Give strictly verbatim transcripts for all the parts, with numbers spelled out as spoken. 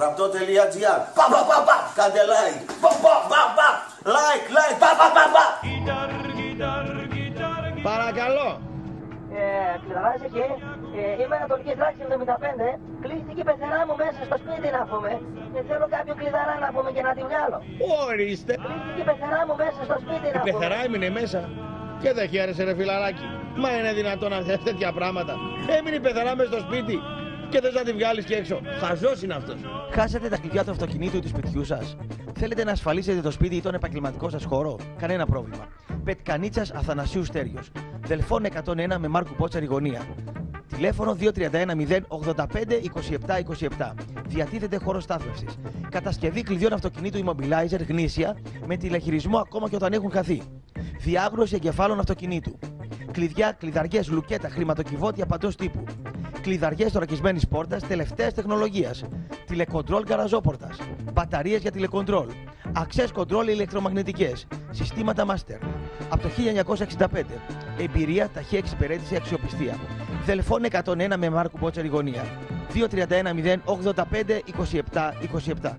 Ραπτό.gr. Πα πα πα πα. Κάντε like. Πα πα πα πα. Like, like. Πα πα πα πα. Παρακαλώ. Ε, κλειδαράζει εκεί. Ε, είμαι ανατολική τάξη εβδομήντα πέντε. Κλείστηκε η πεθερά μου μέσα στο σπίτι να πούμε. Και θέλω κάποιο κλειδαρά να πούμε και να τη βγάλω. Ορίστε. Κλείστηκε η πεθερά μου μέσα στο σπίτι να Η πούμε. πεθερά έμεινε μέσα. Και δεν χαίρεσε ρε φιλαράκι. Μα είναι δυνατόν να θες τέτοια πράγματα. Έμεινε η πεθερά μέσα στο σπίτι. Και θες να τη βγάλεις και έξω. Χαζός είναι αυτός. Χάσατε τα κλειδιά του αυτοκινήτου ή του σπιτιού σας. Θέλετε να ασφαλίσετε το σπίτι ή τον επαγγελματικό σας χώρο. Κανένα πρόβλημα. Πετκανίτσας Αθανασίου Στέριος. Δελφών εκατόν ένα με Μάρκου Πότσαρη γωνία. Τηλέφωνο δύο τρία ένα μηδέν ογδόντα πέντε είκοσι επτά είκοσι επτά. Διατίθεται χώρο στάθμευσης. Κατασκευή κλειδιών αυτοκινήτου Immobilizer γνήσια με τηλεχειρισμό ακόμα και όταν έχουν χαθεί. Διάβρωση εγκεφάλων αυτοκινήτου. Κλειδιά, κλειδαριές, λουκέτα, χρηματοκιβώτια παντός τύπου. Κλειδαριές θωρακισμένης πόρτας τελευταίας τεχνολογίας. Τηλεκοντρόλ γαραζόπορτας. Μπαταρίες για τηλεκοντρόλ. Access control ηλεκτρομαγνητικές. Συστήματα Master. Από το χίλια εννιακόσια εξήντα πέντε. Εμπειρία, ταχεία εξυπηρέτηση, αξιοπιστία. Δελφών εκατόν ένα με Μάρκου Πότσαρη γωνία. δύο τρία ένα μηδέν ογδόντα πέντε είκοσι επτά είκοσι επτά.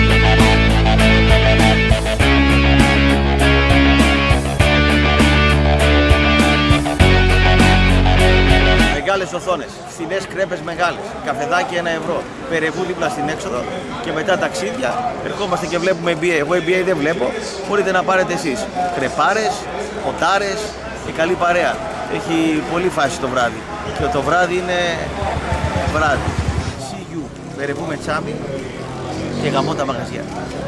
Μεγάλες οθόνες, φθηνές κρέπες μεγάλες, καφεδάκι ένα ευρώ, περεβού δίπλα στην έξοδο και μετά ταξίδια. Ερχόμαστε και βλέπουμε N B A. Εγώ N B A δεν βλέπω, μπορείτε να πάρετε εσείς. Κρεπάρες, ποτάρες και καλή παρέα. Έχει πολύ φάση το βράδυ και το βράδυ είναι βράδυ. See you, περεβού με τσάμι και γαμώ τα μαγαζιά.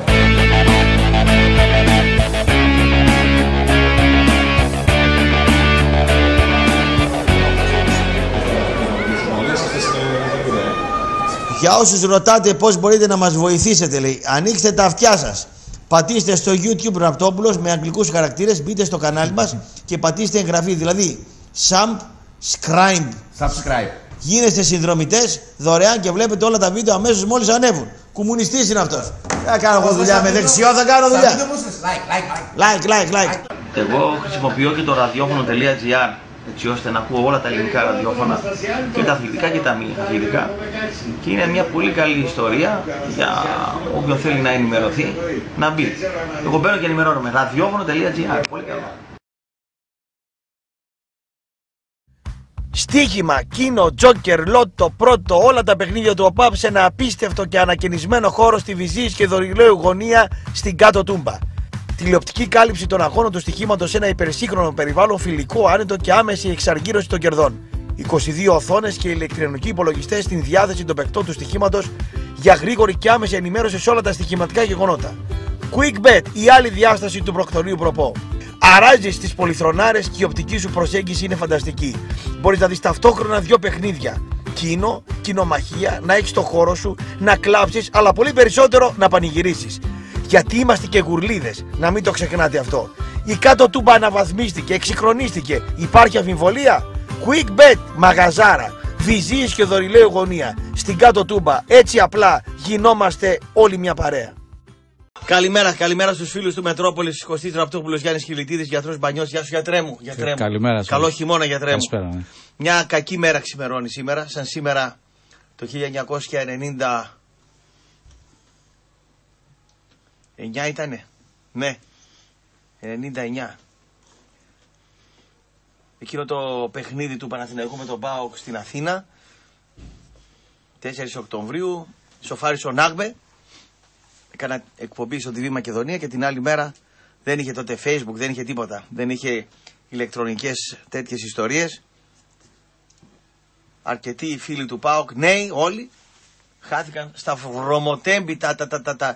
Για όσους ρωτάτε πώς μπορείτε να μας βοηθήσετε, λέει, ανοίξτε τα αυτιά σας. Πατήστε στο YouTube Ραπτόπουλος με αγγλικούς χαρακτήρες, μπείτε στο κανάλι μας και πατήστε εγγραφή, δηλαδή subscribe. Subscribe. Γίνεστε συνδρομητές δωρεάν και βλέπετε όλα τα βίντεο αμέσως μόλις ανέβουν. Κομμουνιστής είναι αυτός. Θα κάνω εγώ δουλειά με δεξιό, θα κάνω δουλειά. Like, like, like, like. Εγώ χρησιμοποιώ και το ραδιόφωνο.gr έτσι ώστε να ακούω όλα τα ελληνικά ραδιόφωνα και τα αθλητικά και τα μη αθλητικά και είναι μια πολύ καλή ιστορία για όποιον θέλει να ενημερωθεί να μπει. Εγώ μπαίνω και ενημερώνομαι. ραδιόφωνο.gr. Πολύ καλό. Στοίχημα, κίνο, τζόκερ, λότο, πρώτο, όλα τα παιχνίδια του ΟΠΑΠ σε ένα απίστευτο και ανακαινισμένο χώρο στη Βυζής και Δωρηλαίου γωνία στην Κάτω Τούμπα. Τηλεοπτική κάλυψη των αγώνων του στοιχήματος σε ένα υπερσύγχρονο περιβάλλον, φιλικό, άνετο και άμεση εξαργύρωση των κερδών. είκοσι δύο οθόνες και ηλεκτρονικοί υπολογιστές στην διάθεση των παικτών του στοιχήματος για γρήγορη και άμεση ενημέρωση σε όλα τα στοιχηματικά γεγονότα. QuickBet, η άλλη διάσταση του προκτορείου προπό. Αράζεις στις πολυθρονάρες και η οπτική σου προσέγγιση είναι φανταστική. Μπορείς να δεις ταυτόχρονα δύο παιχνίδια. Κίνο, κοινομαχία, να έχεις το χώρο σου, να κλάψεις, αλλά πολύ περισσότερο να πανηγυρίσεις. Γιατί είμαστε και γουρλίδες, να μην το ξεχνάτε αυτό. Η Κάτω Τούμπα αναβαθμίστηκε, εξυγχρονίστηκε. Υπάρχει αμφιβολία? QuickBet, μαγαζάρα, Βυζής και Δωρηλαίου γωνία. Στην Κάτω Τούμπα, έτσι απλά γινόμαστε όλοι μια παρέα. Καλημέρα, καλημέρα στους φίλους του Μετρόπολης. Κωστής Ραπτόπουλος, Γιάννης Χιλιτίδης, γιατρός Μπανιός. Γεια σου γιατρέ μου. Γιατρέ μου. Καλημέρα σας. Καλό χειμώνα γιατρέ μου. Καλησπέρα, ναι. Μια κακή μέρα ξημερώνει σήμερα, σαν σήμερα το χίλια εννιακόσια ενενήντα εννιά ήτανε, ναι, ενενήντα εννιά. Εκείνο το παιχνίδι του Παναθηναϊκού με τον ΠΑΟΚ στην Αθήνα, τέσσερις Οκτωβρίου, σοφάρισε ο Νάγμε, έκανα εκπομπή στο τι βι Μακεδονία και την άλλη μέρα δεν είχε τότε Facebook, δεν είχε τίποτα, δεν είχε ηλεκτρονικές τέτοιες ιστορίες. Αρκετοί φίλοι του ΠΑΟΚ, νέοι όλοι, χάθηκαν στα βρωμοτέμπητα τα τα τα τα.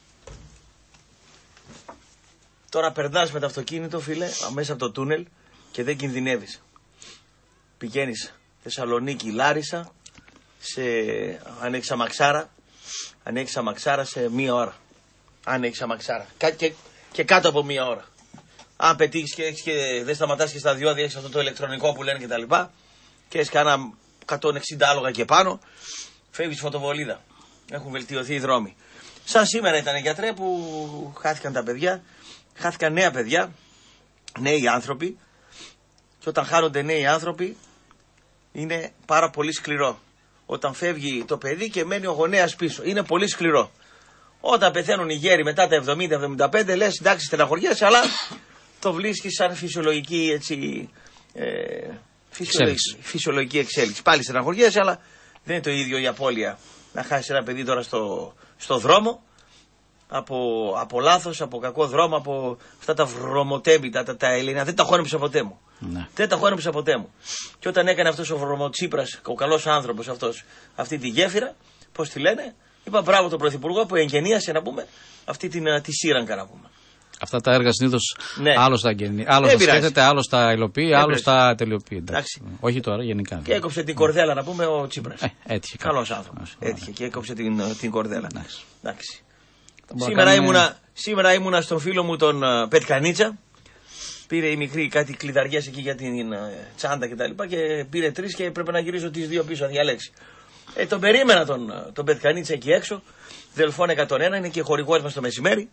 Τώρα περνάς με το αυτοκίνητο, φίλε, μέσα από το τούνελ και δεν κινδυνεύεις. Πηγαίνεις Θεσσαλονίκη, Λάρισα, σε... αν έχεις αμαξάρα, αν έχεις αμαξάρα σε μία ώρα. Αν έχεις αμαξάρα. Κά... Και... και κάτω από μία ώρα. Αν πετύχεις και, έχεις και δεν σταματάς και στα διόδια, έχεις αυτό το ηλεκτρονικό που λένε και τα λοιπά, και έχεις κάνα εκατόν εξήντα άλογα και πάνω, φεύγεις φωτοβολίδα. Έχουν βελτιωθεί οι δρόμοι. Σαν σήμερα ήταν, γιατρέ, που χάθηκαν τα παιδιά. Χάθηκαν νέα παιδιά, νέοι άνθρωποι, και όταν χάνονται νέοι άνθρωποι είναι πάρα πολύ σκληρό. όταν φεύγει το παιδί και μένει ο γονέας πίσω. Είναι πολύ σκληρό. Όταν πεθαίνουν οι γέροι μετά τα εβδομήντα εβδομήντα πέντε, λες εντάξει στεναχωριέσαι, αλλά το βρίσκεις σαν φυσιολογική, έτσι, ε, φυσιολογική, φυσιολογική εξέλιξη. Πάλι στεναχωριέσαι, αλλά δεν είναι το ίδιο η απώλεια να χάσεις ένα παιδί τώρα στο, στο δρόμο, από, από λάθος, από κακό δρόμο, από αυτά τα βρωμοτέμπητα, τα, τα Ελληνικά. Δεν τα χώνεψα ποτέ μου. Ναι. Δεν τα χώνεψα ποτέ μου. Και όταν έκανε αυτός ο Βρωμοτσίπρας, ο καλός άνθρωπος αυτός, αυτή τη γέφυρα, πώς τη λένε, είπα μπράβο τον Πρωθυπουργό που εγγενίασε, να πούμε, αυτή την, τη σύραγγα, να πούμε. Αυτά τα έργα συνήθως ναι. άλλος τα, άλλος τα σκέφτεται, άλλος τα υλοποιεί, άλλος τα τελειοποιεί. Όχι τώρα, γενικά. Και έκοψε την κορδέλα, να πούμε, ο Τσίπρας. Ε, έτυχε. Καλός άνθρωπος. Έτυχε και έκοψε την, την κορδέλα. Εντάξει. Σήμερα, κάνουμε... ήμουνα, σήμερα ήμουνα στον φίλο μου τον uh, Πετκανίτσα. Πήρε η μικρή κάτι κλειδαριές εκεί για την uh, τσάντα κτλ. Και, και πήρε τρεις και έπρεπε να γυρίσω τις δύο πίσω να διαλέξει. Ε, τον περίμενα τον, τον Πετκανίτσα εκεί έξω. Δελφών εκατόν ένα, είναι και χορηγός μας το μεσημέρι.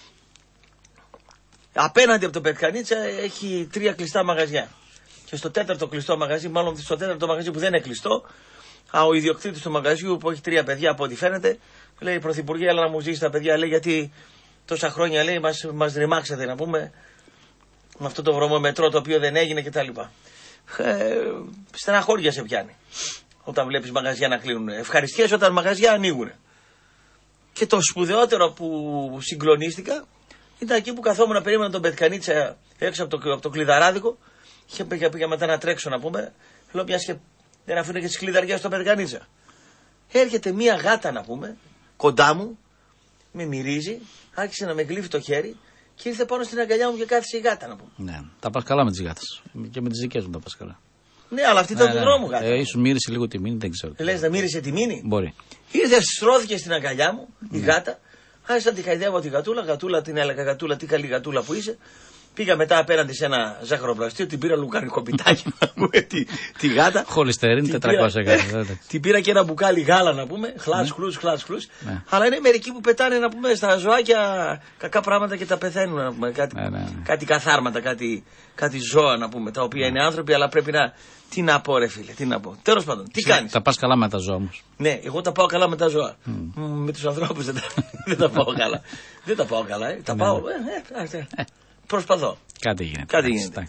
Απέναντι από τον Πετκανίτσα έχει τρία κλειστά μαγαζιά. Και στο τέταρτο κλειστό μαγαζί, μάλλον στο τέταρτο μαγαζί που δεν είναι κλειστό, ο ιδιοκτήτης του μαγαζιού που έχει τρία παιδιά από ό,τι φαίνεται, λέει Πρωθυπουργέ, έλα να μου ζήσει τα παιδιά, λέει, γιατί τόσα χρόνια λέει μας, μας ρημάξατε, να πούμε, με αυτό το βρωμομετρό το οποίο δεν έγινε κτλ. Ε, στεναχώρια σε πιάνει όταν βλέπεις μαγαζιά να κλείνουν. Ευχαριστιέσαι όταν μαγαζιά ανοίγουν. Και το σπουδαιότερο που συγκλονίστηκα ήταν εκεί που καθόμουν να περίμενα τον Πετκανίτσα έξω από το, από το κλειδαράδικο. Και πήγα, πήγα μετά να τρέξω, να πούμε. Λέω μια και δεν αφήνω και τις κλειδαριές στον Πετκανίτσα. Έρχεται μια γάτα, να πούμε, κοντά μου, με μυρίζει, άρχισε να με γλύφει το χέρι και ήρθε πάνω στην αγκαλιά μου και κάθισε η γάτα, να πούμε. Ναι, τα πας καλά με τις γάτες. Και με τις δικές μου τα πας καλά. Ναι, αλλά αυτή ήταν ναι, του ναι. δρόμου γάτα. Ε, ίσως μύρισε λίγο τη μήνυ, δεν ξέρω. Λες να μύρισε τη μήνυ. Μπορεί. Ήρθε, στρώθηκε στην αγκαλιά μου η ναι. γάτα. Άρχισα να τη χαϊδεύω τη γατούλα, γατούλα την έλεγα, γατούλα, τι καλή γατούλα που είσαι. Πήγα μετά απέναντι σε ένα ζάχαροπλαστείο, την πήρα λουκάνικο πιτάκι να πούμε, τη, τη γάτα. Χολυστερίνη τετρακόσια γράμματα. Την πήρα και ένα μπουκάλι γάλα, να πούμε, χλάς, χλούς, χλάς, χλούς. Ναι. Αλλά είναι μερικοί που πετάνε, να πούμε, στα ζωάκια κακά πράγματα και τα πεθαίνουν, να πούμε. Κάτι, ναι, ναι, ναι. κάτι καθάρματα, κάτι, κάτι ζώα, να πούμε, τα οποία ναι. είναι άνθρωποι, αλλά πρέπει να. Τι να πω, ρε φίλε, τι να πω. Τέλος πάντων, τι κάνεις. Τα πας καλά με τα ζώα όμως. Ναι, εγώ τα πάω καλά με τα ζώα. Mm. Με τους ανθρώπους δεν, δεν τα πάω καλά. Δεν τα πάω καλά, ε. Τα πάω. Ε, ε, ε, ε. Προσπαθώ. Κάτι γίνεται. Κάτι γίνεται.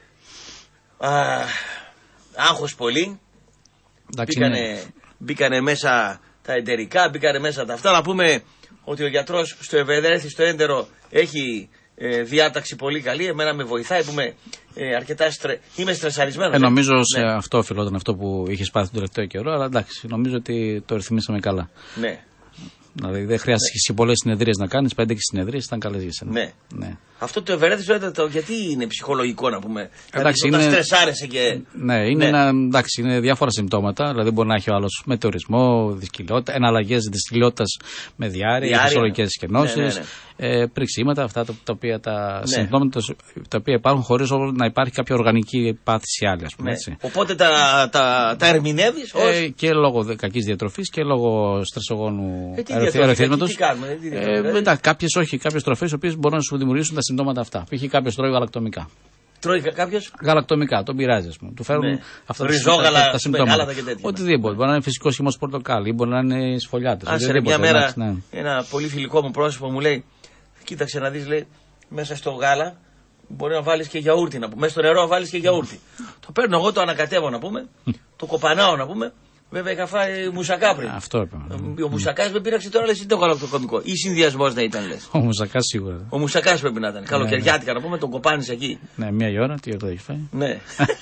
Α, άγχος πολύ. Μπήκανε, ναι. μπήκανε μέσα τα εταιρικά, μπήκανε μέσα τα αυτά. Να πούμε ότι ο γιατρός στο Ευεδρέθη, στο Έντερο, έχει ε, διάταξη πολύ καλή. Εμένα με βοηθάει που είμαι ε, αρκετά στρε... είμαι στρεσαρισμένος. Ε, νομίζω ναι. σε αυτό οφειλόταν αυτό που είχες πάθει τον τελευταίο καιρό. Αλλά εντάξει, νομίζω ότι το ρυθμίσαμε καλά. Ναι. Δηλαδή δεν χρειάζεται και πολλές συνεδρίες να κάνεις, πέντε έξι συνεδρίες ήταν καλές για σένα. Ναι. ναι. Αυτό το Ευερέθη, το γιατί είναι ψυχολογικό, να πούμε. Εντάξει, δηλαδή, είναι... στρεσάρεσαι και. Ναι, είναι, ναι. Ένα, εντάξει, είναι διάφορα συμπτώματα. Δηλαδή μπορεί να έχει ο άλλος μετεωρισμό, δυσκολιότητα, εναλλαγές δυσκολιότητας με διάρρεια, φυσιολογικές κενώσεις, ναι, ναι, ναι. ε, πρίξιματα, αυτά τα, τα οποία τα ναι. συμπτώματα τα οποία υπάρχουν χωρίς να υπάρχει κάποια οργανική πάθηση άλλη, ας πούμε. Ναι. Έτσι. Οπότε τα, τα, τα ερμηνεύεις ως... ε, και λόγω κακής διατροφής και λόγω στρεσογόνου ε, ερεθίσματος. Ε, κάποιες όχι, κάποιες τροφές οι οποίες μπορούν να σου δημιουργήσουν τα συμπτώματα αυτά. Π.χ. κάποιος τρώει γαλακτομικά. Τρώει κάποιος? Γαλακτομικά, τον πειράζει, ας πούμε. Του φέρνουν ναι. αυτά Ριζόγαλα, τα, τα συμπτώματα. Οτιδήποτε. Μπορεί να είναι φυσικός χυμός πορτοκάλι, μπορεί να είναι σφολιάτες. Άσε ρε, μια μέρα ναι. ένα πολύ φιλικό μου πρόσωπο μου λέει, κοίταξε να δεις, λέει, μέσα στο γάλα μπορεί να βάλεις και γιαούρτι, να πούμε. Μέσα στο νερό να βάλεις και γιαούρτι. Το παίρνω εγώ, το ανακατεύω, να πούμε, το κοπανάω, να πούμε. Βέβαια είχα φάει μουσακά πριν. Αυτό έπρεπε. Ο μουσακάς με πήραξε τώρα, λες, είναι το γαλακτοκομικό. Ή συνδυασμός να ήταν, λες. Ο μουσακάς σίγουρα. Ο μουσακάς πρέπει να ήταν. Καλοκαιριάτικα, να πούμε, τον κοπάνεις εκεί. Ναι, μία ώρα, τι ώρα το έχεις φάει. Ναι.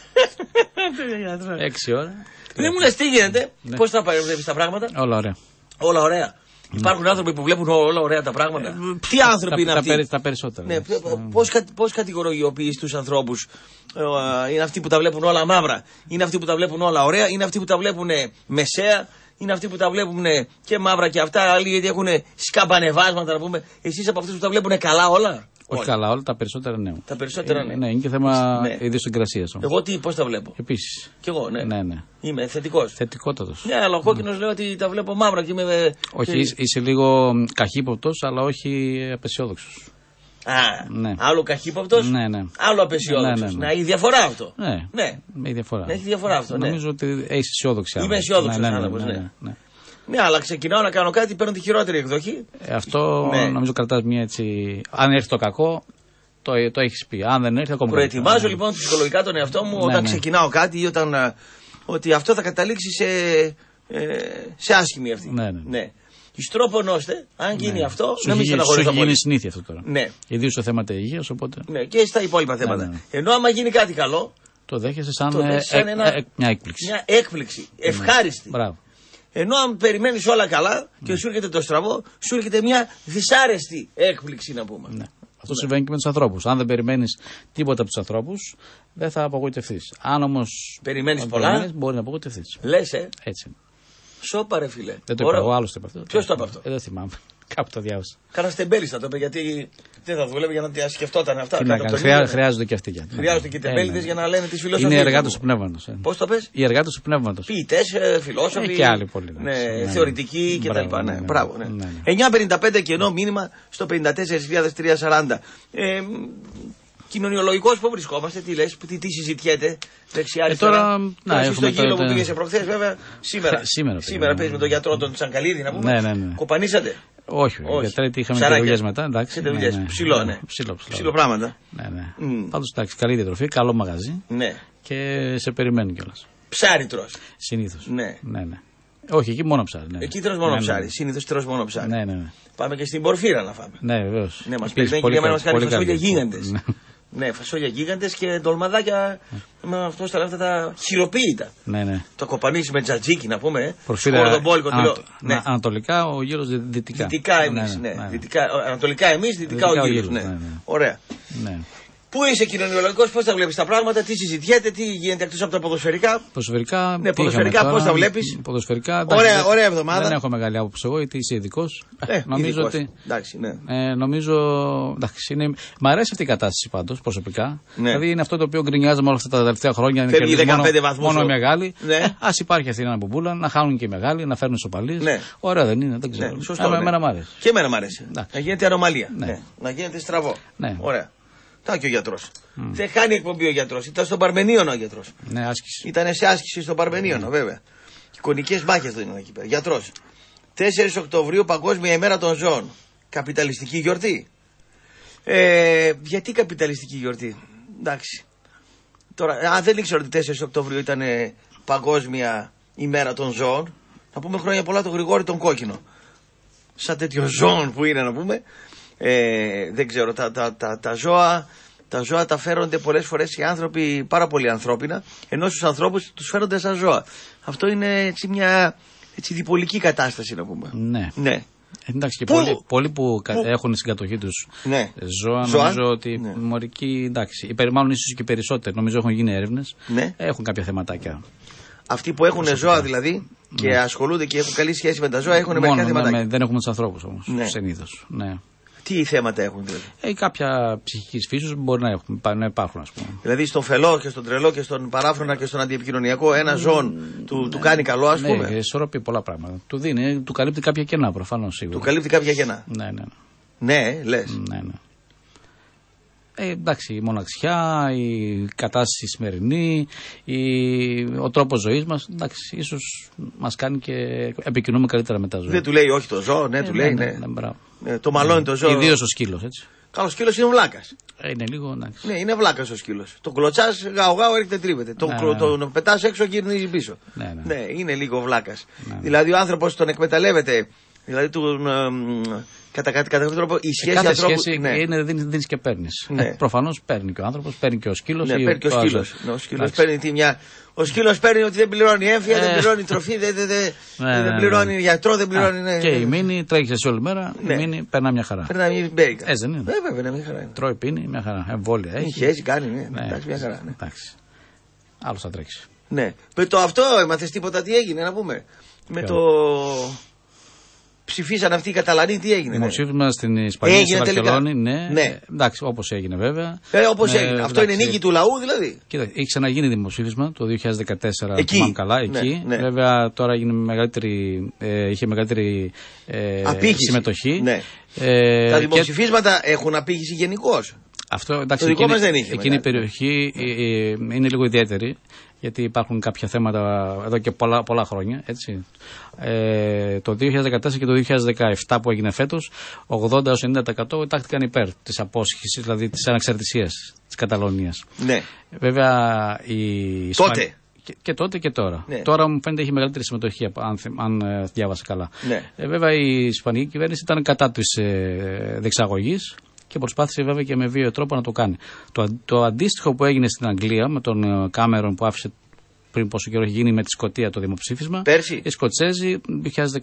Έξι ώρα. Δεν μου λες τι γίνεται, πώς θα βλέπεις τα πράγματα. Όλα ωραία. Όλα ωραία. Υπάρχουν άνθρωποι που βλέπουν όλα ωραία τα πράγματα. Τι άνθρωποι είναι αυτοί. Τα περισσότερα. Ναι, πώς κατηγοριοποιείς τους ανθρώπους? Είναι αυτοί που τα βλέπουν όλα μαύρα. Είναι αυτοί που τα βλέπουν όλα ωραία. Είναι αυτοί που τα βλέπουν μεσαία. Είναι αυτοί που τα βλέπουν και μαύρα και αυτά. Άλλοι γιατί έχουν σκαμπανεβάσματα, να πούμε. Εσείς από αυτούς που τα βλέπουν καλά όλα. Όχι καλά, όλα τα περισσότερα ναι. Τα περισσότερα ναι. Ναι, είναι και θέμα ναι. ιδιοσυγκρασίας. Εγώ τι, πώς τα βλέπω. Επίσης. Κι εγώ, ναι. ναι, ναι. Είμαι θετικός. Θετικότατος. Ναι, αλλά ο κόκκινος mm. λέει ότι τα βλέπω μαύρα και είμαι. Όχι, και... είσαι λίγο καχύποπτος, αλλά όχι απεσιόδοξος. Α, ναι. Άλλο καχύποπτος, ναι, ναι. άλλο απεσιόδοξος. Ναι, ναι, ναι. Να έχει διαφορά αυτό. Ναι, ναι. Έχει διαφορά. Έχει διαφορά αυτό. Ναι. Νομίζω ότι έχει αισιόδοξη άνθρωπος. Είμαι αισιόδοξος ναι, ναι, άνθρωπος, ναι, ναι. ναι, ναι. Ναι, αλλά ξεκινάω να κάνω κάτι, παίρνω τη χειρότερη εκδοχή. Ε, αυτό ναι. νομίζω κρατάς μια έτσι. Αν έρθει το κακό, το, το έχεις πει. Αν δεν έρθει, ακόμα. Προετοιμάζω λοιπόν ψυχολογικά τον εαυτό μου ναι, όταν ναι. ξεκινάω κάτι ή όταν. Ότι αυτό θα καταλήξει σε, ε, σε άσχημη αυτή. Ναι, ναι. ναι. Εις τρόπον ώστε, αν γίνει ναι. αυτό, σου να μην στεναχωρήσω πολύ. Σου έχει γίνει συνήθεια αυτό τώρα. Ναι. Ιδίως στο θέμα της υγείας, οπότε. Ναι, και στα υπόλοιπα θέματα. Ναι, ναι. Ενώ άμα γίνει κάτι καλό. Το δέχεσαι σαν, το δέχεσαι σαν ε, ένα, ε, μια έκπληξη. Μια έκπληξη. Ευχάριστη. Ναι. Μπράβο. Ενώ αν περιμένεις όλα καλά και ναι. σου έρχεται το στραβό, σου έρχεται μια δυσάρεστη έκπληξη να πούμε. Ναι. Αυτό συμβαίνει και με τους ανθρώπους. Αν δεν περιμένεις τίποτα από τους ανθρώπους, δεν θα απογοητευτείς. Αν όμως περιμένεις πολλά, μπορεί να απογοητευτείς. Λες, ε. Έτσι. Σώπα ρε φίλε. Δεν το είπα εγώ, άλλος το είπα αυτό. Ποιος το είπε αυτό? Ε, δεν θυμάμαι. Κάπου το διάβασα. Κάνα τεμπέλης θα το είπε, γιατί δεν θα δούλευε για να τα σκεφτόταν αυτά. Τι να κάνει, χρειά, χρειάζονται και αυτοί για Χρειάζονται και τεμπέληδες ε, ναι. για να λένε τις φιλοσοφίες. Είναι εργάτες του πνεύματος. Ε. Πώς το πες? Οι εργάτες του πνεύματος. Ποιητές, φιλόσοφοι. Ε, και άλλοι πολλοί. Ναι, ναι, θεωρητικοί κτλ. Ναι, ναι, ναι, μπράβο. Ναι. Ναι, ναι. εννιά πενήντα πέντε κενό μήνυμα στο πενήντα τέσσερα χιλιάδες τριακόσια σαράντα. Ε, κοινωνιολογικός που βρισκόμαστε, τι λες, τι, τι συζητιέται δεξιά αριστερά. Ε, τώρα, να, εσύ στο γύλο το... που πήγες προχθές, βέβαια, σήμερα. σήμερα σήμερα παίζει με τον γιατρό τον Τσανκαλίδη, να πούμε. Ναι, ναι, ναι. Κοπανίσατε. Όχι, όχι. Για τρίτη είχαμε και δουλειές μετά. Εντάξει, ναι, ναι. Ψηλό, ναι. Ψηλό, ψηλό. Ψηλό πράγματα. Ναι, ναι. Mm. Πάντως, εντάξει, καλή διατροφή, καλό μαγαζί. Ναι. Και σε περιμένουν κιόλας. Ψάρι τρως. Συνήθως. Ναι. ναι, ναι. Όχι, εκεί μόνο ψάρι. Ναι. Εκεί τρως μόνο ναι, ψάρι. Ναι. Συνήθως τρως μόνο ψάρι. Ναι, ναι, ναι. Πάμε και στην Πορφύρα να φάμε. Ναι, βεβαίως. Ναι, μας περιμένει και για να μας κάνει φασόλια γίγαντες. Ναι, φασόλια γίγαντες και ντολμαδάκια με αυτό στα αυτά τα χειροποίητα. Ναι, ναι. Το κοπανίσει με τζατζίκι να πούμε. Πορφύρα. Ανατολικά, ο γύρος δυτικά. Δυτικά εμείς. Ναι, ναι. Δυτικά, ανατολικά εμείς, δυτικά, δυτικά ο γύρος. Ναι. Ναι, ναι. Ωραία. Ναι. Πού είσαι κοινωνιολογικός, πώς τα βλέπεις τα πράγματα, τι συζητιέται, τι γίνεται εκτός από τα ποδοσφαιρικά. Ποδοσφαιρικά, ναι, ποδοσφαιρικά πώς τα βλέπεις. Ποδοσφαιρικά, ωραία, δεν, ωραία εβδομάδα. Δεν έχω μεγάλη άποψη εγώ, γιατί είσαι ειδικός. Ε, νομίζω ειδικός. ότι. Εντάξει, ναι. ε, νομίζω. Εντάξει, είναι, μ' αρέσει αυτή η κατάσταση πάντως προσωπικά. Ναι. Δηλαδή είναι αυτό το οποίο γκρινιάζαμε όλα αυτά τα τελευταία χρόνια. Φεύγει δεκαπέντε βαθμούς. Μόνο οι μεγάλοι. Ναι. Ε, ας υπάρχει αυτή να μπουμπούλα, να χάνουν και οι μεγάλοι, να φέρνουν ισοπαλίες. Ναι. Ωραία δεν είναι, δεν ξέρω. Ναι, σωστό, ναι. Εμένα μ' αρέσει. Και εμένα μ' αρέσει. Να γίνεται ανομαλία. Ναι. Ναι. Να γίνεται στραβό. Ναι. Ωραία. Τα και ο γιατρός. Mm. Δεν χάνει εκπομπή ο γιατρός. Ήταν στον Παρμενίωνο ο γιατρός. Ναι, άσκηση. Ήταν σε άσκηση στον Παρμενίωνο, mm. βέβαια. Εικονικές μάχες δεν είναι εκεί πέρα. Γιατρός. τέσσερις Οκτωβρίου, Παγκόσμια ημέρα των ζώων. Καπιταλιστική γιορτή. Ε, γιατί καπιταλιστική γιορτή? Εντάξει. Τώρα, αν δεν ήξερα ότι τέσσερις Οκτωβρίου ήταν ε, Παγκόσμια ημέρα των ζώων, να πούμε χρόνια πολλά τον Γρηγόρη τον Κόκκινο. Σαν τέτοιο ζώων που είναι να πούμε. Ε, δεν ξέρω, τα, τα, τα, τα, ζώα, τα ζώα τα φέρονται πολλές φορές οι άνθρωποι πάρα πολύ ανθρώπινα, ενώ στους ανθρώπους τους φέρονται σαν ζώα. Αυτό είναι έτσι μια έτσι, διπολική κατάσταση να πούμε. Ναι. ναι. Εντάξει, και Πού? πολλοί, πολλοί που, Πού? έχουν στην κατοχή τους ναι. ζώα, ζώα, νομίζω ότι ναι. μορικοί, εντάξει, μάλλον ίσως και περισσότεροι, νομίζω έχουν γίνει έρευνες, ναι. έχουν κάποια θεματάκια. Αυτοί που έχουν προσωπικά. Ζώα δηλαδή και ναι. ασχολούνται και έχουν καλή σχέση με τα ζώα έχουν μερικά θεματάκια. Ναι, δεν έχουμε τους ανθρώπους όμως, ναι. συνήθως. Ναι. Τι θέματα έχουν δηλαδή? Ε, κάποια ψυχικής φύσης μπορεί να, έχουν, να υπάρχουν, ας πούμε. Δηλαδή στον φελό και στον τρελό και στον παράφρονα και στον αντιεπικοινωνιακό ένα ζώο mm, του, ναι, του κάνει καλό, ας πούμε. Ναι, ισορροπεί πολλά πράγματα. Του δίνει, του καλύπτει κάποια κενά προφανώς σίγουρα. Του καλύπτει κάποια κενά. Ναι, ναι. Ναι, λες. Ναι, ναι. Ε, εντάξει, η μοναξιά, η κατάσταση σημερινή, η, ο τρόπος ζωής μας, εντάξει, ίσως μας κάνει και επικοινωνούμε καλύτερα με τα ζώα. Δεν του λέει όχι το ζώο, ναι, ε, του ναι, λέει ναι. ναι. ναι, ναι το μαλώνει ναι. το ζώο. Ιδίως ο σκύλος, έτσι. Καλό σκύλος είναι βλάκας. Ε, είναι λίγο, εντάξει. Ναι, είναι βλάκας ο σκύλος. Τον κλωτσάς, γάω γάω έρχεται τρίβεται. Τον, ναι, ναι. τον πετάς έξω και γυρνίζει πίσω. Ναι, ναι. ναι, είναι λίγο βλάκας. Ναι, ναι. Δηλαδή ο άνθρωπος τον εκμεταλλεύεται. Δηλαδή τον. Ε, Κατά κάποιο τρόπο η σχέση κάθε ανθρώπου. Σχέση ναι. είναι δίνεις και παίρνεις. Ναι. Ε, προφανώς παίρνει και ο άνθρωπος, παίρνει και ο σκύλος. Ναι, παίρνει και ο σκύλος. Ναι, ο σκύλος παίρνει τι μια. Ο σκύλος παίρνει ότι δεν πληρώνει έμφυα, ε. δεν πληρώνει τροφή, δεν, δεν, δεν, ναι, δεν πληρώνει ναι. γιατρό, δεν πληρώνει. Α, ναι, και η μήνυ τρέχει εσύ όλη μέρα. Ναι. Η μήνυ περνά μια χαρά. Περνά μια μπέρικα. Έτσι δεν είναι. Ε, βέβαια, μια χαρά είναι. Τρώει, πίνει, μια χαρά. Εμβόλια έχει. Έχει, έχει κάνει, ναι. ναι. Εντάξει, μια χαρά. Ναι. Εντάξει. Άλλος θα τρέξει. Ναι. Με το αυτό έμαθες τίποτα τι έγινε, να πούμε. Με το. Ψηφίσαν αυτοί οι Καταλανοί, τι έγινε? Δημοψήφισμα στην Ισπανία, στη Βαρκελόνη. Ναι. ναι. Εντάξει, όπως έγινε βέβαια. Ε, όπως ε, έγινε. Αυτό εντάξει. Είναι νίκη του λαού δηλαδή. Κοίτα, έχει ξαναγίνει δημοψήφισμα το δύο χιλιάδες δεκατέσσερα. Εκεί. Θυμάμαι καλά, εκεί. Ναι, ναι. Βέβαια τώρα έγινε μεγαλύτερη, ε, είχε μεγαλύτερη ε, συμμετοχή. Ναι. Ε, τα δημοψηφίσματα και... έχουν απήχηση γενικώς. Αυτό, εντάξει, το δικό εκείνη, μας δεν είχε. Εκείνη η περιοχή ε, ε, είναι λίγο ιδιαίτερη, γιατί υπάρχουν κάποια θέματα εδώ και πολλά, πολλά χρόνια. Έτσι. Ε, το δύο χιλιάδες δεκατέσσερα και το δύο χιλιάδες δεκαεπτά που έγινε φέτος, ογδόντα έως ενενήντα τοις εκατό τάχθηκαν υπέρ της απόσχησης, δηλαδή της ανεξαρτησίας της Καταλωνίας. Ναι. Βέβαια, η τότε. Και, και τότε και τώρα. Ναι. Τώρα μου φαίνεται έχει μεγαλύτερη συμμετοχή, αν, αν ε, διάβασα καλά. Ναι. Ε, βέβαια, η Ισπανική κυβέρνηση ήταν κατά της ε, διεξαγωγής και προσπάθησε βέβαια και με βίαιο τρόπο να το κάνει. Το, το αντίστοιχο που έγινε στην Αγγλία με τον Κάμερον που άφησε πριν πόσο καιρό έχει γίνει με τη Σκωτία το δημοψήφισμα. Πέρσι. Οι Σκοτσέζοι δύο χιλιάδες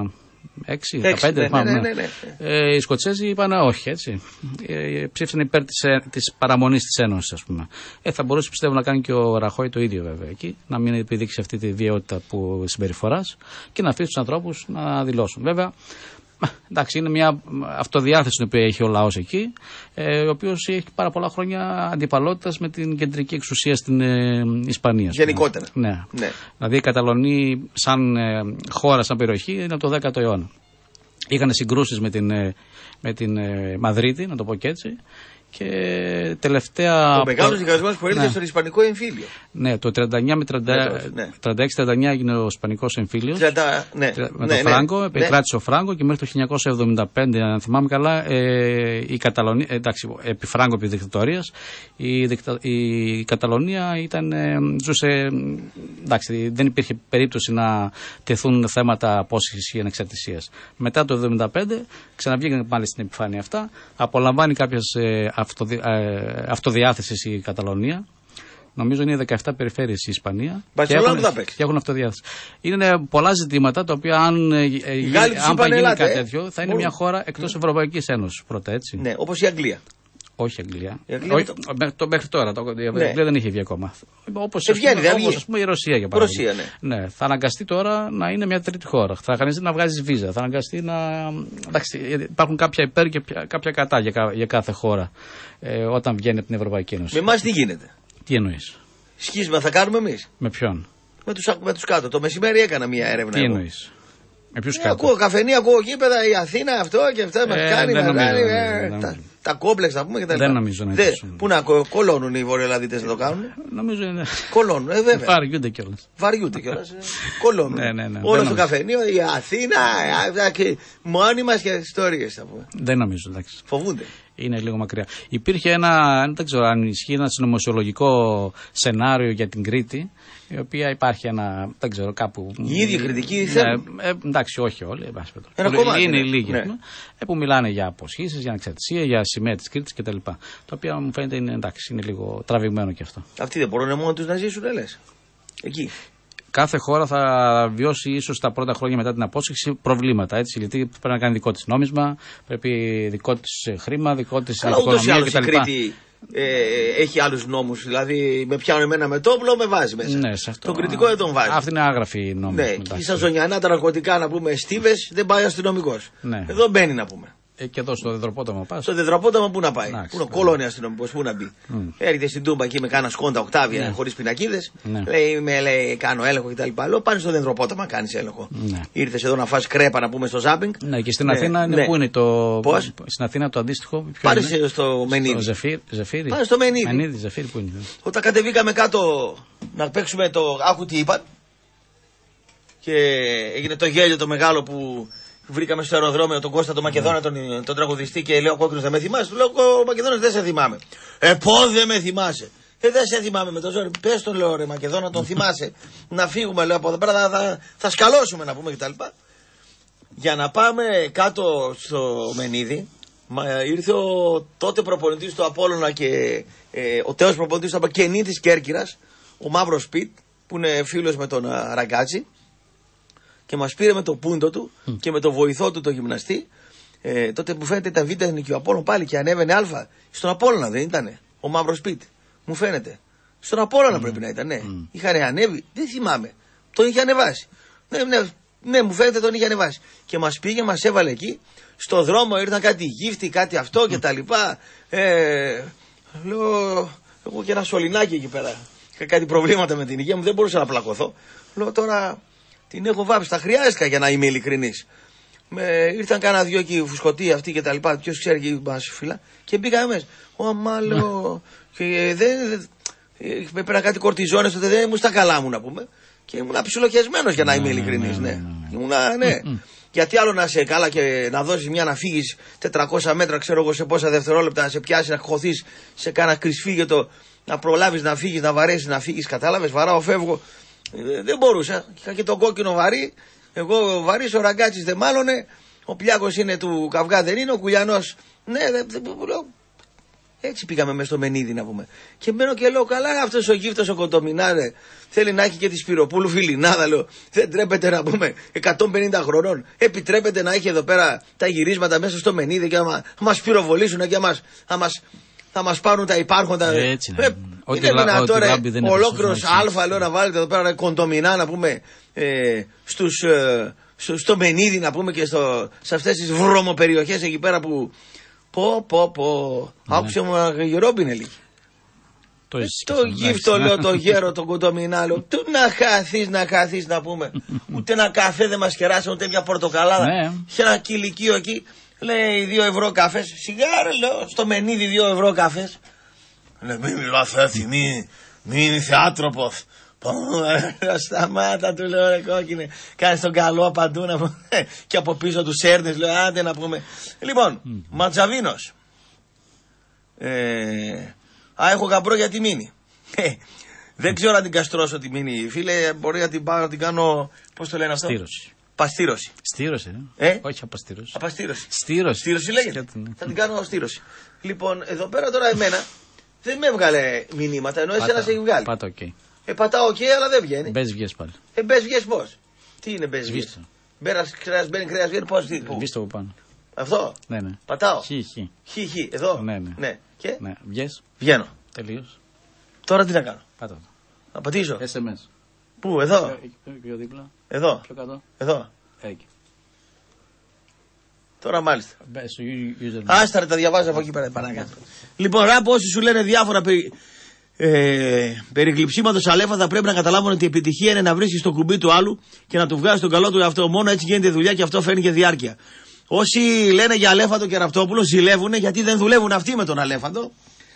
δεκαέξι δεκαπέντε, ναι, πάμε, ναι, ναι, ναι. Ε, οι Σκοτσέζοι είπαν όχι, έτσι. Ε, ψήφισαν υπέρ της, της παραμονής της Ένωσης, ας πούμε. Ε, θα μπορούσε πιστεύω να κάνει και ο Ραχώη το ίδιο βέβαια εκεί, να μην επιδείξει αυτή τη βιαιότητα που συμπεριφοράς και να αφήσει τους ανθρώπους να δηλώσουν. Βέβαια, εντάξει, είναι μια αυτοδιάθεση την οποία έχει ο λαός εκεί, ε, ο οποίος έχει πάρα πολλά χρόνια αντιπαλότητας με την κεντρική εξουσία στην ε, Ισπανία. Γενικότερα. Ναι. Ναι. Δηλαδή η Καταλωνία σαν ε, χώρα, σαν περιοχή είναι από το δέκατο αιώνα. Είχαν συγκρούσεις με την, ε, με την ε, Μαδρίτη, να το πω και έτσι. Και τελευταία. Ο μεγάλος δικασμός που ήρθε ναι. στον Ισπανικό εμφύλιο. Ναι, το τριάντα εννιά με τριάντα έξι τριάντα εννιά έγινε ο Ισπανικός εμφύλιος. τριάντα, ναι. Με ναι, τον Φράγκο, ναι. επικράτησε ο Φράγκο και μέχρι το χίλια εννιακόσια εβδομήντα πέντε, αν θυμάμαι καλά, ε, η Καταλωνία. Ε, εντάξει, επί Φράγκο, επί δικτατορίας, η, δικτα, η Καταλωνία ήταν, ε, ζούσε. Εντάξει, δεν υπήρχε περίπτωση να τεθούν θέματα απόσχησης ή ανεξαρτησίας. Μετά το εβδομήντα πέντε ξαναβγήκαν πάλι στην επιφάνεια αυτά, απολαμβάνει κάποιες. Ε, Αυτοδι... ε, αυτοδιάθεσης η Καταλωνία. Νομίζω είναι δεκαεπτά περιφέρειες η Ισπανία. Και έχουν, και έχουν αυτοδιάθεση. Είναι πολλά ζητήματα τα οποία αν, ε, αν παγίνει κάτι ε, τέτοιο θα είναι μπορούν. Μια χώρα εκτός ναι. Ευρωπαϊκής Ένωσης πρώτα, έτσι. Ναι, όπως η Αγγλία. Όχι η Αγγλία. Η Αγγλία Όχι, το... το μέχρι τώρα. Το, η Αγγλία ναι. δεν είχε βγει ακόμα. Όπως ας πούμε η Ρωσία για παράδειγμα. Ρωσία, ναι. Ναι, θα αναγκαστεί τώρα να είναι μια τρίτη χώρα. Θα αναγκαστεί να βγάζει βίζα. Θα αναγκαστεί να. Εντάξει, υπάρχουν κάποια υπέρ και κάποια κατά για, για κάθε χώρα ε, όταν βγαίνει από την Ευρωπαϊκή Ένωση. Με εμάς τι γίνεται. Τι εννοείς. Σχίσμα θα κάνουμε εμείς. Με ποιον. Με τους, με τους κάτω. Το μεσημέρι έκανα μια έρευνα. Τι εννοείς. Με ποιους ε, κάτω. Ακούω καφενή, ακούω γήπεδα, η Αθήνα, αυτό και αυτό. Ε, μας κάνει, δεν μας νομίζω, κάνει. δεν Ε, νομίζω, τα, τα κόμπλεξ θα πούμε και τα λοιπά. Δεν νομίζω να Δε, πού να κολώνουν οι Βορειοελλαδίτες να το κάνουν. Νομίζω είναι. Κολώνουν, ε, βέβαια. Βαριούνται κιόλας. Βαριούνται κιόλας. Ε, κολώνουν. Ναι, ναι, ναι. Όλο στο καφενείο, η Αθήνα, ε, και μόνοι μας και ιστορίες θα πούμε. Δεν νομίζω, εντάξει. Φοβούνται. Είναι λίγο μακριά. Υπήρχε ένα, δεν ξέρω αν ισχύει, ένα συνωμοσιολογικό σενάριο για την Κρήτη, η οποία υπάρχει ένα, δεν ξέρω, κάπου. Οι ίδιοι κριτικοί ναι, θέλουν. Ε, εντάξει, όχι όλοι. Ένα κομμάτι. Είναι ναι. λίγοι, ναι. ε, που μιλάνε για αποσχήσεις, για ανεξαρτησία, για σημαία της Κρήτης κτλ. Τα οποία μου φαίνεται είναι, εντάξει, είναι λίγο τραβηγμένο και αυτό. Αυτοί δεν μπορούν μόνο τους να ζήσουν, λες. Εκεί. Κάθε χώρα θα βιώσει ίσως τα πρώτα χρόνια μετά την απόσχηση προβλήματα. Έτσι, γιατί πρέπει να κάνει δικό της νόμισμα, πρέπει δικό της χρήμα, δικό της οικονομία κτλ. Η Κρήτη ε, έχει άλλους νόμους. Δηλαδή, με πιάνουν εμένα με τόπλο, με βάζει μέσα. Ναι, σε αυτό. Τον κριτικό δεν τον βάζει. Αυτή είναι άγραφη νόμη. Ναι, και στα ζωνιανά τα ναρκωτικά να πούμε στίβες, δεν πάει αστυνομικός. Ναι. Εδώ μπαίνει να πούμε. Ε, και εδώ στο Δεδροπόταμο πας. Στο Δεδροπόταμο πού να πάει. Άξι, πού είναι ο κολόνια αστυνομικός, πού να μπει. Mm. Έρχεται στην Τούμπα εκεί με κάνα σκόντα οκτάβια ναι. χωρίς πινακίδες. Ναι. Λέει, με λέει, κάνω έλεγχο κτλ. Λέω πάνε στο Δεδροπόταμο να κάνεις έλεγχο. Ναι. Ήρθες εδώ να φας κρέπα να πούμε στο ζάμπινγκ. Ναι, και στην Αθήνα είναι, ναι. Πού είναι το. Πώς? Στην Αθήνα το αντίστοιχο. Πάρε στο Μενίδη. Στο Ζεφύρι. Ζεφύρι. Πάρε στο Μενίδη. Μενίδη, Ζεφύρι που είναι. Όταν κατεβήκαμε κάτω να παίξουμε το άκου τι είπαν. Και έγινε το γέλιο το μεγάλο που. Βρήκαμε στο αεροδρόμιο τον Κώστα τον Μακεδόνα, τον, τον τραγουδιστή και λέει ο κόκκινος δεν με θυμάσαι. Του λέω ο Μακεδόνας δεν σε θυμάμαι. Ε, πώς δεν με θυμάσαι. Ε, δεν σε θυμάμαι με το ζόρι. Πες τον λέω ρε Μακεδόνα, τον θυμάσαι. Να φύγουμε λέω από εδώ πέρα, θα, θα, θα σκαλώσουμε να πούμε κτλ. Για να πάμε κάτω στο Μενίδη, ήρθε ο τότε προπονητής του Απόλλωνα και ε, ο τέος προπονητής του Απακενή της Κέρκυρας, ο Μαύρος Πιτ, που είναι φίλος με τον Ραγκάτσι. Και μας πήρε με το πούντο του mm. και με το βοηθό του το γυμναστή. Ε, τότε που φαίνεται ήταν β' εθνική ο Απόλλων πάλι και ανέβαινε α. Στον Απόλλωνα δεν ήτανε ο Μαύρος Πιτ. Μου φαίνεται. Στον Απόλλωνα mm. πρέπει να ήταν, ναι. Mm. Είχαν ανέβει, δεν θυμάμαι. Τον είχε ανεβάσει. Ναι, ναι, ναι, μου φαίνεται τον είχε ανεβάσει. Και μας πήγε, μας έβαλε εκεί. Στο δρόμο ήρθαν κάτι γύφτη, κάτι αυτό και τα λοιπά. Ε, λέω, εγώ και ένα σωληνάκι εκεί πέρα. Είχα κάτι προβλήματα με την υγεία μου, δεν μπορούσα να πλακωθώ. Λέω τώρα. Την έχω βάψει, τα χρειάζεσαι για να είμαι ειλικρινής. Με, ήρθαν κάνα δυο εκεί φουσκωτοί αυτοί και τα λοιπά. Ποιο ξέρει και μας φίλα. Και μπήκαμε μέσα. Ω, μάλλον. Και δεν. Έπαιρνα κάτι κορτιζόνες, τότε δεν ήμουν στα καλά μου να πούμε. Και ήμουν ψιλοχιασμένος για να είμαι ειλικρινής. Ναι. Ήμουνα, ναι. Γιατί άλλο να είσαι καλά και να δώσεις μια να φύγεις τετρακόσια μέτρα, ξέρω εγώ σε πόσα δευτερόλεπτα, να σε πιάσει, να χωθείς σε κάνα κρυσφύγετο, να προλάβεις να φύγεις, να βαρέσεις, να φύγεις. Κατάλαβες, βαράω, φεύγω. Ε, δεν μπορούσα. Είχα και τον κόκκινο βαρύ. Εγώ βαρύς, ο Ραγκάτσης δεν μάλωνε. Ο Πλιάκος είναι του Καυγά, δεν είναι. Ο Κουλιανός. Ναι, δεν. Δε, έτσι πήγαμε μέσα στο Μενίδη να πούμε. Και μένω και λέω, καλά, αυτός ο γύφτος ο Κοντομινάρε θέλει να έχει και τη Σπυροπούλου φιλινάδα. Λέω, δεν τρέπεται να πούμε εκατόν πενήντα χρονών. Επιτρέπεται να έχει εδώ πέρα τα γυρίσματα μέσα στο Μενίδη και να μας πυροβολήσουν και να μας, θα μας πάρουν τα υπάρχοντα. Έτσι, ε, ό,τι είναι δυνατόν ολόκληρος αλφα λέω να βάλετε εδώ πέρα Κοντομινά να πούμε ε, στους, ε, στο, στο Μενίδη να πούμε και στο, σε αυτές τις βρωμοπεριοχές εκεί πέρα που. Πω, πω, πω. Ναι. Άκουσε μου ένα γερόμπινελι. Το, το γύφτο λέω το γέρο, τον Κοντομινά λέω. Του να χαθείς, να χαθείς να πούμε. Ούτε ένα καφέ δεν μας κεράσαν, ούτε μια πορτοκαλάδα. Ναι. Είχε ένα κηλικείο εκεί. Λέει δύο ευρώ καφές. Σιγάρα λέω, στο Μενίδη δύο ευρώ καφές. Λέει μην μιλάς έτσι, μην, μην είσαι άτροπος. Σταμάτα του λέω ρε κόκκινε. Κάνεις τον καλό παντού να πούμε. Και από πίσω τους έρνες λέω άντε να πούμε. Λοιπόν, mm. Ματζαβίνος. Ε, α, έχω γαμπρό για τη μήνυ. Δεν ξέρω να την καστρώσω τη μήνυ. Φίλε, μπορεί να την πάω να την κάνω. Πώς το λένε αυτό? Στήρωση. Παστήρωση. Στήρωση, ε? ε? Όχι απαστήρωση. Απαστήρωση. Στήρωση. Στήρωση λέγεται. Θα την κάνω στήρωση. Λοιπόν, εδώ πέρα τώρα εμένα δεν με έβγαλε μηνύματα, ενώ εσένα σε έχει βγάλει. Πάτα, οκ. Ε, πατάω οκ, okay, αλλά δεν βγαίνει. Μπες βγες πάλι. Ε, μπες βγες πώς? Τι είναι μπες βγες? Μπέρας κρέας, μπαίνει κρέας, βγαίνει πώς? Τι, πού? Βήστε από πάνω. Αυτό? Ναι, ναι. Πατάω. Χι, χι. Χι, χι, εδώ. Ναι, ναι. Ναι. Και? Ναι. Βγες. Βγαίνω. Τελείως. Τώρα τι να κάνω? Πάτα. Να πατήσω. ες εμ ες. Πού, εδώ? Πιο, πιο δίπλα. Εδώ. Πιο κάτω. Εδώ. Εκεί. Τώρα μάλιστα. User... Άστα ρε, τα διαβάζω από εκεί πέρα παρακάτω. Λοιπόν, ράπ, όσοι σου λένε διάφορα περί, ε, περί γλυψίματος αλέφα, θα πρέπει να καταλάβουν ότι η επιτυχία είναι να βρίσκεις το κουμπί του άλλου και να του βγάζεις τον καλό του εαυτό. Μόνο έτσι γίνεται δουλειά και αυτό φέρνει και διάρκεια. Όσοι λένε για Αλέφαντο και Ραπτόπουλο ζηλεύουν γιατί δεν δουλεύουν αυτοί με τον Αλέφαντο.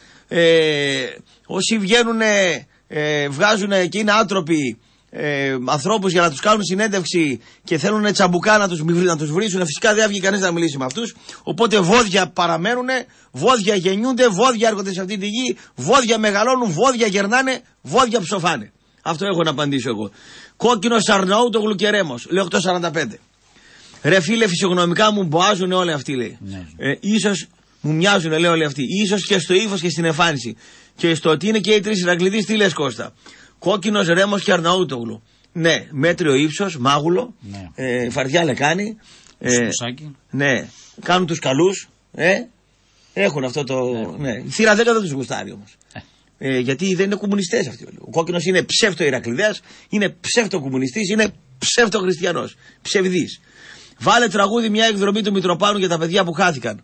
Ε, όσοι βγαίνουν, ε, βγάζουν και είναι άτροποι ε, ανθρώπους για να τους κάνουν συνέντευξη και θέλουν τσαμπουκά να τους, να τους βρίσουν, φυσικά δεν βγει κανείς να μιλήσει με αυτούς. Οπότε βόδια παραμένουν, βόδια γεννιούνται, βόδια έρχονται σε αυτή τη γη, βόδια μεγαλώνουν, βόδια γερνάνε, βόδια ψοφάνε. Αυτό έχω να απαντήσω εγώ. Κόκκινος Αρναούτογλου και Ρέμος, λέει οκτώ σαράντα πέντε. Ρε φίλε, φυσιογνωμικά μου μποάζουν όλοι αυτοί, λέει. Ναι. Ε, ίσως μου μοιάζουν, λέει, όλοι αυτοί. Ίσως και στο ύφος και στην εμφάνιση. Και στο ότι είναι και οι τρεις Ηρακλήδεις, τι λες Κώστα? Κόκκινος, Ρέμος και Αρναούτογλου. Ναι, μέτριο ύψος, μάγουλο, ναι. ε, φαρδιά λεκάνη. Ε, ναι, κάνουν τους καλούς. Ε, έχουν αυτό το. Ναι. Ναι. Θύρα δέκα δεν τους γουστάρει όμως. Ε. Ε, γιατί δεν είναι κομμουνιστές αυτοί όλοι. Ο κόκκινος είναι ψεύτο Ηρακλειδέας, είναι ψεύτο κομμουνιστής, είναι ψεύτο χριστιανός. Ψευδής. Βάλε τραγούδι μια εκδρομή του Μητροπάνου για τα παιδιά που χάθηκαν.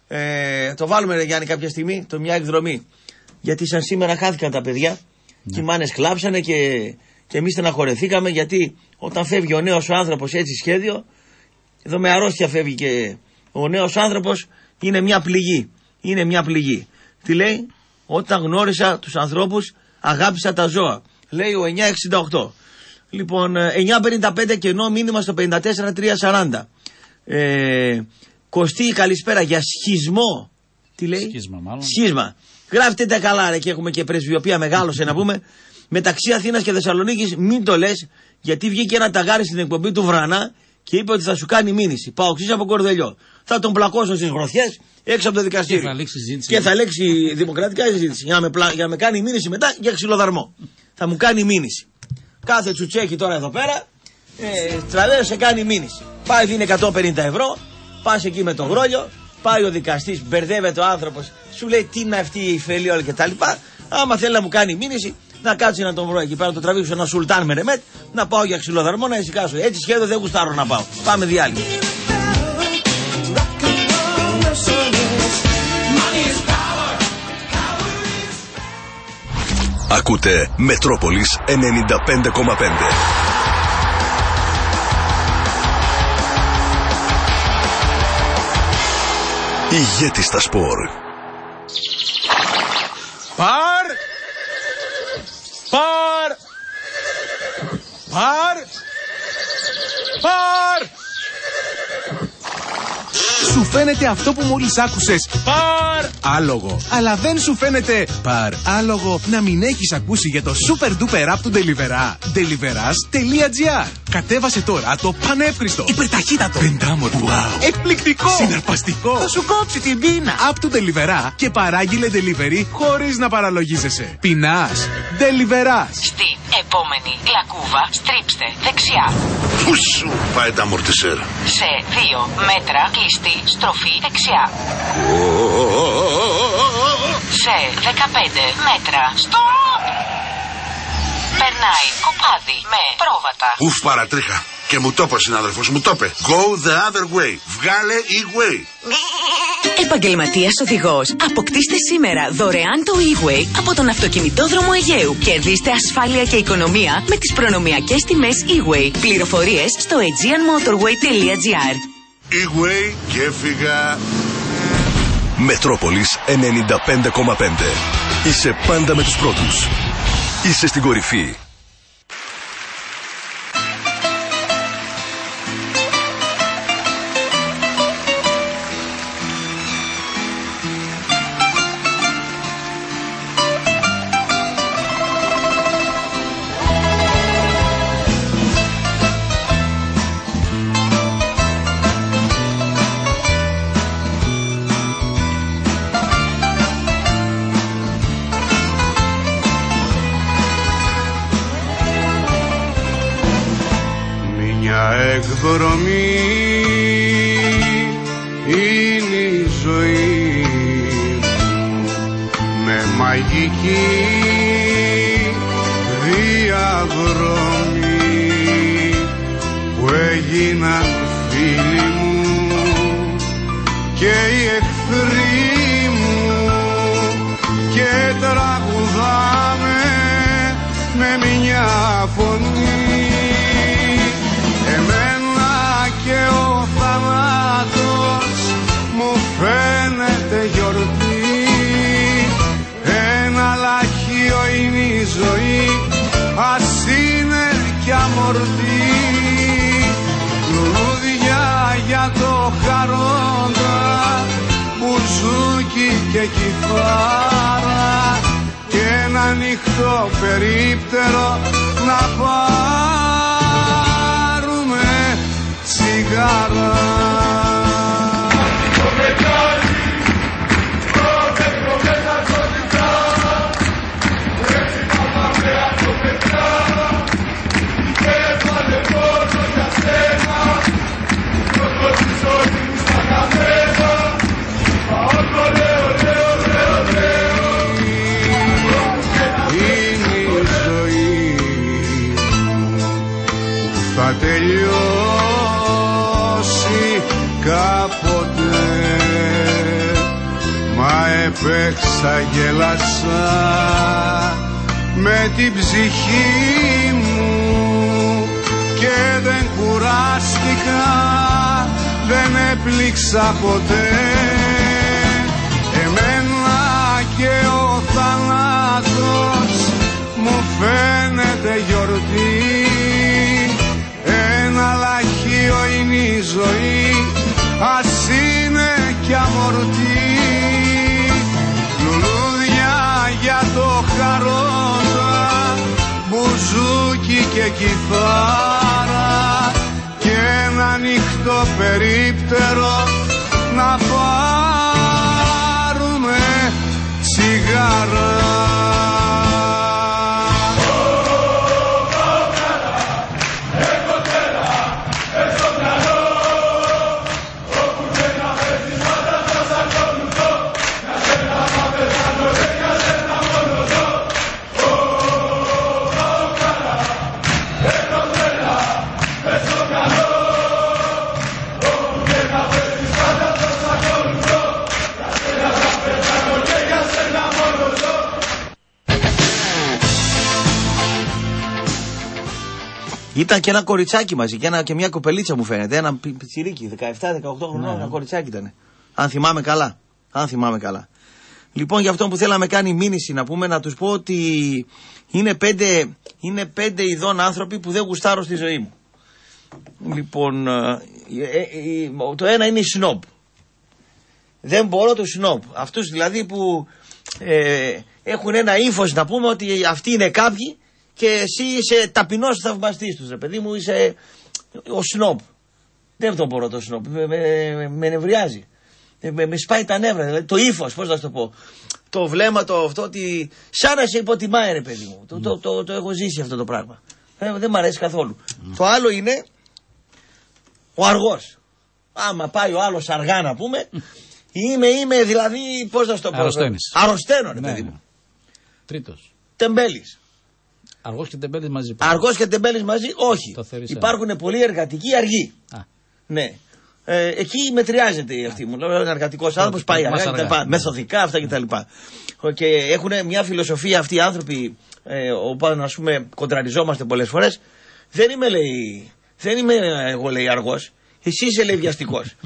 Ε, το βάλουμε, ρε Γιάννη, κάποια στιγμή, το μια εκδρομή. Γιατί σαν σήμερα χάθηκαν τα παιδιά, ναι. Και οι μάνες κλάψανε και, και εμείς στεναχωρεθήκαμε. Γιατί όταν φεύγει ο νέος άνθρωπος έτσι σχέδιο, εδώ με αρρώστια φεύγει και ο νέος άνθρωπος, είναι μια πληγή. Είναι μια πληγή. Τι λέει? Όταν γνώρισα τους ανθρώπους, αγάπησα τα ζώα. Λέει ο εννιά εξήντα οκτώ. Λοιπόν, εννιά πενήντα πέντε κενό μήνυμα στο πενήντα τέσσερα τριακόσια σαράντα. Ε, Κωστή, καλησπέρα για σχισμό. Τι λέει? Σχίσμα, μάλλον. Σχίσμα. Γράφτε τα καλά, ρε, και έχουμε και πρεσβειοποία μεγάλωσε να πούμε. Μεταξύ Αθήνας και Θεσσαλονίκης, μην το λες, γιατί βγήκε ένα ταγάρι στην εκπομπή του Βρανά και είπε ότι θα σου κάνει μήνυση. Παοξής από Κορδελιό. Θα τον πλακώσω στις γροθιές έξω από το δικαστήριο. Και θα λέξει, και θα λέξει δημοκρατικά συζήτηση. Για να, με πλα... για να με κάνει μήνυση μετά για ξυλοδαρμό. Θα μου κάνει μήνυση. Κάθε τσουτσέκι τώρα εδώ πέρα, ε, τραβέω σε κάνει μήνυση. Πάει, δίνει εκατόν πενήντα ευρώ, πας εκεί με το γρόλιο, πάει ο δικαστής, μπερδεύεται ο άνθρωπος, σου λέει τι είναι αυτή η φελή και τα λοιπά. Άμα θέλει να μου κάνει μήνυση, να κάτσει να τον βρω εκεί πέρα, να το τραβήξω ένα σουλτάν με ρεμέτ, να πάω για ξυλοδαρμό να ησυχάσω. Έτσι σχέδιο δεν γουστάρω να πάω. Πάμε διάλειμμα. Ακούτε Μετρόπολης ενενήντα πέντε κόμμα πέντε. Ηγέτης στα σπορ. Παρ! Παρ! Παρ! Παρ! Σου φαίνεται αυτό που μόλις άκουσες παρ άλογο, αλλά δεν σου φαίνεται παρ άλογο να μην έχεις ακούσει για το super duper app του Deliveroo. Deliveras τελεία gr. Κατέβασε τώρα το πανεύχριστο, υπερταχύτατο, πεντάμορφο, wow, εκπληκτικό, συναρπαστικό, θα σου κόψει την πείνα app του Deliveroo και παράγγειλε delivery χωρίς να παραλογίζεσαι. Πεινάς, Deliveras. Στην επόμενη λακκούβα στρίψτε δεξιά. Πού σου πάει τα αμορτισέρ? Σε δύο μέτρα κλειστή στροφή δεξιά. Σε δεκαπέντε μέτρα στοπ. Περνάει κοπάδι με πρόβατα. Ουφ, παρατρίχα. Και μου το είπε ο συνάδελφος, μου το είπε. Go the other way. Βγάλε e-way. Επαγγελματίας οδηγός. Αποκτήστε σήμερα δωρεάν το e-way από τον αυτοκινητόδρομο Αιγαίου. Κερδίστε ασφάλεια και οικονομία με τις προνομιακές τιμές e-way. Πληροφορίες στο aegean motorway τελεία gr. E-way και έφυγα. Μετρόπολης ενενήντα πέντε κόμμα πέντε. Είσαι πάντα με τους πρώτους. Είσαι στην κορυφή. Εκδρομή είναι η ζωή μου, με μαγική διαδρομή που έγιναν φίλοι μου και οι εχθροί μου και τραγουδάμε με μια φωνή. Και ο θάνατος μου φαίνεται γιορτή. Ένα λαχείο είναι η ζωή, ας είναι κι αμορτή. Λουλούδια για το χαρόντα, μπουζούκι και κιθάρα και ένα ανοιχτό περίπτερο να πάρουμε τσιγάρα. Είναι η ζωή που θα τελειώσει κάποτε, μα έπαιξα, γέλασα με την ψυχή μου και δεν κουράστηκα, δεν έπληξα ποτέ. Εμένα και ο θάνατος μου φαίνεται γιορτή. Ένα λαχείο είναι η ζωή, ας είναι κι αμορτή. Λουλούδια για το χαρόντα, μπουζούκι και κιθάρα και ένα ανοιχτό περίπτερο να πάρουμε τσιγάρα. Ήταν και ένα κοριτσάκι μαζί και, ένα, και μια κοπελίτσα μου φαίνεται. Ένα πιτσιρίκι, δεκαεπτά δεκαοκτώ χρονών, ένα κοριτσάκι ήταν. Αν θυμάμαι καλά. Αν θυμάμαι καλά. Λοιπόν, για αυτό που θέλαμε κάνει μήνυση να πούμε, να τους πω ότι είναι πέντε, είναι πέντε ειδών άνθρωποι που δεν γουστάρω στη ζωή μου. Λοιπόν, ε, ε, ε, το ένα είναι οι σνόμπ. Δεν μπορώ τους σνόμπ. Αυτούς δηλαδή που ε, έχουν ένα ύφος να πούμε ότι αυτοί είναι κάποιοι και εσύ είσαι ταπεινός θαυμαστής τους, ρε παιδί μου, είσαι ο σνόμπ. Δεν τον μπορώ το σνόμπ. Με, με, με νευριάζει. Με, με σπάει τα νεύρα. Δηλαδή, το ύφος, πώς να σου το πω. Το βλέμμα το αυτό ότι σαν να σε υποτιμάει, ρε παιδί μου. Mm. Το, το, το, το έχω ζήσει αυτό το πράγμα. Ε, δεν μ' αρέσει καθόλου. Mm. Το άλλο είναι ο αργός. Άμα πάει ο άλλος αργά να πούμε, είμαι, είμαι δηλαδή, πώς να σου το πω. Αρρωσταίνω, ρε ναι, παιδί μου. Τρίτος. Τεμπέλης. Αργός και τεμπέλης μαζί. Αργός και τεμπέλης μαζί, όχι. Υπάρχουν πολλοί εργατικοί αργοί. Α. Ναι. Ε, εκεί μετριάζεται αυτή μου. Λέω εργατικός άνθρωπος, πάει αργά κτλ. Μεθοδικά αυτά κτλ. Και έχουν μια φιλοσοφία αυτοί οι άνθρωποι, ε, όπου ας πούμε κοντραριζόμαστε πολλές φορές. Δεν είμαι, λέει, δεν είμαι εγώ, λέει, αργός. Εσύ είσαι, λέει, βιαστικός.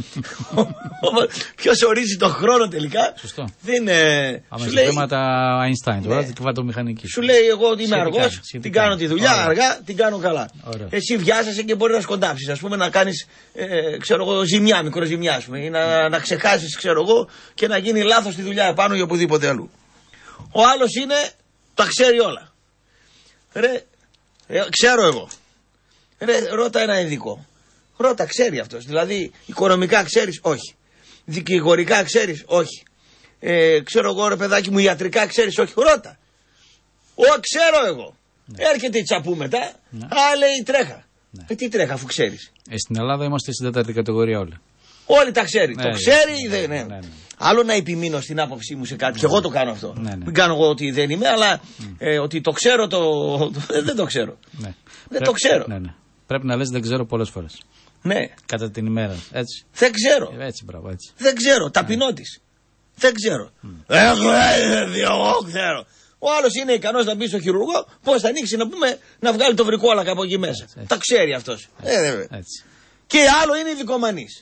Ποιος ορίζει τον χρόνο τελικά. Σωστό. Δεν είναι. Αμέσως θέματα Einstein, τώρα την κυβατομηχανική. Σου λέει εγώ ότι είμαι αργός, την κάνω τη δουλειά Ωραία. αργά, την κάνω καλά. Ωραία. Εσύ βιάζεσαι και μπορεί να σκοντάψεις, ας πούμε, να κάνεις ε, ξέρω εγώ, ζημιά, μικροζημιά, ας πούμε, ή να, να ξεχάσεις, ξέρω εγώ, και να γίνει λάθος τη δουλειά επάνω ή οπουδήποτε αλλού. Ο άλλος είναι, τα ξέρει όλα. Ρε, ε, ξέρω εγώ. Ρε, ρώτα ένα ειδικό. Ρώτα, ξέρει αυτός. Δηλαδή, οικονομικά ξέρεις, όχι. Δικηγορικά ξέρεις, όχι. Ε, ξέρω εγώ, ρε παιδάκι μου, ιατρικά ξέρεις, όχι. Ρώτα. Ω, ξέρω εγώ. Ναι. Έρχεται η τσαπού μετά, ναι. Α, λέει τρέχα. Ναι. Ε, τι τρέχα, αφού ξέρεις. Ε, στην Ελλάδα είμαστε στην τέταρτη κατηγορία όλοι. Όλοι τα ξέρει. Ναι, το ξέρει ή ναι, δεν ναι, ναι. ναι. Άλλο να επιμείνω στην άποψή μου σε κάτι. Ναι. Και εγώ το κάνω αυτό. Ναι, ναι. Μην κάνω εγώ ότι δεν είμαι, αλλά mm. ε, ότι το ξέρω, το... δεν το ξέρω. Ναι. Δεν Πρέ... το ξέρω. Ναι, ναι. Πρέπει να λες δεν ξέρω πολλές φορές. Ναι. Κατά την ημέρα. Έτσι. Δεν ξέρω. Έτσι, μπράβο, έτσι. Δεν ξέρω. Ταπεινότης. Mm. Δεν ξέρω. Mm. Έχω έρθει, εγώ ξέρω. Ο άλλος είναι ικανός να μπει στο χειρουργό, πώς θα ανοίξει να πούμε να βγάλει το βρικόλακα από εκεί μέσα. Έτσι, τα ξέρει αυτός. Έτσι, ε, έτσι. Και άλλο είναι ειδικομανής.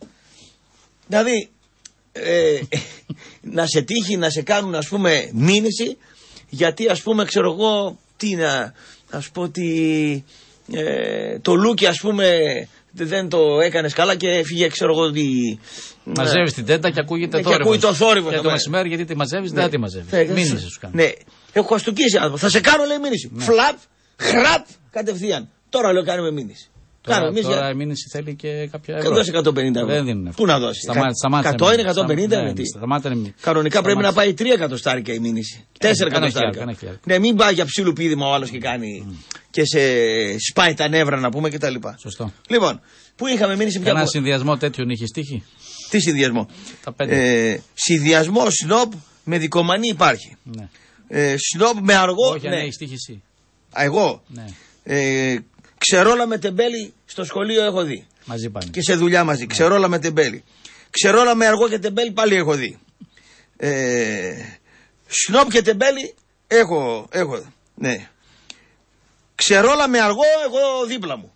Δηλαδή, ε, να σε τύχει να σε κάνουν, ας πούμε, μήνυση, γιατί, ας πούμε, ξέρω εγώ, τι να, ας πω ότι ε, το Λούκι, ας πούμε, δεν το έκανες καλά και έφυγε, ξέρω εγώ, ότι... Μαζεύεις την τέντα και ακούγεται ναι, θόρυβος. Και ακούει το θόρυβο. Και το μεσημέρι, γιατί τη μαζεύεις, ναι. δεν τη μαζεύεις. Ναι, μήνυση σου κάνει. Ναι, έχω αστουκίσει άνθρωπο. Θα σε κάνω, λέει, μήνυση. Ναι. Φλαπ, χραπ, κατευθείαν. Τώρα λέω κάνουμε μήνυση. Τώρα, Κάνουμε τώρα για... η μήνυση θέλει και κάποια ευρώ. Δώσει εκατόν πενήντα ευρώ. Δεν δίνουν. Πού να δώσει. εκατό είναι εκατόν πενήντα. Ναι, σταμάτα, κανονικά πρέπει να πάει τρία εκατοστάρικα η μήνυση. τέσσερα εκατοστάρικα. Ναι, μην πάει για ψήλου πίδημα ο άλλος και κάνει mm. και σε σπάει τα νεύρα να πούμε κτλ. Σωστό. Λοιπόν, πού είχαμε μήνυση πια. Ένα συνδυασμό τέτοιον είχε τύχει. Τι συνδυασμό. Ε, συνδυασμό σνόπ με δικομανή υπάρχει. Ναι. Ε, σνόπ με αργό. Όχι, ναι. αν έχει τύχει εσύ. Α, εγώ. Ναι. Ε, ξερόλα με τεμπέλη στο σχολείο έχω δει. Μαζί πάνε. Και σε δουλειά μαζί. Ναι. Ξερόλα με τεμπέλη. Ξερόλα με αργό και τεμπέλη πάλι έχω δει. Ε, σνόπ και τεμπέλη έχω, έχω. Ναι. Ξερόλα με αργό εγώ δίπλα μου.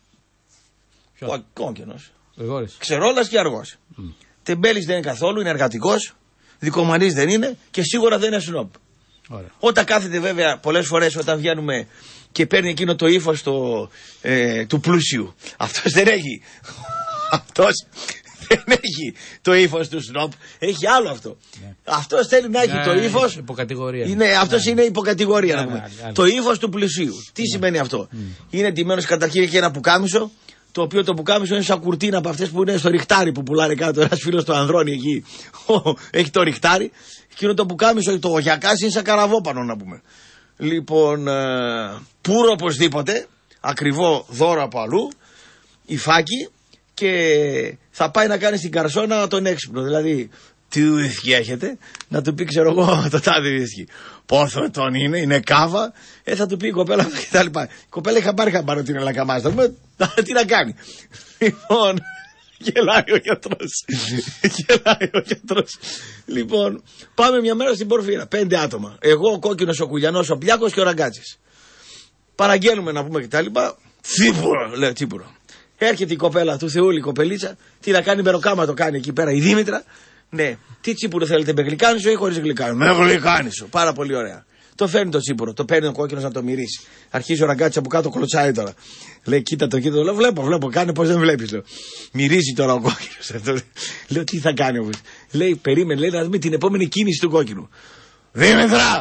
Ποιος? Ο κόκκινος. Γρηγόρης. Ξερόλας και αργός. Mm. Τεμπέλης δεν είναι καθόλου, είναι εργατικός. Δικομανής δεν είναι και σίγουρα δεν είναι σνόπ. Ωραία. Όταν κάθεται βέβαια πολλές φορές όταν βγαίνουμε και παίρνει εκείνο το ύφος το, ε, του πλούσιου. Αυτός δεν έχει. Αυτός δεν έχει το ύφος του σνόπ. Έχει άλλο αυτό. Ναι. Αυτός θέλει να έχει ναι, το ύφος. Υποκατηγορία. Είναι, αυτός ναι. είναι υποκατηγορία. Ναι, ναι, ναι, ναι. Το ύφος του πλουσίου. Τι ναι. σημαίνει αυτό. Mm. Είναι ντυμένος καταρχήν και ένα πουκάμισο. Το οποίο το πουκάμισο είναι σαν κουρτίνα από αυτές που είναι στο ριχτάρι που πουλάνε κάτω. Ένας φίλος του Ανδρώνη εκεί έχει το ριχτάρι. Εκείνο το πουκάμισο, το γιακάσι είναι σαν καραβόπανο να πούμε. Λοιπόν, ε, πουρο οπωσδήποτε, ακριβό δώρο από αλλού, υφάκι και θα πάει να κάνει στην καρσόνα τον έξυπνο. Δηλαδή, τι ουίσκι έχετε, να του πει ξέρω εγώ το τάδι ουίσκι. Πόθο τον είναι, είναι κάβα, ε, θα του πει η κοπέλα αυτό και τα λοιπά. Η κοπέλα είχα πάρει χαμπάρι ότι είναι λακαμάς, θα πούμε, τι να κάνει. Λοιπόν, γελάει ο γιατρός. Γελάει ο γιατρός. Λοιπόν, πάμε μια μέρα στην Πορφύρα. Πέντε άτομα. Εγώ, ο Κόκκινος, ο Κουλιανός, ο Πλιάκος και ο Ραγκάτσης. Παραγγέλνουμε να πούμε και τα λοιπά. Τσίπουρο, λέω τσίπουρο. Έρχεται η κοπέλα του Θεούλη, η κοπελίτσα, τι να κάνει, μεροκάμα το κάνει εκεί πέρα η Δήμητρα. Ναι, τι τσίπουρο θέλετε, με γλυκάνισο ή χωρίς γλυκάνισο? Με γλυκάνισο. Πάρα πολύ ωραία. Το φέρνει το τσίπουρο, το παίρνει ο κόκκινος να το μυρίσει. Αρχίζει ο ραγκάτσι από κάτω, κλωτσάει τώρα. Λέει, κοίτα το, κοίτα το. Λέω, βλέπω, βλέπω, κάνε πως δεν βλέπεις. Λέω. Μυρίζει τώρα ο κόκκινος. Λέω, τι θα κάνει όμως? Λέει, περίμενε, λέει, να δούμε την επόμενη κίνηση του κόκκινου. Δήμητρα!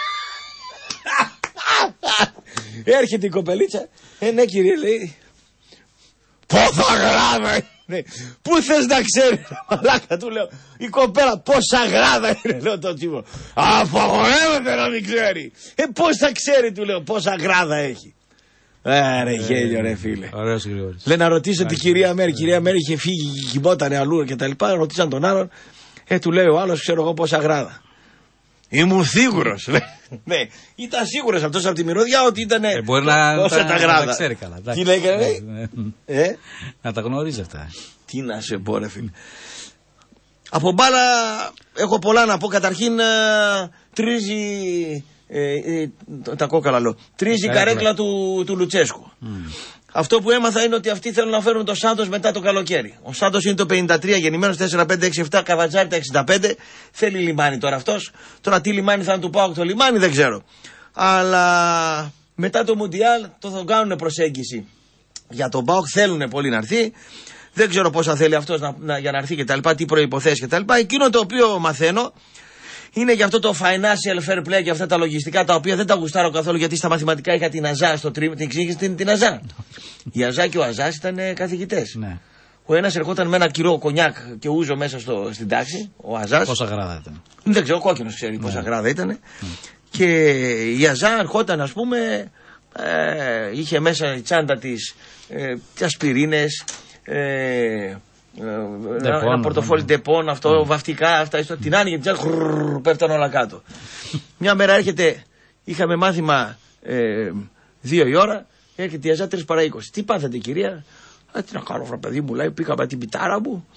Έρχεται η κοπελίτσα. Ε, ναι, κύριε, λέει. Πόσα γράμμα είναι! Πού θες να ξέρεις, μαλάκα, του λέω. Η κοπέλα πόσα γράμμα είναι, λέω το τσίπουρο. Απαγορεύεται να μην ξέρει. Ε, πώς θα ξέρει, του λέω, πόσα γράμμα έχει. Ε, ρε γέλιο, ρε φίλε. Ωραίος Γρηγόρης. Λέει να ρωτήσω την κυρία Μέρη. Η κυρία Μέρη είχε φύγει και κοιμότανε αλλού και τα λοιπά. Ρωτήσαν τον άλλον. Ε, του λέει ο άλλος, ξέρω εγώ πόσα γράμμα. Ήμουν σίγουρος. Ναι, ήταν σίγουρος αυτός από τη μυρωδιά ότι ήταν. Ε, μπορεί να, όσα τα, τα, να τα ξέρει καλά. Τι λέει, λέει. Ε? Να τα γνωρίζει αυτά. Τι να σε πω, ρε φίλε. Από μπάλα έχω πολλά να πω. Καταρχήν τρίζει. Ε, ε, τα κόκαλα λέω. Τρίζει η καρέκλα του, του Λουτσέσκου. Mm. Αυτό που έμαθα είναι ότι αυτοί θέλουν να φέρουν τον Σάντος μετά το καλοκαίρι. Ο Σάντος είναι το πενήντα τρία, γεννημένος τέσσερα πέντε έξι επτά, Καβατζάρη τα εξήντα πέντε. Θέλει λιμάνι τώρα αυτός. Τώρα τι λιμάνι θα του πάω το λιμάνι δεν ξέρω. Αλλά μετά το Μουντιάλ το θα κάνουν προσέγγιση. Για τον ΠΑΟΚ θέλουν πολύ να έρθει. Δεν ξέρω πόσα θέλει αυτός να, να, για να έρθει κτλ. Τι προϋποθέσεις κτλ. Εκείνο το οποίο μαθαίνω είναι για αυτό το financial fair play και αυτά τα λογιστικά τα οποία δεν τα γουστάρω καθόλου, γιατί στα μαθηματικά είχα την Αζά στο τρίμηνο, την εξήγησε την, την Αζά. Η Αζά και ο Αζάς ήταν καθηγητές. Ναι. Ο ένας ερχόταν με ένα κιλό κονιάκ και ούζο μέσα στο, στην τάξη, ο Αζάς. Πόσα γράδα ήταν? Δεν ξέρω, ο κόκκινος ξέρει ναι. πόσα γράδα ήταν. Ναι. Και η Αζά ερχόταν, ας πούμε, ε, είχε μέσα η τσάντα της ε, ασπιρίνες, ε, Ένα, ένα πορτοφόλι ντεπών, αυτό, mm. βαφτικά, αυτά. Ιστο, την άνοιγε, την άνοιγε, πέφτανε όλα κάτω. Μια μέρα έρχεται, είχαμε μάθημα ε, δύο η ώρα, έρχεται η Αζά τρεις παρά είκοσι. Τι πάθατε, κυρία? Ε, τι να κάνω, βρε παιδί μου, λέει, πήγαμε την πιτάρα μου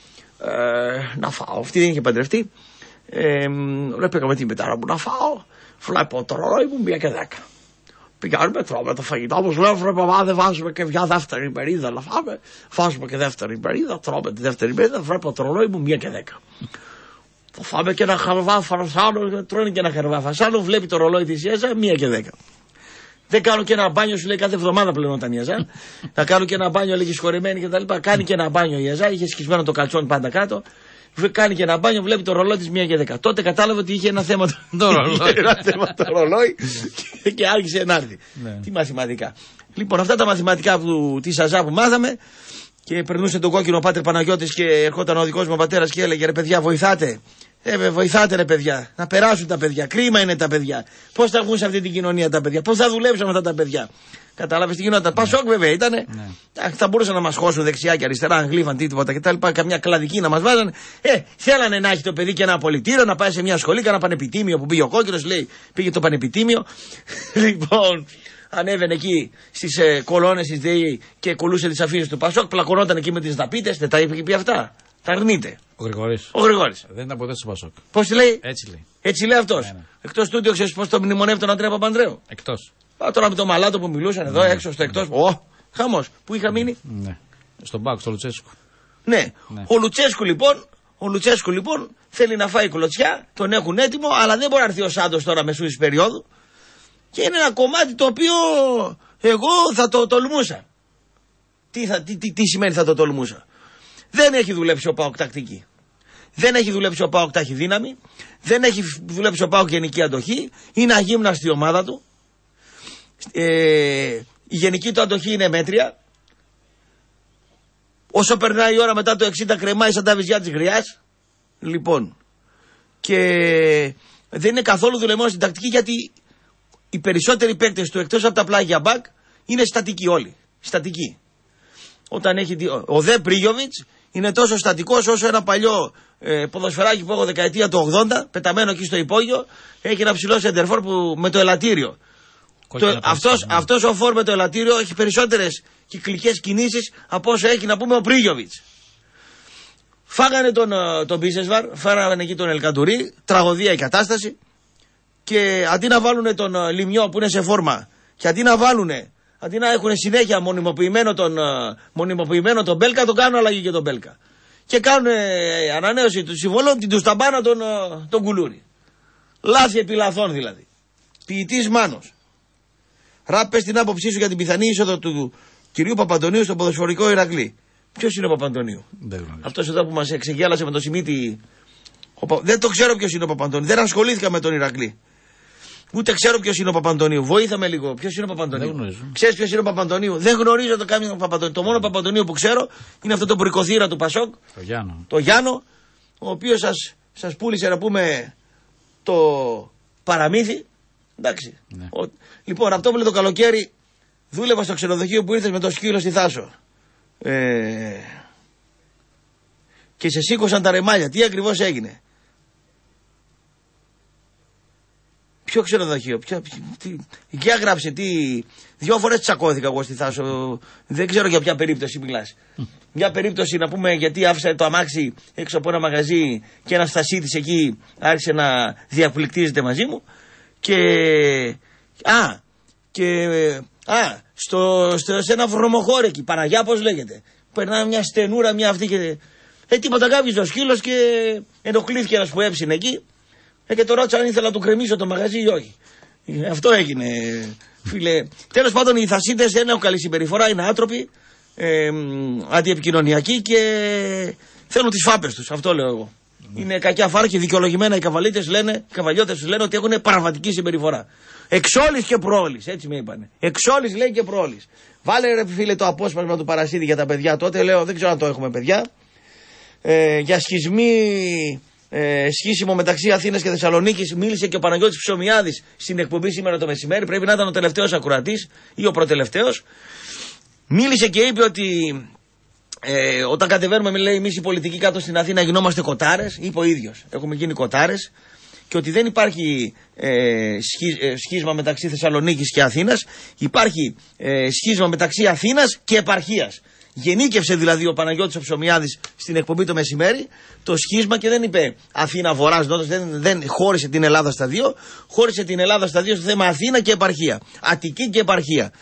ε, να φάω. Αυτή δεν είχε παντρευτεί. Ε, λέει, πήγαμε την πιτάρα μου να φάω. Βλέπω το ρολόι μου μία και δέκα. Πηγαίνουμε, τρώμε το φαγητό. Όπως λέω, βρε παπά, δεν βάζουμε και μια δεύτερη μερίδα να φάμε. Βάζουμε και δεύτερη μερίδα, τρώμε τη δεύτερη μερίδα. Βλέπω το ρολόι μου μία και δέκα. Θα φάμε και ένα χαρβά φασάνο, τρώνε και ένα χαρβά φασάνο. Βλέπει το ρολόι τη Ιέζα, μία και δέκα. Δεν κάνω και ένα μπάνιο, σου λέει κάθε εβδομάδα πλενόταν η Ιέζα. Θα κάνω και ένα μπάνιο, λέγει σχολημένη κτλ. Κάνει και ένα μπάνιο η Ιέζα, είχε σκισμένο το καλτσόν πάντα κάτω. Κάνει και ένα μπάνιο, βλέπει το ρολόι τη μία και δέκα. Τότε κατάλαβε ότι είχε ένα θέμα το ρολόι, ένα θέμα το ρολόι και, και άρχισε να έρθει. Ναι. Τι μαθηματικά. Λοιπόν, αυτά τα μαθηματικά τη Αζά που μάθαμε και περνούσε τον κόκκινο ο Πάτερ Παναγιώτης και ερχόταν ο δικός μου πατέρας και έλεγε, ρε παιδιά, βοηθάτε. Ε, βοηθάτε, ρε παιδιά, να περάσουν τα παιδιά. Κρίμα είναι τα παιδιά. Πώς θα βγουν σε αυτή την κοινωνία τα παιδιά, πώς θα δουλέψουν αυτά τα παιδιά. Κατάλαβε τι γινόταν. Πασόκ βέβαια ήτανε. Ναι. Θα μπορούσαν να μας χώσουν δεξιά και αριστερά, αν γλύφαν τίποτα κτλ. Καμιά κλαδική να μας βάζανε. Ε, θέλανε να έχει το παιδί και ένα πολιτήριο, να πάει σε μια σχολή, κάνα πανεπιτήμιο που πήγε ο κόκκινος, λέει, πήγε το πανεπιτήμιο. Λοιπόν, ανέβαινε εκεί στις ε, κολόνες της ΔΕΗ και κολούσε τις αφήσεις του Πασόκ, πλακωνόταν εκεί με τις δαπίτες. Δεν τα είχε πει αυτά. Τα αρνείται. Ο Γρηγόρης. Ο Γρηγόρης. Δεν ήταν ποτέ στο Πασόκ. Πώς λέει? Έτσι λέει. Έτσι λέει αυτός. Ναι, ναι. Εκτός τούτου, ξέρεις πώς το μνημονεύει τον Αντρέα Παπανδρέου? Εκτός. Α, τώρα με το μαλάτο που μιλούσαν εδώ, ναι, έξω στο εκτός. Ω, χαμός. Πού είχα μείνει? Ναι. Στον Πάκ, στο Λουτσέσκου. Ναι. ναι. Ο Λουτσέσκου λοιπόν, ο Λουτσέσκου λοιπόν θέλει να φάει κλωτσιά, τον έχουν έτοιμο, αλλά δεν μπορεί να έρθει ο Σάντος τώρα μεσού της περίοδου. Και είναι ένα κομμάτι το οποίο εγώ θα το τολμούσα. Τι, θα, τι, τι, τι σημαίνει θα το τολμούσα? Δεν έχει δουλέψει ο ΠΑΟΚ τακτική. Δεν έχει δουλέψει ο ΠΑΟΚ ταχυδύναμη. Δεν έχει δουλέψει ο ΠΑΟΚ γενική αντοχή. Είναι αγύμναστη η ομάδα του. Ε, η γενική του αντοχή είναι μέτρια. Όσο περνάει η ώρα μετά το εξήντα κρεμάει σαν τα βυζιά της γριάς. Λοιπόν, και δεν είναι καθόλου δουλεμένο στην τακτική, γιατί οι περισσότεροι παίκτες του εκτός από τα πλάγια μπακ είναι στατικοί όλοι. Στατικοί. Όταν έχει δει, ο Δε Πρίγιοβιτς είναι τόσο στατικός όσο ένα παλιό ε, ποδοσφαιράκι που έχω δεκαετία του ογδόντα, πεταμένο εκεί στο υπόγειο, έχει ένα ψηλό σεντερφόρ που, με το ελαττήριο. Το, αυτός, ναι. αυτός ο φόρ με το ελαττήριο έχει περισσότερες κυκλικές κινήσεις από όσο έχει να πούμε ο Πρίγιοβιτς. Φάγανε τον, τον Μπίσεσβαρ, φάγανε εκεί τον Ελκαντουρί, τραγωδία η κατάσταση, και αντί να βάλουν τον Λιμιό που είναι σε φόρμα και αντί να βάλουν Αντί να έχουν συνέχεια μονιμοποιημένο τον, μονιμοποιημένο τον Μπέλκα, το κάνουν αλλαγή και τον Μπέλκα. Και κάνουν ε, ανανέωση του συμβολών την του ταμπάνα τον, τον Κουλούρη. Λάθη επί λαθών δηλαδή. Ποιητής Μάνος. Ραπ, πες την άποψή σου για την πιθανή είσοδο του κυρίου Παπαντονίου στο ποδοσφαιρικό Ηρακλή. Ποιος είναι ο Παπαντονίου? Αυτός εδώ που μας εξεγέλασε με το Σιμίτι. Πα... Δεν το ξέρω ποιος είναι ο Παπαντονίου. Δεν ασχολήθηκα με τον Ηρακλή. Ούτε ξέρω ποιος είναι ο Παπαντονίου. Βοήθαμε λίγο. Ποιος είναι ο Παπαντονίου? Ξέρεις ποιος είναι ο Παπαντονίου? Δεν γνωρίζω το κάποιον Παπαντονίου. Το μόνο Παπαντονίου που ξέρω είναι αυτό το πρικοθύρα του Πασόκ. Το Γιάννο. Το Γιάννο, ο οποίος σας, σας πούλησε να πούμε το παραμύθι. Εντάξει. Ναι. Ο... Λοιπόν, αυτό που λέει το καλοκαίρι, δούλευα στο ξενοδοχείο που ήρθες με το σκύλο στη Θάσο. Ε... Και σε σήκωσαν τα ρεμάλια. Τι ακριβώς έγινε? Ποιο ξενοδοχείο? Ποιο, τι, εκεί έγραψε τι. Δυο φορές τσακώθηκα εγώ στη Θάσο. Δεν ξέρω για ποια περίπτωση μιλάς. Mm. Μια περίπτωση να πούμε γιατί άφησα το αμάξι έξω από ένα μαγαζί και ένας στασίτης εκεί άρχισε να διαπληκτίζεται μαζί μου. Και. Α, και. Α, στο, στο, σε ένα βρωμοχώρι εκεί. Παναγιά, πώς λέγεται. Περνάει μια στενούρα, μια αυτή και. Ε, τίποτα, κάποιος ο σκύλος και ενοχλήθηκε ένας που έψινε εκεί. Ε, και το ρώτησα αν ήθελα να του κρεμίσω το μαγαζί ή όχι. Ε, αυτό έγινε, φίλε. Τέλος πάντων, οι Θασίτες δεν έχουν καλή συμπεριφορά, είναι άτροποι, ε, αντιεπικοινωνιακοί και θέλουν τις φάπες τους. Αυτό λέω εγώ. Mm. Είναι κακιά φάρα και δικαιολογημένα οι καβαλίτες λένε, οι καβαλιώτες τους λένε ότι έχουν παραβατική συμπεριφορά. Εξόλης και προόλης, έτσι με είπανε. Εξόλης λέει και προόλης. Βάλε ρε φίλε το απόσπασμα του Παρασίδη για τα παιδιά τότε, λέω, δεν ξέρω αν το έχουμε παιδιά. Ε, για σχισμή. Ε, σχίσιμο μεταξύ Αθήνας και Θεσσαλονίκης μίλησε και ο Παναγιώτης Ψωμιάδης στην εκπομπή σήμερα το μεσημέρι. Πρέπει να ήταν ο τελευταίος ακροατής ή ο προτελευταίος. Μίλησε και είπε ότι ε, όταν κατεβαίνουμε, λέει, εμείς οι πολιτικοί κάτω στην Αθήνα γινόμαστε κοτάρες. Είπε ο ίδιος, έχουμε γίνει κοτάρες. Και ότι δεν υπάρχει ε, σχί, ε, σχίσμα μεταξύ Θεσσαλονίκης και Αθήνας. Υπάρχει ε, σχίσμα μεταξύ Αθήνας και επαρχίας. Γενίκευσε δηλαδή ο Παναγιώτης ο Ψωμιάδης στην εκπομπή το μεσημέρι το σχίσμα και δεν είπε Αθήνα Βορράς Νότος, δεν, δεν χώρισε την Ελλάδα στα δύο, χώρισε την Ελλάδα στα δύο στο θέμα Αθήνα και επαρχία, Αττική και επαρχία.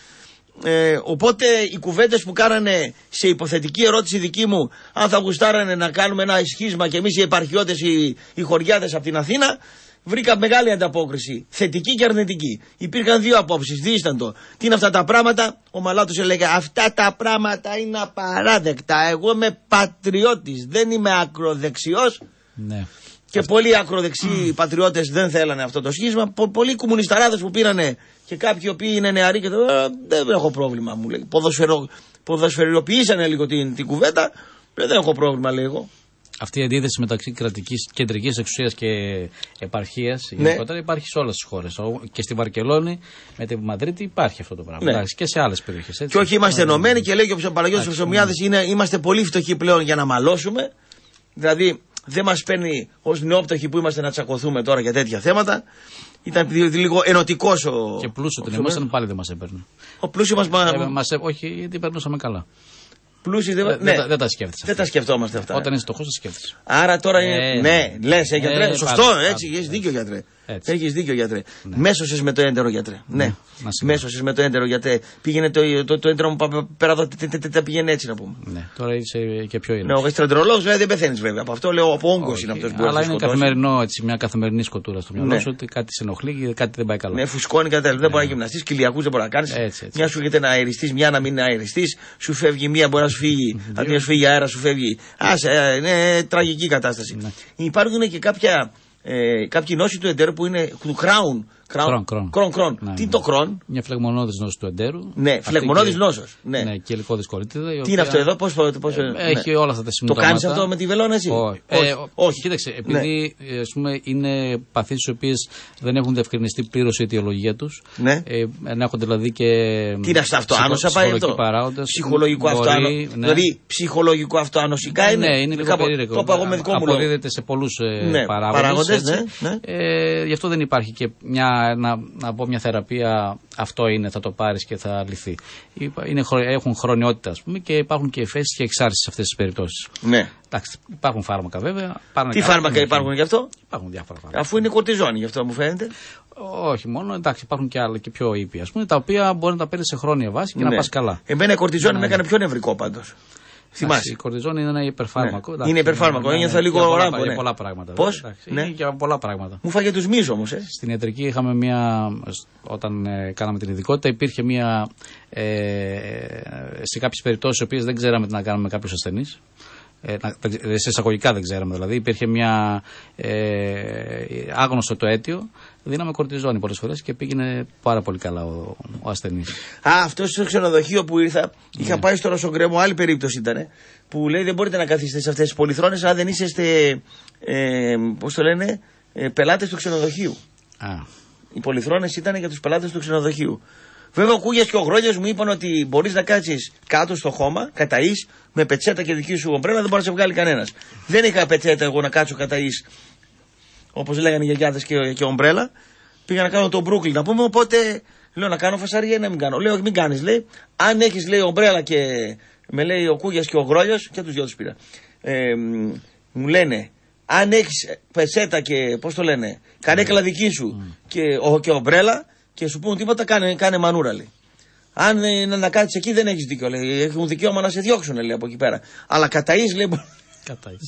Ε, οπότε οι κουβέντες που κάνανε σε υποθετική ερώτηση δική μου, αν θα γουστάρανε να κάνουμε ένα σχίσμα και εμείς οι επαρχιώτες, οι, οι χωριάτες από την Αθήνα, βρήκα μεγάλη ανταπόκριση, θετική και αρνητική. Υπήρχαν δύο απόψεις, δίσταντο. Τι είναι αυτά τα πράγματα? Ο Μαλάτος έλεγε αυτά τα πράγματα είναι απαράδεκτα. Εγώ είμαι πατριώτης, δεν είμαι ακροδεξιός. Ναι. Και αυτό... πολλοί ακροδεξιοί mm. πατριώτες δεν θέλανε αυτό το σχίσμα. Πο- πολλοί κομμουνισταράδες που πήρανε και κάποιοι οποίοι είναι νεαροί και το, δεν έχω πρόβλημα, μου λέει. Ποδοσφαιρο... Ποδοσφαιριλοποιήσανε λίγο την, την κουβέντα. Δεν έχω πρόβλημα, λέει εγώ. Αυτή η αντίθεση μεταξύ κρατικής, κεντρικής εξουσίας και επαρχίας ναι. γενικότερα υπάρχει σε όλες τις χώρες. Και στη Βαρκελόνη με τη Μαδρίτη υπάρχει αυτό το πράγμα. Ναι. Και σε άλλες περιοχές. Έτσι. Και όχι είμαστε ενωμένοι και λέει και ο Παναγιώτης Ψωμιάδης είμαστε πολύ φτωχοί πλέον για να μαλώσουμε. Δηλαδή δεν μας παίρνει ως νεόπτωχοι που είμαστε να τσακωθούμε τώρα για τέτοια θέματα. Ήταν λίγο ενωτικός ο. Και πλούσιο τον ήμασταν πάλι δεν μας έπαιρνε. Ο πλούσιο μας. Ε, μας όχι, γιατί περνούσαμε καλά. Πλούσιοι δεν, δεν, ναι. δεν, δεν τα σκέφτεσαι. Δεν τα σκεφτόμαστε αυτά. Όταν είσαι φτωχός, τα σκέφτεσαι. Άρα τώρα είναι. Ε, ναι, λες, ε, γιατρέ. Ε, σωστό, πάρα, έτσι. Έχεις δίκιο, γιατρέ. Έχεις δίκιο, γιατρέ. Ναι. Μέσωσες με το έντερο, γιατρέ. Ναι. ναι. Μέσωσες με το έντερο, γιατρέ. Πήγαινε το, το, το έντερο μου πέρα εδώ, τα πήγαινε έτσι να πούμε. Ναι, τώρα είσαι και πιο ήρεμος. Ναι, ο γαστρεντρολόγος δηλαδή δεν πεθαίνεις βέβαια. Από αυτό λέω από όγκος είναι αυτός που αλλά είναι καθημερινό, έτσι, μια καθημερινή σκοτούρα στο μυαλό σου ότι κάτι σε ενοχλεί και κάτι δεν πάει καλά. Ναι, φουσκώνει κάτι δεν μπορεί να γυμναστείς, κοιλιακούς δεν μπορεί να κάνεις. Μια σου γίνεται να αεριστείς, μια να μην αεριστείς. Σου φεύγει μία, μπορεί να σου φύγει. Αντί να σου φύγει αέρα, σου φεύγει. Άσε, είναι τραγική κατάσταση. Υπάρχουν και κάποια. Ε, κάποιοι νόσοι του εντέρου που είναι του Crown. Κρόν, κρόν. κρόν, κρόν. Ναι, Τι είναι ναι. το κρόν? Μια φλεγμονώδης νόσος του εντέρου. Ναι, φλεγμονώδης νόσος. Ναι, ναι και υλικό δυσκολίτιδα. Τι οποία... είναι αυτό εδώ, πώς. πώς ε, έχει ναι. όλα αυτά τα συμπτώματα. Το κάνεις αυτό με τη βελόνα, εσύ? Όχι. όχι. Ε, όχι. Κοίταξε, επειδή ναι. ας πούμε, είναι παθήσεις οι οποίες δεν έχουν διευκρινιστεί πλήρως η αιτιολογία τους. Ναι. Ε, ενέχονται δηλαδή και. Τι είναι αυτό, άνοσα πάει αυτό? Ψυχολογικό αυτοάνωσο. Δηλαδή ψυχολογικό αυτοάνωσικά είναι. Ναι, είναι λίγο περίεργο. Το παγωμετικό μου. Αποδίδεται σε πολλούς παράγοντες. Γι' αυτό δεν υπάρχει και μια να, να, να πω μια θεραπεία, αυτό είναι, θα το πάρεις και θα λυθεί. Είναι, έχουν χρονιότητα, ας πούμε, και υπάρχουν και εφέσεις και εξάρσεις σε αυτές τις περιπτώσεις. Ναι. Εντάξει, υπάρχουν φάρμακα βέβαια. Τι φάρμακα υπάρχουν γι' αυτό? Υπάρχουν διάφορα φάρμακα. Αφού είναι κορτιζόνη, γι' αυτό μου φαίνεται. Όχι μόνο, εντάξει, υπάρχουν και άλλα και πιο ήπια, ας πούμε, τα οποία μπορεί να τα παίρνει σε χρόνια βάση και ναι. να πας καλά. Εμένα η κορτιζόνη ναι. με έκανε πιο νευρικό πάντως. Θυμάσαι. Η κορτιζόνη είναι ένα υπερφάρμακο. Ναι. Εντάξει, είναι υπερφάρμακο, ένιωθα ναι, λίγο οράμπο. Για ναι. πολλά πράγματα. Πώς? Ναι. Είναι για πολλά πράγματα. Μου φάγε τους μυς όμως. Ε. Στην ιατρική είχαμε μια. Όταν ε, κάναμε την ειδικότητα, υπήρχε μια. Ε, σε κάποιες περιπτώσεις, οι οποίες δεν ξέραμε τι να κάνουμε με κάποιους ασθενείς. Ε, σε εισαγωγικά δεν ξέραμε δηλαδή. Υπήρχε μια. Ε, άγνωστο το αίτιο. Δίναμε κορτιζόνη πολλές φορές και πήγαινε πάρα πολύ καλά ο, ο ασθενής. Α, αυτό στο ξενοδοχείο που ήρθα, ναι. είχα πάει στο Ρωσογκρέμο, άλλη περίπτωση ήταν. Που λέει δεν μπορείτε να καθίσετε σε αυτές τις πολυθρόνες αν δεν είσαστε. Ε, πώς το λένε, ε, πελάτες του ξενοδοχείου. Α. Οι πολυθρόνες ήταν για τους πελάτες του ξενοδοχείου. Βέβαια, ο Κούγιας και ο Γρόλιας μου είπαν ότι μπορείς να κάτσεις κάτω στο χώμα, κατά εις, με πετσέτα και δική σου ομπρέλα, δεν μπορεί να σε βγάλει κανένας. Δεν είχα πετσέτα εγώ να κάτσω κατά εις, όπως λέγανε οι γιαγιάδες και, και ομπρέλα. Πήγα να κάνω το Brooklyn να πούμε, οπότε λέω να κάνω φασαρία ή να μην κάνω. Λέω, μην κάνεις, λέει. Αν έχεις, λέει, ομπρέλα και με λέει ο Κούγιας και ο Γρόλιος, και τους δυο τους πήρα. Ε, μου λένε, αν έχεις πετσέτα και, πώς το λένε, καρέκλα δική σου mm. και, ο, και ομπρέλα. Και σου πούν τίποτα, κάνε, κάνε μανούρα, λέει. Αν είναι να κάτσεις εκεί δεν έχεις δίκιο, λέει. Έχουν δικαίωμα να σε διώξουν, λέει, από εκεί πέρα. Αλλά καταείς, λέει. Καταείς.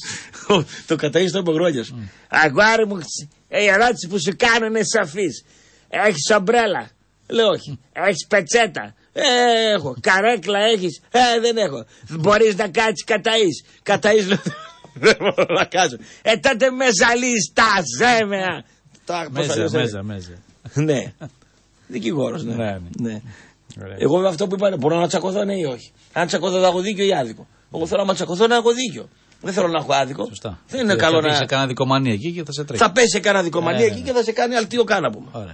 Το καταείς το είπε ο Γρόλιος. Mm. Αγουάρι μου, η ερώτηση που σου κάνω είναι σαφής. Έχεις ομπρέλα? Λέω όχι. Έχεις πετσέτα? Ε, έχω. Καρέκλα έχεις? Ε, δεν έχω. Μπορείς να κάτσεις καταείς? Καταείς, λέω. Δεν μπορώ να κάτσω. Ε, τότε με ζαλείς τα ζέμεα. Μέζα, μέζα, μέζα. Ναι. Δικηγόρος, ναι. ναι, ναι. Εγώ με αυτό που είπα, μπορώ να τσακωθώ, ναι ή όχι. Αν τσακωθώ, θα έχω δίκιο ή άδικο. Εγώ θέλω να τσακωθώ να έχω δίκιο. Δεν θέλω να έχω άδικο. Σωστά. Δεν είναι καλό θα να. Θα πέσει κανένα δικομανία εκεί και θα σε τρέχει. Θα πέσει κανένα δικομανία ναι, εκεί ναι. και θα σε κάνει αλτίο κάνα πούμε. Ωραία.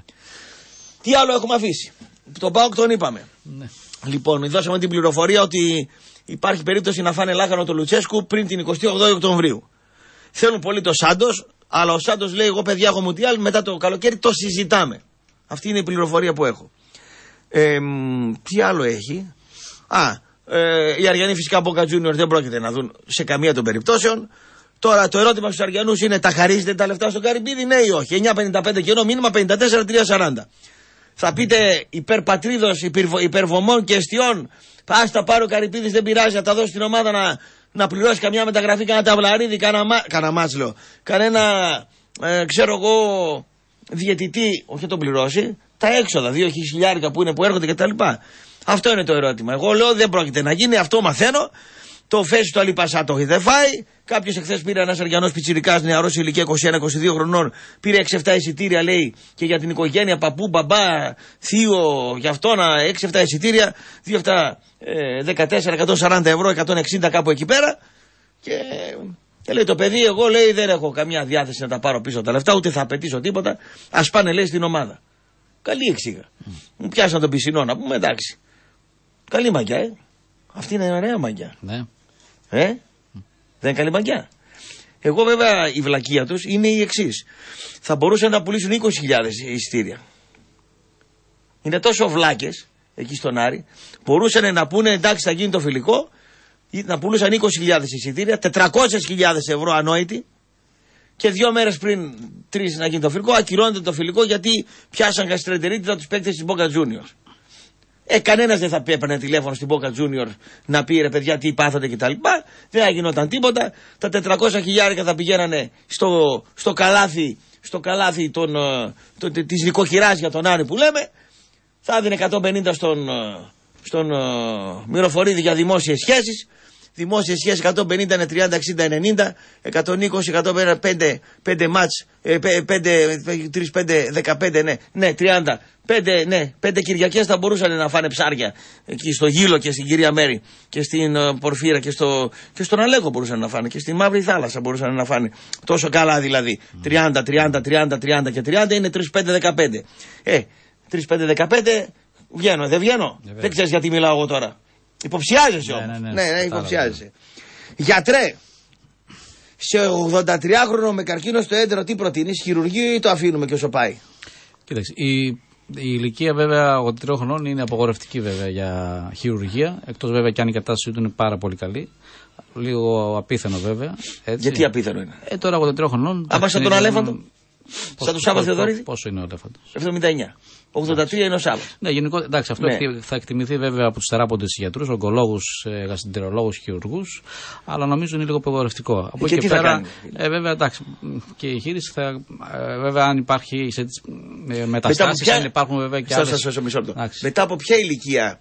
Τι άλλο έχουμε αφήσει? Τον ΠΑΟΚ τον είπαμε. Ναι. Λοιπόν, δώσαμε την πληροφορία ότι υπάρχει περίπτωση να φάνε λάχανο το Λουτσέσκου πριν την εικοστή ογδόη Οκτωβρίου. Θέλουν πολύ το Σάντος, αλλά ο Σάντος λέει: εγώ παιδιά έχω μουτιάλ, μετά το καλοκαίρι το συζητάμε. Αυτή είναι η πληροφορία που έχω. Ε, τι άλλο έχει? Α, ε, οι Αριανοί φυσικά από Boca Juniors δεν πρόκειται να δουν σε καμία των περιπτώσεων. Τώρα το ερώτημα στους Αριανούς είναι: τα χαρίζετε τα λεφτά στο Καρυπίδη, ναι ή όχι? εννιά πενήντα πέντε κενό μήνυμα, πενήντα τέσσερα τρία σαράντα. Θα πείτε υπέρ πατρίδος, υπερ, υπερβομών και αιστιών. Ας τα πάρει ο Καρυπίδης, δεν πειράζει, να τα δώσει στην ομάδα να, να πληρώσει καμιά μεταγραφή, κανένα ταυλαρίδι, κανένα μάτσλο. Κανένα, ε, ξέρω εγώ, διαιτητή, όχι να τον πληρώσει. Τα έξοδα, δύο χιλιάρικα που είναι που έρχονται κτλ. Αυτό είναι το ερώτημα. Εγώ λέω δεν πρόκειται να γίνει, αυτό μαθαίνω. Το φέση του Αλίπασά το δεν φάει. Κάποιο εχθές πήρε ένας Αριανός πιτσιρικάς νεαρός ηλικία είκοσι ένα είκοσι δύο χρονών. Πήρε έξι εφτά εισιτήρια, λέει, και για την οικογένεια, παππού, μπαμπά, θείο, γι' αυτό να έξι εφτά εισιτήρια. δύο εφτά δεκατέσσερα, εκατόν σαράντα ευρώ, εκατόν εξήντα κάπου εκεί πέρα. Και, και λέει το παιδί, εγώ λέει δεν έχω καμιά διάθεση να τα πάρω πίσω τα λεφτά, ούτε θα απαιτήσω τίποτα. Ας πάνε, λέει, στην ομάδα. Καλή εξήγα. Μου πιάσαν τον πισινό να πούμε, εντάξει. Καλή μαγιά, ε. Αυτή είναι ωραία μαγιά. Ναι. Ε, δεν είναι καλή μαγιά. Εγώ βέβαια η βλακεία τους είναι η εξής. Θα μπορούσαν να πουλήσουν είκοσι χιλιάδες εισιτήρια. Είναι τόσο βλάκες εκεί στον Άρη. Μπορούσαν να πούνε εντάξει θα γίνει το φιλικό. Να πουλούσαν είκοσι χιλιάδες εισιτήρια, τετρακόσιες χιλιάδες ευρώ ανόητη. Και δύο μέρες πριν, τρεις να γίνει το φιλικό, ακυρώνεται το φιλικό γιατί πιάσαν καστρεντερίτιδα τους παίκτες της Boca Juniors. Ε, κανένας δεν θα έπαιρνε τηλέφωνο στην Boca Juniors να πει ρε παιδιά τι πάθατε κτλ. Δεν θα γινόταν τίποτα. Τα τετρακόσια χιλιάρικα θα πηγαίνανε στο, στο καλάθι, στο καλάθι των, το, το, της νοικοκυράς για τον Άρη που λέμε. Θα έδινε εκατόν πενήντα στον, στον uh, Μυροφορίδη για δημόσιες σχέσεις. Δημόσιες σχέσεις εκατόν πενήντα είναι τριάντα, εξήντα, ενενήντα, εκατόν είκοσι, εκατόν πενήντα, πέντε μάτς, πέντε, τρία, πέντε, δεκαπέντε, ναι, ναι, τριάντα, πέντε, ναι, πέντε Κυριακές θα μπορούσαν να φάνε ψάρια εκεί στο Γύλο και στην Κυρία Μέρη και στην uh, Πορφύρα και, στο, και στον Αλέκο μπορούσαν να φάνε και στη Μαύρη Θάλασσα μπορούσαν να φάνε. Τόσο καλά δηλαδή. Mm. τριάντα, τριάντα, τριάντα, τριάντα και τριάντα είναι τρία, πέντε, δεκαπέντε. Ε, τρία, πέντε, δεκαπέντε βγαίνω, δεν βγαίνω. Yeah, δεν ξέρεις γιατί μιλάω εγώ τώρα. Υποψιάζεσαι όμως. Ναι, ναι, ναι, ναι, υποψιάζεσαι. Γιατρέ, σε ογδοντατριάχρονο με καρκίνο στο έντερο τι προτείνεις, χειρουργείο ή το αφήνουμε και όσο πάει? Κοίταξε, η, η ηλικία βέβαια ογδόντα τριών χρονών είναι απαγορευτική βέβαια για χειρουργία. Εκτός βέβαια και αν η κατάσταση του είναι πάρα πολύ καλή. Λίγο απίθανο βέβαια. Έτσι. Γιατί απίθανο είναι? Ε, τώρα ογδόντα τριών χρονών. Άμα σαν τον Αλέφαντο. Σαν τον Σάββα Θεοδωρίδη. Πόσο είναι ο Αλέφαντος? εβδομήντα εννιά. ογδόντα τρία είναι ο Σάββα. Ναι, γενικώ, εντάξει, αυτό ναι. θα εκτιμηθεί βέβαια από τους θεράποντες γιατρούς, ογκολόγους, γαστρεντερολόγους, χειρουργούς, αλλά νομίζω είναι λίγο απαγορευτικό. Από και, και τι πέρα, θα κάνει? Ε, βέβαια, εντάξει, και η χείριση θα. Ε, βέβαια, αν υπάρχει σε, ε, μεταστάσεις, ποια... αν υπάρχουν βέβαια και άλλες. Σας μισό λεπτό. Μετά από ποια ηλικία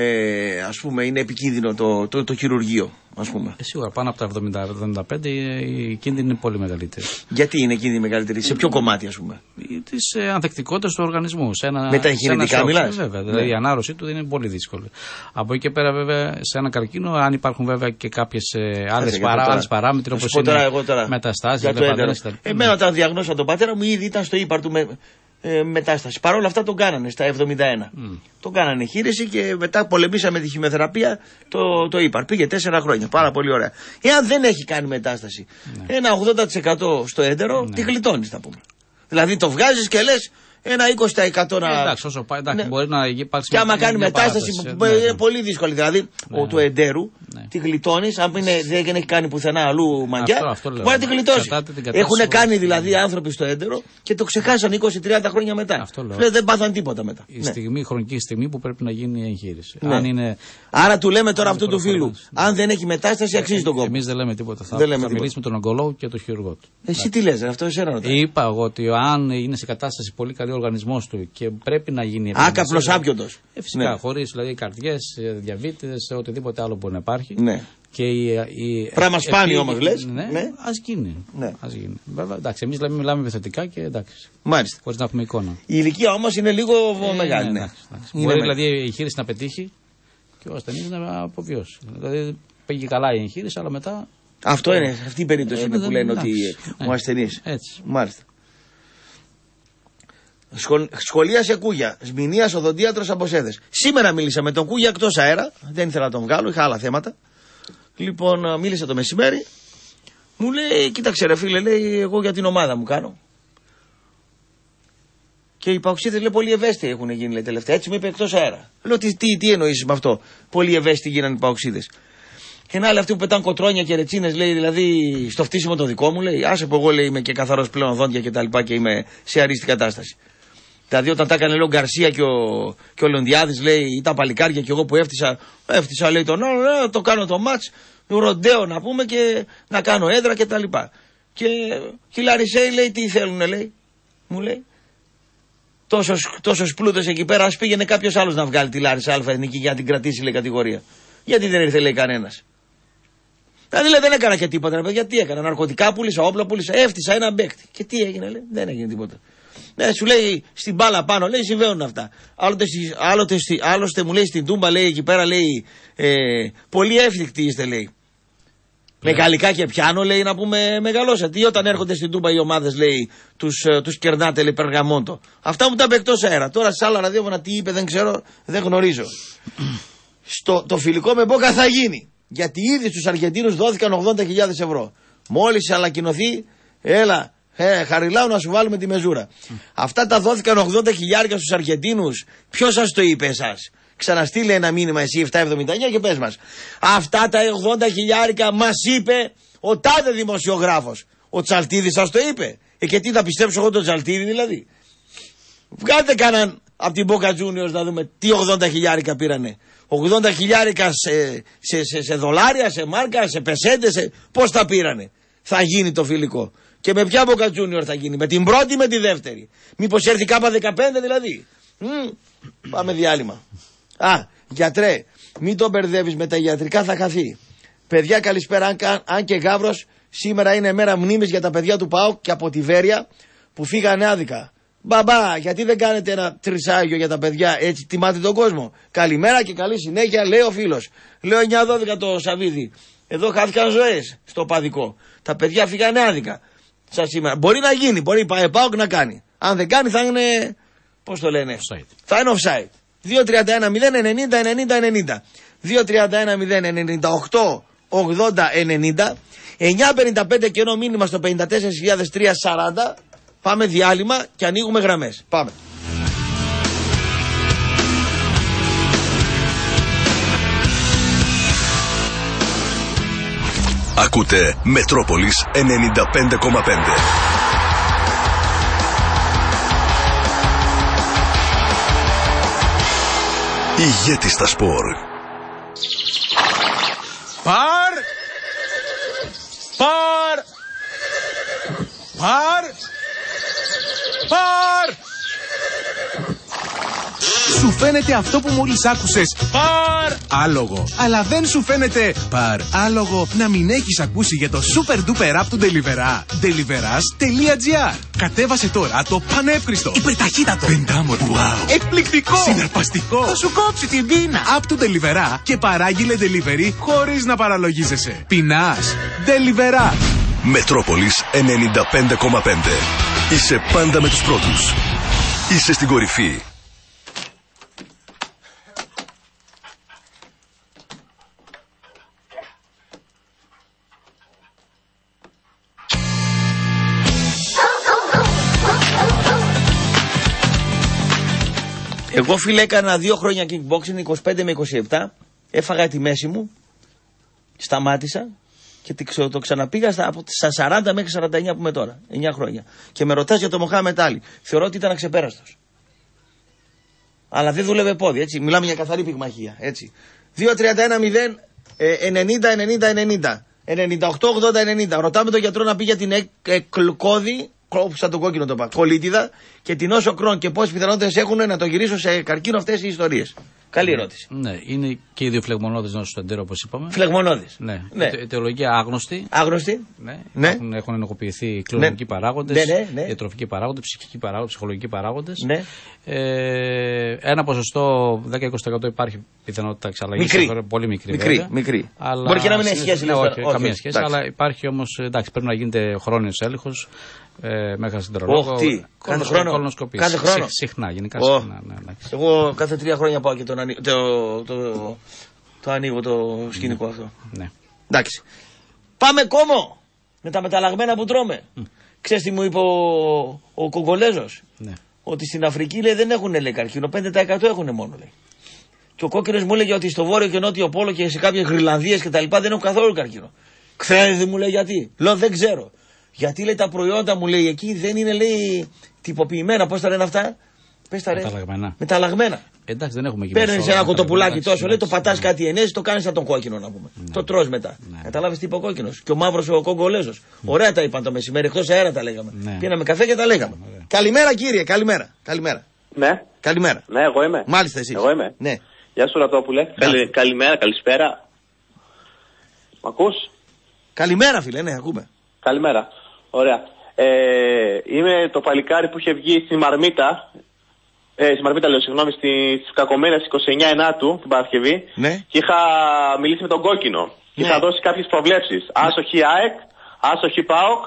ε, ας πούμε, είναι επικίνδυνο το, το, το χειρουργείο, ας πούμε? Ε, σίγουρα πάνω από τα εβδομήντα εβδομήντα πέντε η κίνδυνη είναι πολύ μεγαλύτερη. Γιατί είναι κίνδυνη μεγαλύτερη, σε ποιο κομμάτι, ας πούμε? Της ε, ανθεκτικότητας του οργανισμού. Σε ένα, με τα εγχειρητικά μιλάς? Βέβαια, δηλαδή ναι. η ανάρρωση του είναι πολύ δύσκολη. Από εκεί και πέρα, βέβαια, σε ένα καρκίνο, αν υπάρχουν βέβαια και κάποιες ε, άλλες παρά, παράμετροι όπως είναι μεταστάσεις. Εμένα όταν διαγνώσα τον πατέρα μου ήδη ήταν στο ύπαρ του με, ε, μετάσταση. Παρ' όλα αυτά τον κάνανε στα εβδομήντα ένα. Mm. Τον κάνανε χείριση και μετά πολεμήσαμε τη χημειοθεραπεία το, το ύπαρ. Πήγε τέσσερα χρόνια. Πάρα πολύ ωραία. Εάν δεν έχει κάνει μετάσταση, ναι. ένα ογδόντα τοις εκατό στο έντερο, ναι. τη γλιτώνεις, θα πούμε. Δηλαδή το βγάζεις και λες ένα είκοσι τοις εκατό να. Εντάξει, όσο πάει, εντάξει, ναι. μπορεί να υπάρξει. Και άμα κάνει μετάσταση, που ναι, είναι ναι. πολύ δύσκολη. Δηλαδή ναι. ο, του εντέρου ναι. τη γλιτώνεις, αν είναι, δεν έχει κάνει πουθενά αλλού μαγκιά, μπορεί να τη γλιτώσει. Έχουν κάνει δηλαδή άνθρωποι στο έντερο και το ξεχάσαν είκοσι με τριάντα χρόνια μετά. Λέει, δεν πάθαν τίποτα μετά. Η ναι. στιγμή, χρονική στιγμή που πρέπει να γίνει η εγχείρηση. Ναι. Αν είναι... Άρα του λέμε τώρα αυτού του φίλου, αν δεν έχει μετάσταση, αξίζει τον κόπο. Εμείς δεν λέμε τίποτα. Θα μιλήσουμε με τον ογκολόγο και τον χειρουργό του. Εσύ τι λες, αυτό εσένα ρωτάω. Είπα εγώ ότι αν είναι σε κατάσταση πολύ καλή ο οργανισμός του και πρέπει να γίνει. Άκαπλος άπιοντος. Ε, φυσικά, ναι. χωρίς δηλαδή καρδιές, διαβήτες, οτιδήποτε άλλο μπορεί να υπάρχει. Ναι. Και η, η, πράγμα σπάνιο όμως λες. Ναι, ναι. Ας γίνει. Ναι. Ας γίνει. Βέβαια, εντάξει, εμείς λέμε, μιλάμε επιθετικά και εντάξει. Μάλιστα. Χωρίς να έχουμε εικόνα. Η ηλικία όμως είναι λίγο ε, μεγάλη. Ναι, ναι. Εντάξει, μπορεί με... δηλαδή η εγχείρηση να πετύχει και ο ασθενής να αποβιώσει. Δηλαδή πήγε καλά η εγχείρηση, αλλά μετά. Αυτό είναι, αυτή η περίπτωση ε, είναι που λένε ότι ο ασθενής. Έτσι. Μάλιστα. Σχολ, σχολίασε Κούγια. Σμηνίας οδοντίατρος από Σέδες. Σήμερα μίλησα με τον Κούγια εκτός αέρα. Δεν ήθελα να τον βγάλω, είχα άλλα θέματα. Λοιπόν, μίλησα το μεσημέρι. Μου λέει, κοίταξε ρε φίλε, λέει, εγώ για την ομάδα μου κάνω. Και οι παοξίδες λέει πολύ ευαίσθητοι έχουν γίνει λέει, τελευταία. Έτσι μου είπε εκτός αέρα. Λέω, τι, τι, τι εννοείς με αυτό? Πολύ ευαίσθητοι γίνανε οι παοξίδες. Και ένα άλλο αυτοί που πετάνε κοτρόνια και ρετσίνες, λέει, δηλαδή στο φτύσιμο το δικό μου, λέει, άσε που εγώ λέει, είμαι και καθαρός πλέον δόντια και τα λοιπά και είμαι σε αρίστη κατάσταση. Δηλαδή όταν τα έκανε λέει, ο Γκαρσία και ο, και ο Λεοντιάδης, λέει, ήταν παλικάρια και εγώ που έφτιασα, έφτιασα λέει τον άλλο, λέει, το κάνω το μάτς, ροντέο να πούμε και να κάνω έδρα και τα λοιπά. Και, και η Λαρισέη λέει, τι θέλουνε, λέει, μου λέει. Τόσος, τόσος πλούτος εκεί πέρα, ας πήγαινε κάποιος άλλος να βγάλει τη Λάρισα Α Εθνική για να την κρατήσει, λέει, κατηγορία. Γιατί δεν ήρθε, λέει, κανένας. Δηλαδή λέει, δεν έκανα και τίποτα, ρε παιδιά, τι έκανα? Ναρκωτικά πούλησα, όπλα πούλησα, έφτιασα έναν παίκτη. Και τι έγινε, λέει, δεν έγινε τίποτα. Ναι, σου λέει στην μπάλα πάνω, λέει, συμβαίνουν αυτά. Άλλοτε, άλλοτε, άλλωστε μου λέει στην Τούμπα, λέει, εκεί πέρα, λέει, ε, πολύ εύθυκτοι είστε, λέει. Με γαλλικά και πιάνο, λέει, να πούμε μεγαλώσατε. Ή όταν έρχονται στην Τούμπα οι ομάδες, λέει, τους, τους κερνάτε, λέει, Περγαμόντο. Αυτά μου τα είπε εκτός αέρα. Τώρα σε άλλα ραδιόφωνα τι είπε, δεν ξέρω, δεν γνωρίζω. Στο, το φιλικό με Μπόκα θα γίνει. Γιατί ήδη στους Αργεντίνους δόθηκαν ογδόντα χιλιάδες ευρώ. Μόλις ανακοινωθεί, έλα, ε, Χαριλάου να σου βάλουμε τη μεζούρα. Mm. Αυτά τα δόθηκαν ογδόντα χιλιάρικα στους Αργεντίνους. Ποιος σας το είπε εσάς? Ξαναστείλε ένα μήνυμα εσύ επτακόσια εβδομήντα εννιά και πες μας. Αυτά τα ογδόντα χιλιάρικα μας είπε ο τάδε δημοσιογράφος. Ο Τσαλτίδης σας το είπε. Ε, και τι θα πιστέψω εγώ τον Τσαλτίδη δηλαδή? Βγάλτε κανέναν από την Boca Juniors να δούμε τι ογδόντα χιλιάρικα πήρανε. ογδόντα χιλιάρικα σε, σε, σε, σε δολάρια, σε μάρκα, σε πεσέντες, σε... πώς τα πήρανε? Θα γίνει το φιλικό. Και με ποια Boca Junior θα γίνει? Με την πρώτη ή με τη δεύτερη? Μήπως έρθει κάπα δεκαπέντε δηλαδή? Μ, πάμε διάλειμμα. Α, γιατρέ, μην τον μπερδεύεις με τα ιατρικά, θα χαθεί. Παιδιά, καλησπέρα. Αν, αν και Γαύρος, σήμερα είναι μέρα μνήμης για τα παιδιά του ΠΑΟΚ και από τη Βέρεια που φύγανε άδικα. Μπαμπά, γιατί δεν κάνετε ένα τρισάγιο για τα παιδιά, έτσι τιμάτε τον κόσμο? Καλημέρα και καλή συνέχεια, λέει ο φίλος. Λέω εννιά δώδεκα το Σαββίδι. Εδώ χάθηκαν ζωές στο παδικό. Τα παιδιά φύγανε άδικα. Σαν σήμερα. Μπορεί να γίνει, μπορεί η ΠΑΟΚ να κάνει. Αν δεν κάνει θα είναι, πώς το λένε, offside. Θα είναι offside. δύο τριάντα ένα μηδέν ενενήντα ενενήντα ενενήντα. δύο τριάντα ένα μηδέν ενενήντα οκτώ ογδόντα ενενήντα. εννιά πενήντα πέντε κενό μήνυμα στο πενήντα τέσσερα χιλιάδες τριακόσια σαράντα. Πάμε διάλειμμα και ανοίγουμε γραμμές. Πάμε. Ακούτε Μετρόπολης ενενήντα πέντε κόμμα πέντε. Ηγέτη στα σπορ. Παρ! Παρ! Παρ! Παρ! Σου φαίνεται αυτό που μόλις άκουσες παρ άλογο, αλλά δεν σου φαίνεται παρ άλογο να μην έχεις ακούσει για το super duper app του Deliverá. Deliverás τελεία gr. Κατέβασε τώρα το πανεύκριστο, υπερταχύτατο, πεντάμορφο, wow, εκπληκτικό, συναρπαστικό, θα σου κόψει την πείνα app του Deliverá και παράγγειλε delivery χωρίς να παραλογίζεσαι. Πεινάς? Deliverá. Μετρόπολης ενενήντα πέντε κόμμα πέντε. Είσαι πάντα με τους πρώτους. Είσαι στην κορυφή. Εγώ, φίλε, έκανα δύο χρόνια kickboxing, είκοσι πέντε με είκοσι επτά. Έφαγα τη μέση μου, σταμάτησα και το ξαναπήγα στα, από στα σαράντα μέχρι σαράντα εννιά που είμαι τώρα. εννιά χρόνια. Και με ρωτάς για το Μοχάμετ Άλι. Θεωρώ ότι ήταν αξεπέραστος. Αλλά δεν δούλευε πόδι, έτσι. Μιλάμε για καθαρή πυγμαχία, έτσι. δύο τριάντα ένα μηδέν ενενήντα ενενήντα ενενήντα. ενενήντα οκτώ ογδόντα ενενήντα. Ρωτάμε τον γιατρό να πει για την εκλκώδη. Σαν το κόκκινο το πα. Κολίτιδα και την όσο κρόν και πόσες πιθανότητες έχουν να το γυρίσω σε καρκίνο αυτές οι ιστορίες. Καλή ερώτηση. Ναι, είναι και οι δύο φλεγμονώδεις νόσους του εντέρου, όπως είπαμε. Φλεγμονώδεις. Ναι. ναι. Η αιτιολογία άγνωστη. Άγνωστη. Ναι. ναι. Έχουν, έχουν ενεργοποιηθεί κληρονομικοί ναι. παράγοντες, ναι, ναι, ναι. διατροφικοί παράγοντες, ψυχικοί παράγοντες, ψυχολογικοί παράγοντες. Ναι. Ε, ένα ποσοστό δέκα με είκοσι τοις εκατό υπάρχει πιθανότητα εξαλλαγής. Μικρή. Πολύ μικρή. Μικρή. Βέβαια, μικρή. Αλλά μπορεί και να μην έχει σχέση. Ναι, όχι, όχι, καμία όχι, σχέση. εντάξει. Αλλά υπάρχει όμως, εντάξει, πρέπει να γίνεται χρόνιος έλεγχος. Ε, μέχρι συντερολόγο. Oh, τι, κάθε χρόνο. Κολονοσκοπής. Κάθε χρόνο. Συχνά, γενικά oh. συχνά. Ναι, ναι. Εγώ κάθε τρία χρόνια πάω και τον ανοί... το, το, το, το ανοίγω το σκηνικό ναι. αυτό. Ναι. Εντάξει. Πάμε κόμμο με τα μεταλλαγμένα που τρώμε. Mm. Ξέρεις τι μου είπε ο, ο Κογκολέζος? Ναι. Ότι στην Αφρική, λέει, δεν έχουν, λέει, καρκίνο, πέντε τοις εκατό έχουν μόνο, λέει. Και ο κόκκινος μου έλεγε ότι στο βόρειο και νότιο πόλο και σε κάποιες Γρυλανδίες και τα λοιπά δεν έχουν καθόλου καρκίνο. Ξέρετε, μου λέει, γιατί? Λέω, δεν ξέρω. Γιατί, λέει, τα προϊόντα, μου λέει, εκεί δεν είναι, λέει, τυποποιημένα. Πώς τα λένε αυτά? Πες τα, ρε. Μεταλλαγμένα. Μεταλλαγμένα. Εντάξει, δεν έχουμε εκεί. Παίρνεις ένα κοτοπουλάκι τόσο, λέει, το πατάς κάτι ενέσεις, το κάνεις σαν τον κόκκινο, να πούμε. Ναι. Το τρως μετά. Ναι. Καταλάβεις τι είπε ο κόκκινος? Και ο μαύρος ο Κογκολέζος. Ναι. Ωραία τα είπαν το μεσημέρι, εκτός αέρα τα λέγαμε. Ναι. Πίναμε καφέ και τα λέγαμε. Ναι. Καλημέρα, κύριε, καλημέρα. Καλημέρα. Ναι. Καλημέρα. Ναι, εγώ είμαι. Μάλιστα, εσείς. Εγώ είμαι. Ναι. Γεια σου, Ραπτόπουλε. Καλη... Καλημέρα, καλησπέρα. Μ' ακούς? Καλημέρα, φίλε, ναι, ακούμε. Καλημέρα. Ωραία. Ε, είμαι το παλικάρι που είχε βγει στη Μαρμίτα. Ε, στη Μαρμίτα, λέω, συγγνώμη, στις Κακομοίρες είκοσι εννιά Ενάτου την Παρασκευή. Ναι. Και είχα μιλήσει με τον Κόκκινο. Και ναι. είχα δώσει κάποιες προβλέψεις. Άσοχη ΑΕΚ, άσοχη ΠΑΟΚ.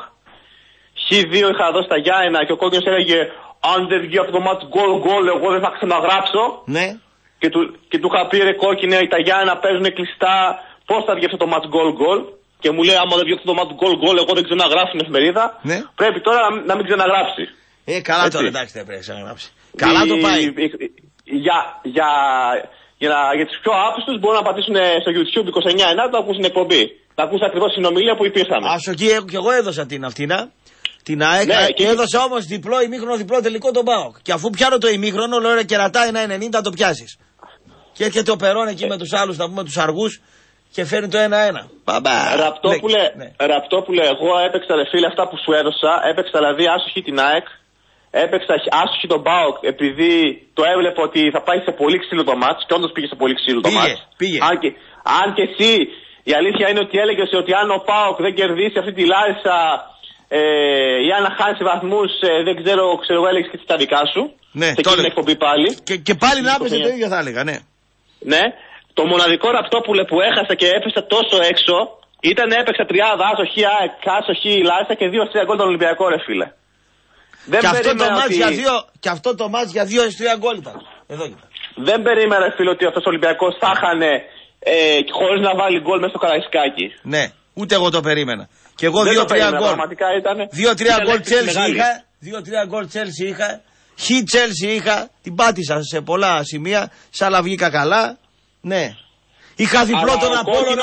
χ δύο είχα δώσει τα Γιάννενα και ο Κόκκινος έλεγε: αν δεν βγει αυτό το μάτς γκολ γκολ, εγώ δεν θα ξαναγράψω. Ναι. Και του, και του είχα πει: ρε Κόκκινε, τα Γιάννενα παίζουν κλειστά. Πώς θα βγει αυτό το μάτς γκολ γκολ? Και μου λέει: άμα δεν βγει αυτό το μάτι γκολ γκολ, εγώ δεν ξαναγράφω στην εφημερίδα. Ναι. Πρέπει τώρα να, να μην ξαναγράψει. Ε, καλά έτσι. Τώρα, εντάξει, δεν πρέπει να ξαναγράψει. Καλά το πάει. Για, για, για, για, για τους πιο άπιστους μπορούν να πατήσουν στο YouTube είκοσι εννιά Ενάτου να ακούσουν εκπομπή. Να ακούσουν ακριβώς την συνομιλία που υπήρχαν. Άσο εκεί και εγώ έδωσα την αυτήνα. Την ΑΕΚ. Ναι, και έδωσα όμως διπλό ημίχρονο, διπλό τελικό τον ΠΑΟΚ. Και αφού πιάνω το ημίχρονο, λέω: ρε κερατά, ένα ενενήντα το πιάσει. Και έρχεται ο Περόν εκεί με τους άλλους, να πούμε τους αργούς. Και φέρνει το ένα-ένα. Ραπτόπουλε, ναι. Ραπτόπουλε, εγώ έπαιξα, ρε φίλε, αυτά που σου έδωσα. Έπαιξα δηλαδή άσοχη την ΑΕΚ. Έπαιξα άσοχη τον ΠΑΟΚ επειδή το έβλεπα ότι θα πάει σε πολύ ξύλο το μάτς. Και όντως πήγε σε πολύ ξύλο το μάτς. Πήγε. Αν και, αν και εσύ, η αλήθεια είναι ότι έλεγες ότι αν ο ΠΑΟΚ δεν κερδίσει αυτή τη Λάρισα ε, ή αν χάσει βαθμούς, ε, δεν ξέρω, ξέρω εγώ, έλεγες και τα δικά σου. Ναι, σε εκείνη την εκπομπή πάλι. Και, και πάλι να έπαιζε το ίδιο θα έλεγα, ναι. Ναι. Το μοναδικό Ραπτόπουλε που έχασα και έπεσα τόσο έξω ήταν έπαιξα τριάδα, άσοχη ΑΕΚ, άσοχη Λάρισα και δύο αστρία γκολ τον Ολυμπιακό, ρε φίλε. Δεν και, αυτό το ότι... για δύο, και αυτό το μάτς για δύο αστρία γκολ ήταν. Εδώ ήταν. Δεν περίμενα, ρε φίλε, ότι αυτός ο Ολυμπιακός θα είχανε ε, χωρίς να βάλει γκολ μέσα στο Καραϊσκάκι. Ναι, ούτε εγώ το περίμενα. Και εγώ δύο τρία γκολ. δύο τρία γκολ Τσέλσι είχα. δύο τρία γκολ Τσέλσι είχα. Χ Τσέλσι είχα. Την πάτησα σε πολλά σημεία. Σ' άλλα βγήκα καλά. Ναι. Είχα διπλό τον Απόλλωνα,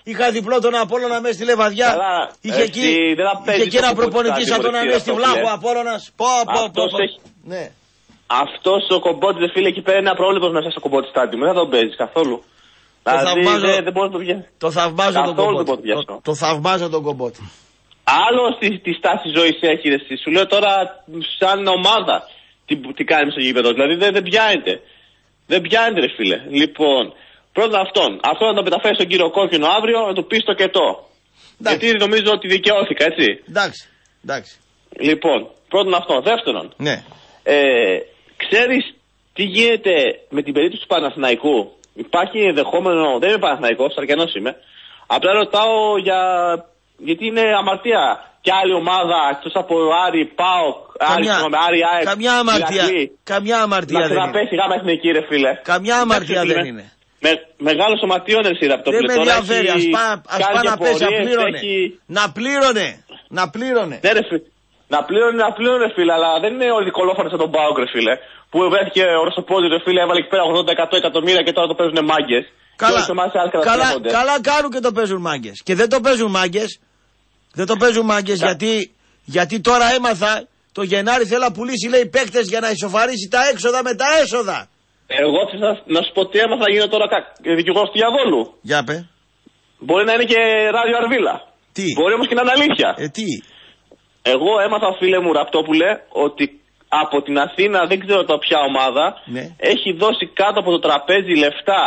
Είχα διπλό τον Απόλλωνα μέσα στη Λεβαδιά. Καλά, είχε εσύ, εκεί, είχε εκεί ένα προπονητή σαν τον Ανέ στη Βλάχο Απόλλωνας. Πω, πω, πω. πω. Έχει... Ναι. Αυτός ο Κομπότης, φίλε, εκεί πέρα είναι απρόβλεπτος μέσα στο Κομπότη στάδιο. Δεν τον παίζει καθόλου. Το δηλαδή θαυμάζω, δεν, δεν μπορεί να το πιάσει. Το θαυμάζω τον Κομπότη. Το, το, το θαυμάζω τον Κομπότη. Άλλο στη, στη στάση ζωής έχει, ρε, σου λέω τώρα σαν ομάδα τι, τι κάνει στο γήπεδο. Δηλαδή δεν, δεν πιάνεται. Δεν πιάνεται, ρε φίλε. Λοιπόν, πρώτα αυτόν. Αυτό να το μεταφέρει στον κύριο Κόκκινο αύριο, να του πει το κετό. Γιατί νομίζω ότι δικαιώθηκα, έτσι. Εντάξει. Εντάξει. Λοιπόν, πρώτον αυτό. Δεύτερον. Ναι. Ε, ξέρεις τι γίνεται με την περίπτωση του Παναθηναϊκού? Υπάρχει ενδεχόμενο, δεν είμαι Παναθηναϊκός, Αρκενός είμαι. Απλά ρωτάω για, γιατί είναι αμαρτία και άλλη ομάδα εκτός από Άρη, ΠΑΟΚ, Άρη, Άρη, ΑΕΚ, καμιά αμαρτία, καμιά αμαρτία να δεν είναι. Να πέσει γάμα εθνική, ρε φίλε. Καμιά αμαρτία δεν είναι. Με, μεγάλο σωματιών εσύ από το δεν πλευρό. Δεν με ενδιαφέρει, ας πάει πά να πέσει, να πλήρωνε. Έχει... Να πλήρωνε, να πλήρωνε. Ναι, ρε, να πλήρωνε, να πλήρωνε, φίλε, αλλά δεν είναι όλοι κολόφαροι σαν τον ΠΑΟΚ, ρε φίλε. Που βρέθηκε ο Ρωσοπόδης, ρε φίλε, έβαλε εκεί πέρα ογδόντα εκατό εκατομμύρια και τώρα το παίζουν μάγκες. Καλά, καλά, καλά κάνουν και το παίζουν μάγκες. Και δεν το παίζουν μάγκες. Δεν το παίζουν μάγκες γιατί, γιατί τώρα έμαθα το Γενάρη θέλει να πουλήσει, λέει, παίκτες για να ισοφαρίσει τα έξοδα με τα έσοδα. Εγώ θα, να σου πω τι έμαθα, να γίνω τώρα δικηγόρος του διαβόλου. Για πε. Μπορεί να είναι και ράδιο Αρβίλα. Τι. Μπορεί όμως και να είναι αλήθεια. Ε, τι. Εγώ έμαθα, φίλε μου Ραπτόπουλε, ότι από την Αθήνα, δεν ξέρω το ποια ομάδα, ναι, έχει δώσει κάτω από το τραπέζι λεφτά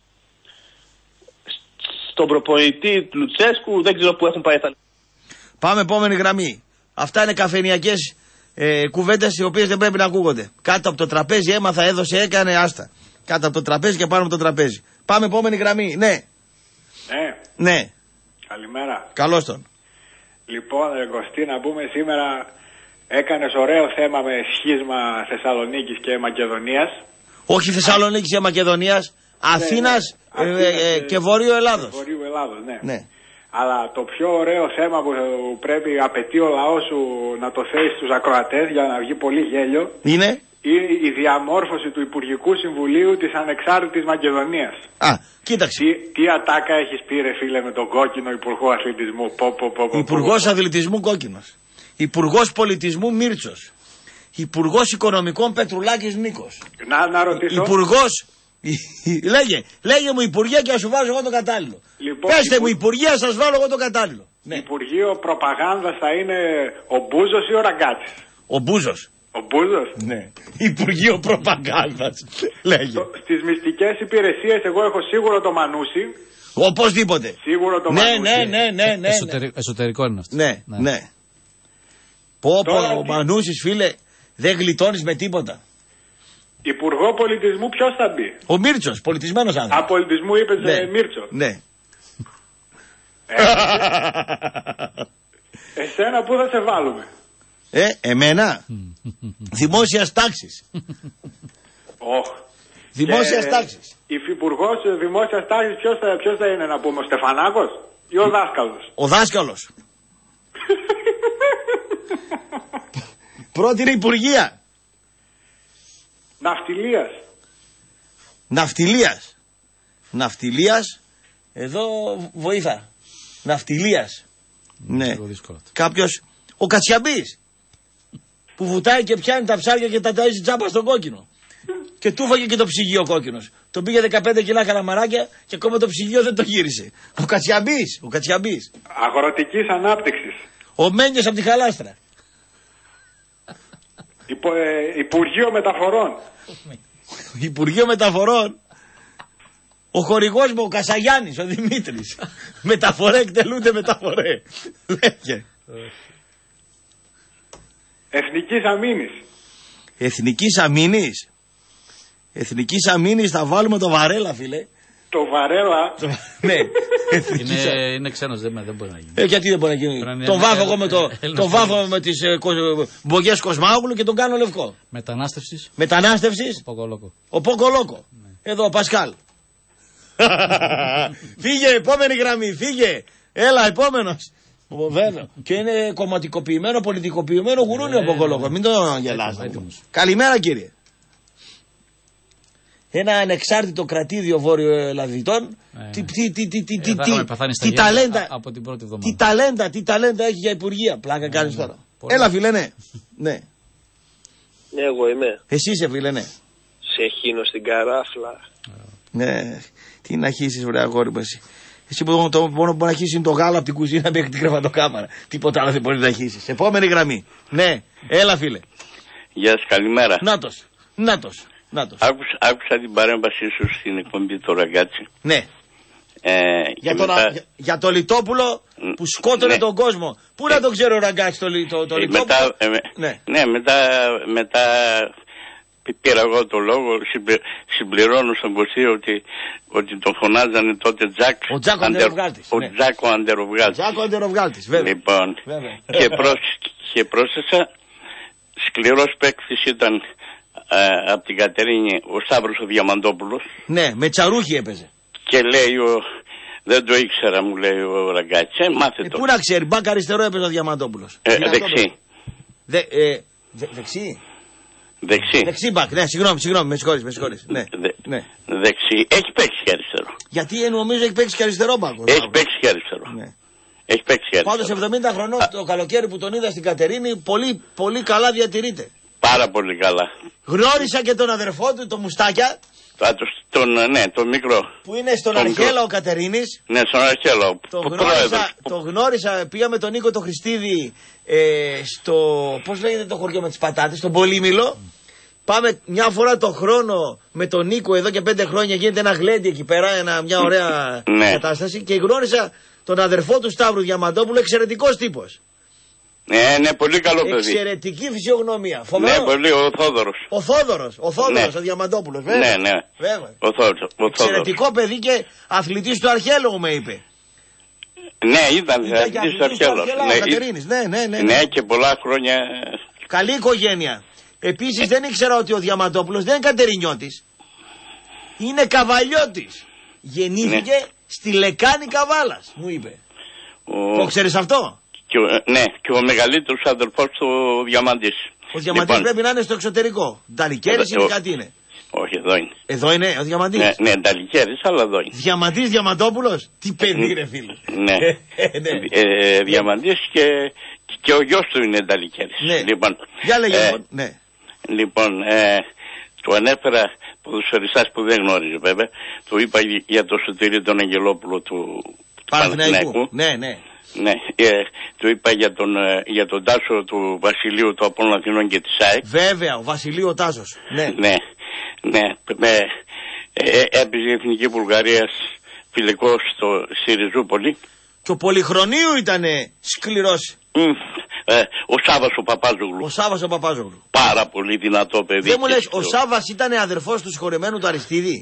στον προπονητή του Λουτσέσκου, δεν ξέρω πού έχουν πάει τα λεφτά. Πάμε επόμενη γραμμή. Αυτά είναι καφενειακές ε, κουβέντες οι οποίες δεν πρέπει να ακούγονται. Κάτω από το τραπέζι έμαθα, έδωσε, έκανε, άστα. Κάτω από το τραπέζι και πάνω από το τραπέζι. Πάμε επόμενη γραμμή. Ναι. Ναι. Ναι. Καλημέρα. Καλώς τον. Λοιπόν, ρε Κωστή, να πούμε σήμερα έκανες ωραίο θέμα με σχίσμα Θεσσαλονίκης και Μακεδονίας. Όχι Θεσσαλονίκης και Μακεδονίας, Αθήνας, ναι, ναι. Ε, ε, ε, και Βορείου Ελλάδος. Βορείου Ελλάδος, ναι. ναι. Αλλά το πιο ωραίο θέμα που πρέπει, απαιτεί ο λαός σου να το θέσει στους ακροατές για να βγει πολύ γέλιο, είναι η διαμόρφωση του Υπουργικού Συμβουλίου της Ανεξάρτητης Μακεδονίας. Α, κοίταξε. Τι, τι ατάκα έχεις πει, ρε φίλε, με τον κόκκινο Υπουργό Αθλητισμού. Πο, πο, πο, πο, Υπουργός Αθλητισμού Κόκκινος. Υπουργός Πολιτισμού Μίρτσος. Υπουργός Οικονομικών Πετρουλάκης Νίκος. Να, να ρωτήσω. Υπουργός. Λέγε, λέγε μου Υπουργεία και θα σου βάζω εγώ το κατάλληλο. Λοιπόν, Πέστε υπου... μου Υπουργεία, σας βάλω εγώ το κατάλληλο. Ναι. Υπουργείο Προπαγάνδας θα είναι ο Μπούζος ή ο Ραγκάτσης? Ο Μπούζος. Ο Μπούζος. Ναι. Υπουργείο Προπαγάνδας. Λέγε. Στις μυστικές υπηρεσίες εγώ έχω σίγουρο το Μανούσι. Οπωσδήποτε. Σίγουρο το ναι, Μανούσι. Ναι, ναι, ναι, ναι. Εσωτερι... Εσωτερικό είναι αυτό. Ναι, ναι. ναι. Πω, πω, ο Μανούσης, φίλε, δεν γλιτώνεις με τίποτα. Υπουργό Πολιτισμού ποιος θα μπει? Ο Μίρτσος, πολιτισμένος άνθρωπος. Α, πολιτισμού είπες ναι. Μίρτσο. Ναι. Ε, εσένα πού θα σε βάλουμε? Ε, εμένα. Δημόσιας τάξης. Oh. Δημόσιας και... τάξης. Υφυπουργός δημόσιας τάξης ποιος θα, ποιος θα είναι να πούμε? Ο Στεφανάκος ή ο δάσκαλος? Ο δάσκαλος. Πρώτη είναι Υπουργεία. Ναυτιλίας. Ναυτιλίας. Ναυτιλίας. Εδώ βοήθα. Ναυτιλίας. Ναι. Κάποιος. Ο Κατσιαμπής. Που βουτάει και πιάνει τα ψάρια και τα ταΐζει τσάπα στον κόκκινο. Και του φάγε και το ψυγείο κόκκινος. Τον πήγε δεκαπέντε κιλά καλαμαράκια και ακόμα το ψυγείο δεν το γύρισε. Ο Κατσιαμπής. Ο Κατσιαμπής. Αγροτικής ανάπτυξης. Ο Μένιος από τη Χαλάστρα. Υπο, ε, Υπουργείο Μεταφορών. Υπουργείο Μεταφορών. Ο χορηγός μου, ο Κασαγιάννης, ο Δημήτρης. Μεταφορέ εκτελούνται μεταφορέ. Λέγε. Εθνικής Αμήνης. Εθνικής Αμήνης. Εθνικής Αμήνης θα βάλουμε το Βαρέλα, φίλε. Το Βαρέλα. Ναι. Είναι, είναι ξένος, δεν, δεν μπορεί να γίνει. Ε, γιατί δεν μπορεί να γίνει. Τον βάφω εγώ με, το, το βάφω με τις ε, μπογιές Κοσμάογλου και τον κάνω λευκό. Μετανάστευσης. Μετανάστευσης. Ο Ποκολόκο. Ο Ποκολόκο. Ναι. Εδώ ο Πασκάλ. Φύγε, επόμενη γραμμή, φύγε. Έλα, επόμενος. Βέβαια. Και είναι κομματικοποιημένο, πολιτικοποιημένο γουρούνι ο Ποκολόκο. Μην το γελάς. Καλημέρα, κύριε. ένα ανεξάρτητο κρατήδιο Βόρειο-Ελλαδιτών. Ε, τι, τι, τι, τι, τι, ε, τι, τι ταλέντα, από την πρώτη εβδομάδα. τι ταλέντα, τι ταλέντα έχει για υπουργεία. Πλάκα ε, κάνεις ναι. τώρα. Πολύ. Έλα φίλε, ναι. ναι. Ναι, εγώ είμαι. Εσύ είσαι φίλε, ναι. Σε χύνω στην καράφλα. Ναι, τι να χύσεις βρε αγόρι μου εσύ. Εσύ που το μόνο που μπορεί να χύσεις είναι το γάλα από την κουζίνα μέχρι την κρεβατοκάμαρα. Τίποτα άλλο δεν μπορεί να χύσεις. Επόμενη γραμμή. Ναι, έλα φίλε. Γεια σας, καλημέρα. Νάτος, νάτος, νάτος. Άκουσα, άκουσα την παρέμβασή σου στην εκπομπή του Ραγκάτσι. Ναι. Ε, για, τον, μετά... για, για το Λιτόπουλο που σκότωνε ναι. τον κόσμο. Πού ε, να το ξέρω ο Ραγκάτσι το, το, το ε, Λιτόπουλο. Μετά, ε, ναι. ναι, μετά, μετά πήρα εγώ το λόγο, συμπληρώνω στον Κωστή ότι, ότι τον φωνάζανε τότε Τζακ. Ο Τζάκο Αντεροβγάλτης. Ο ναι. Τζάκο Αντεροβγάλτης. Τζάκο Αντεροβγάλτης, βέβαια. Λοιπόν, βέβαια. Και, πρόσ, και πρόσθεσα, σκληρός παίκτης ήταν ε, από την Κατερίνη ο Σταύρος ο Διαμαντόπουλος. Ναι, με τσαρούχι έπαιζε. Και λέει ο... Δεν το ήξερα, μου λέει ο Ραγκάτσι. Ε, μάθε ε, το. Πού να ξέρει, μπακ αριστερό έπαιζε ο Διαμαντόπουλος. Ε, δεξί. Δε, ε, δε, δεξί. Δεξί. Δεξί μπακ, ναι, συγγνώμη, συγγνώμη, με συγχωρείς, με συγχωρείς. Ναι. Δε, ναι. Δεξί. Έχει παίξει και αριστερό. Γιατί νομίζω έχει παίξει και αριστερό μπακ. Έχει παίξει και αριστερό. Ναι. Έχει παίξει και αριστερό. Πάντως εβδομήντα χρονών το καλοκαίρι που τον είδα στην Κατερίνη, πολύ, πολύ καλά διατηρείται. Πάρα πολύ καλά. Γνώρισα και τον αδερφό του, τον Μουστάκια. Τον, ναι, τον μικρό. Που είναι στον Αρχέλαο Κατερίνης. Ναι, στον Αρχέλαο. Το γνώρισα, το γνώρισα, πήγα με τον Νίκο το Χριστίδη ε, στο, πώς λέγεται το χωριό με τις πατάτες, στον Πολύμηλο. Πάμε μια φορά το χρόνο με τον Νίκο εδώ και πέντε χρόνια, γίνεται ένα γλέντι εκεί πέρα, ένα, μια ωραία ναι. κατάσταση. Και γνώρισα τον αδερφό του Σταύρου Διαμαντόπουλου, εξαιρετικός τύπος. Ναι, ναι, πολύ καλό παιδί. Εξαιρετική φυσιογνωμία. Φοβερό. Ναι, πολύ, ο Θόδωρος. Ο Θόδωρος, ο Θόδωρος, ναι. Ο Διαμαντόπουλος, βέβαια. Ναι, ναι. Βέβαια. Ο Θόδωρος. Εξαιρετικό παιδί και αθλητής του Αρχαίλογου με είπε. Ναι, ήταν αθλητής του Αρχαίλογου. Ναι, ναι, ναι, ναι, ναι. Ναι, και πολλά χρόνια. Καλή οικογένεια. Επίσης δεν ήξερα ότι ο Διαμαντόπουλος δεν είναι Κατερινιώτης. Είναι Καβαλιώτης. Γεννήθηκε ναι. στη Λεκάνη Καβάλας, μου είπε. Ο... Το ξέρεις αυτό? Και ο, ναι, και ο μεγαλύτερος αδελφός του Διαμαντής. Ο Διαμαντής λοιπόν, πρέπει να είναι στο εξωτερικό. Νταλικέρης είναι κάτι είναι. Όχι, εδώ είναι. Εδώ είναι ο Διαμαντής. Ναι, ναι, Νταλικέρης, αλλά εδώ είναι. Διαμαντής Διαμαντόπουλος. Τι παιδί ρε φίλε. Ναι, ναι. Ε, Διαμαντής και, και ο γιος του είναι Νταλικέρης. Ναι. Λοιπόν, για λέγε ε, λοιπόν. Ναι. Λοιπόν, ε, του ανέφερα ποδοσφαιριστάς που δεν γνώριζε βέβαια. Του είπα για το Σωτήρι τον Αγγελόπουλο του Παναθηναϊκού. Ναι, ναι. Ναι, ε, του είπα για τον, ε, για τον Τάσο του Βασιλείου του Απόλλων Αθηνών και της ΑΕΚ. Βέβαια, ο Βασιλείου Τάσος. Ναι, ναι, ναι. ναι ε, έπαιζε η Εθνική Βουλγαρίας φιλικό στο Σιριζούπολη. Και ο Πολυχρονίου ήταν σκληρός. Mm, ε, ο Σάββας ο Παπάζογλου. Ο Σάββας ο Παπάζογλου. Πάρα πολύ δυνατό παιδί. Δεν μου λες, ο Σάββας ήταν αδερφός του συγχωρεμένου του Αριστίδη.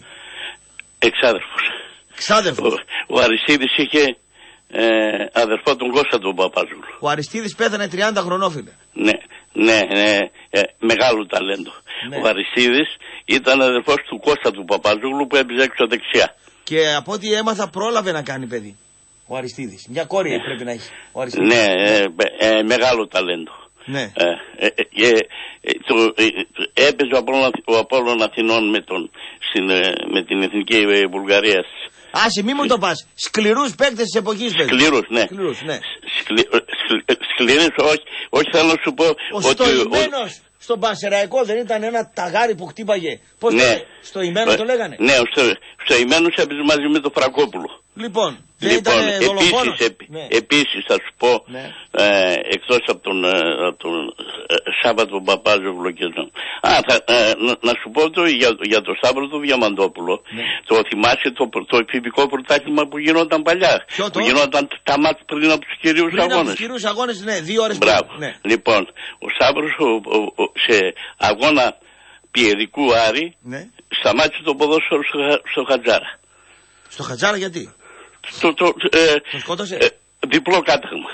Εξάδερφος. Εξάδερφος. Ο, ο Αριστίδης είχε Ε, αδερφό τον Κώστα του Παπάζογλου. Ο Αριστίδης πέθανε τριάντα χρονών φίλε. Ναι, ναι, ναι ε, μεγάλο ταλέντο. Ναι. Ο Αριστίδης ήταν αδερφός του Κώστα του Παπάζογλου που έπαιζε έξω δεξιά. Και από ό,τι έμαθα πρόλαβε να κάνει παιδί ο Αριστίδης. Μια κόρη ναι. πρέπει να έχει ο Αριστίδης. Ναι, ε, ε, μεγάλο ταλέντο. Ναι. Ε, ε, ε, ε, το, ε, έπαιζε ο Απόλλων, ο Απόλλων Αθηνών με, τον, στην, ε, με την Εθνική Βουλγαρία. Άσε μη μου το πας. Σκληρούς παίκτες της εποχής παίκτες. Σκληρούς, ναι. Σκληρούς, ναι. Σκλη, σκλη, σκληρούς, όχι, όχι θέλω να σου πω. Ο Στοημένος ο... στον Πανσεραϊκό δεν ήταν ένα ταγάρι που χτύπαγε. Πώς ναι. το Στοημένο το λέγανε. Ναι, ο Στοημένος έπαιζε μαζί με τον Φραγκόπουλο. Λοιπόν, δεν λοιπόν, ήταν δολοφόνος. Επίσης, επ, ναι. επίσης θα σου πω, ναι. ε, εκτός από τον, ε, από τον ε, Σάββατο Παπάζογλου και τον... Α, θα, ε, να, να σου πω το, για, για τον Σταύρο του Διαμαντόπουλο. Ναι. Το θυμάσαι το, το εφηβικό πρωτάθλημα που γινόταν παλιά. Ποιο που το? γινόταν τα μάτια πριν από τους κυρίους πριν αγώνες. Πριν από τους κυρίους αγώνες, ναι, δύο ώρες Μπράβο. πριν. Ναι. Λοιπόν, ο Σταύρος ο, ο, ο, σε αγώνα πιεδικού Άρη ναι. σταμάτησε το ποδόσφαιρο στο, στο Χατζάρα. Στο Χατζάρα γιατί? Το, το, ε, το σκότωσε. Ε, διπλό κάταγμα.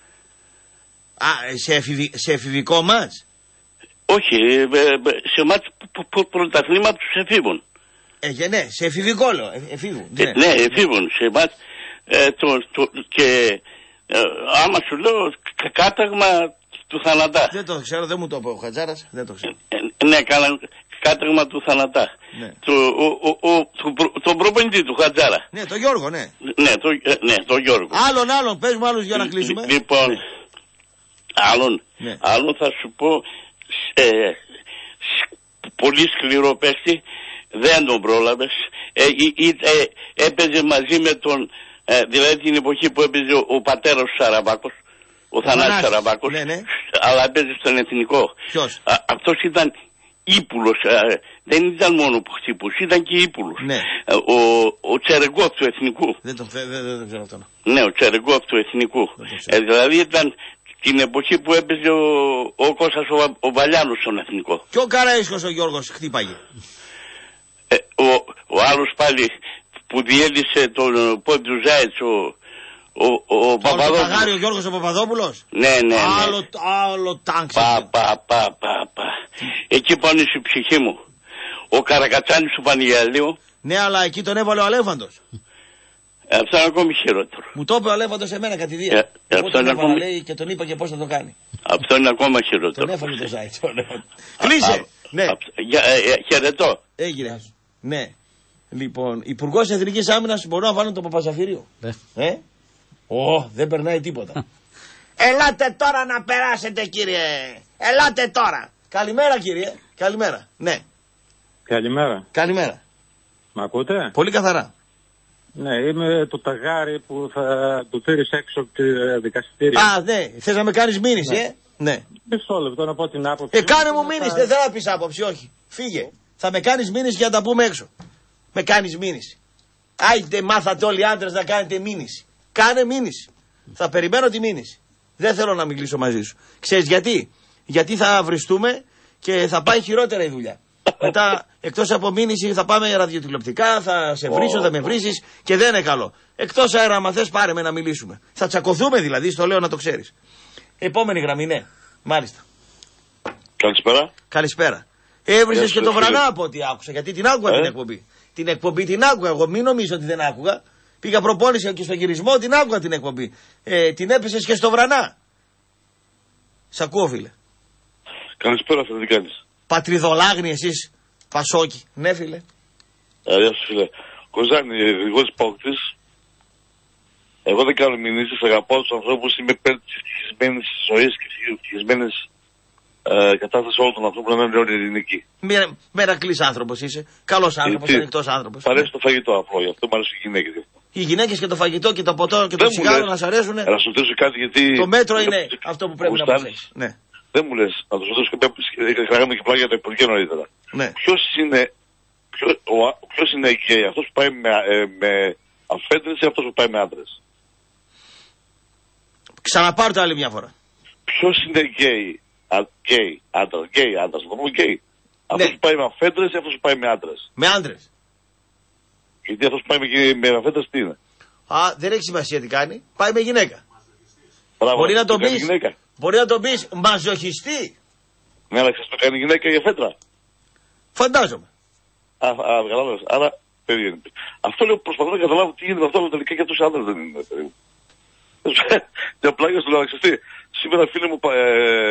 Α, σε, εφηβι, σε εφηβικό μάτς? Όχι, ε, σε μάτς πρωταθλήμα τους εφήβων. Ε, ναι, σε εφηβικό λέω, ε, εφήβων. Ναι, ε, ναι εφήβων, σε μάτς ε, το, το, και ε, άμα σου λέω κάταγμα του θανατά. Δεν το ξέρω, δεν μου το είπε ο Χατζάρας, δεν το ξέρω. Ε, ναι, κάνα, κάτριγμα του Θανατά. Ναι. Το, ο, ο, ο, το, τον προπονητή του Χατζάρα. Ναι, το Γιώργο, ναι. Ναι, το, ναι, το Γιώργο. Άλλον, άλλον, πες μου άλλους για να κλείσουμε. Λοιπόν, ναι. άλλον, ναι. άλλον θα σου πω, ε, πολύ σκληρό παίχτη, δεν τον πρόλαβες. Ε, ε, ε, έπαιζε μαζί με τον, ε, δηλαδή την εποχή που έπαιζε ο, ο πατέρας του Σαραβάκος, ο Θανάσης Σαραβάκος, ναι, ναι. αλλά έπαιζε στον εθνικό. Ποιος? Α, αυτός ήταν ύπουλος, ε, δεν ήταν μόνο που χτύπους, ήταν και ύπουλος. Ναι. Ε, ο, ο Τσερεγκόφ του εθνικού. Δεν τον δεν, δεν, δεν ξέρω αυτόν. Ναι, ο Τσερεγκόφ του εθνικού. Ε, δηλαδή ήταν την εποχή που έπαιζε ο, ο Κώστας ο, ο Βαλιάνος στον εθνικό. Και ο Καραΐσκος ο Γιώργος χτύπαγε. Ε, ο, ο άλλος πάλι που διέλυσε τον Πόντου Ζάιτς, ο, ο, ο, ο Παπαδόπουλος. Ο ο Γιώργος ο Παπαδόπουλος. Ναι, ναι, ναι. Άλλο, άλλο τάγκ. Πα, πα, πα, πα, πα. Εκεί πάνε η ψυχή μου. Ο Καρακατσάνης του Πανηγιαλίου. Ναι, αλλά εκεί τον έβαλε ο Αλέφαντος. Ε, αυτό είναι ακόμη χειρότερο. Μου το είπε ο Αλέφαντος σε μένα κατηδία. Ε, ε, αυτό είναι ακόμη... λέει και τον είπα και πώς θα το κάνει. Αυτό είναι ακόμα χειρότερο. Τον έφαγε το Ζάιτς. Κλείσε. Ναι. Χαιρετώ. Έγινε. Ναι. Λοιπόν, Υπουργός Εθνικής Άμυνας μπορούν να βάλουν το Παπαζαφύριο. Ναι. Ε? Ω, δεν περνάει τίποτα. Ελάτε τώρα να περάσετε, κύριε. Ελάτε τώρα. Καλημέρα, κύριε. Καλημέρα. Ναι. Καλημέρα. Καλημέρα. Μ' ακούτε? Πολύ καθαρά. Ναι, είμαι το ταγάρι που θα του φέρεις έξω από τη δικαστήρια. Α, ναι. Θες να με κάνεις μήνυση, ναι. ε? Ναι. Μισό λεπτό να πω την άποψη. Ε, κάνε μου μήνυση. Θα... Δεν θέλω να πεις άποψη, όχι. Φύγε. Θα με κάνεις μήνυση για να τα πούμε έξω. Με κάνεις μήνυση. Άιτε, μάθατε όλοι οι άντρες να κάνετε μήνυση. Κάνε μήνυση. Θα περιμένω τη μήνυση. Δεν θέλω να μιλήσω μαζί σου. Ξέρεις γιατί? Γιατί θα βριστούμε και θα πάει χειρότερα η δουλειά. Μετά, εκτός από μήνυση, θα πάμε ραδιοτηλεοπτικά, θα σε βρίσω, θα με βρίσεις και δεν είναι καλό. Εκτός αέρα, άμα θες, πάρε με να μιλήσουμε. Θα τσακωθούμε δηλαδή, στο λέω να το ξέρεις. Επόμενη γραμμή, ναι. Μάλιστα. Καλησπέρα. Καλησπέρα. Έβρισες και το Βρανά από ό,τι άκουσα, γιατί την άκουγα ε? την εκπομπή. Την εκπομπή την άκουγα εγώ, μην νομίζω ότι δεν άκουγα. Πήγα προπόνηση και στο γυρισμό, την άκουγα την εκπομπή. Ε, την έπεσες και στο Βρανά. Σ' ακούω, φίλε. Καλησπέρα, φίλε, τι κάνεις? Πατριδολάγνη εσείς, Πασόκι. Ναι, φίλε. Γεια σου, φίλε. Κοζάνη, εγώ της Παοκτής. Εγώ δεν κάνω μηνύσεις, αγαπάω τους ανθρώπους, είμαι υπέρ της ευτυχισμένης ζωής και της ευτυχισμένης ε, κατάστασης όλων των ανθρώπων να είναι όλοι ελληνικοί. Μερακλής άνθρωπος είσαι. Καλός άνθρωπος, ανοιχτός άνθρωπος. Μ' αρέσει το φαγητό απλό, γι' αυτό μ' αρέσουν οι γυναίκες. Οι γυναίκες και το φαγητό και το ποτό και το τσιγάρο να σ' αρέσουν. Να σου ρωτήσω κάτι γιατί. Το μέτρο είναι αυτό που πρέπει να προσέξεις. Ναι. Δεν μου λες, να του ρωτήσω και κάναμε και πλάγια για το Υπουργείο νωρίτερα. Ναι. Ποιος είναι, ποιο, ποιος είναι γκέι, αυτός που πάει με, ε, με αφέντρες ή αυτός που πάει με άντρες? Ξαναπάρω το άλλη μια φορά. Ποιος είναι γκέι, γκέι άντρας, γκέι άντρας, να το πούμε γκέι. Αυτός που πάει με αφέντρες ή αυτός που πάει με άντρες? Με άντρες. Γιατί αυτός που πάει με, με αφέντρες τι είναι? Α, δεν έχει σημασία τι κάνει. Πάει με γυναίκα. Μπράβο, μπορεί να τον πει. Μπορεί να τον πει μαζοχιστή. Ναι, αλλά ξέρεις το κάνει γυναίκα για φέτρα. Φαντάζομαι. Α, α, καταλάβες. Άρα, περίεργο. Αυτό λέω, προσπαθώ να καταλάβω τι γίνεται με αυτό, αλλά τελικά και αυτούς οι άντρες δεν είναι. Για πλάγια στο λέω, ξέρεις σήμερα φίλε μου, ε,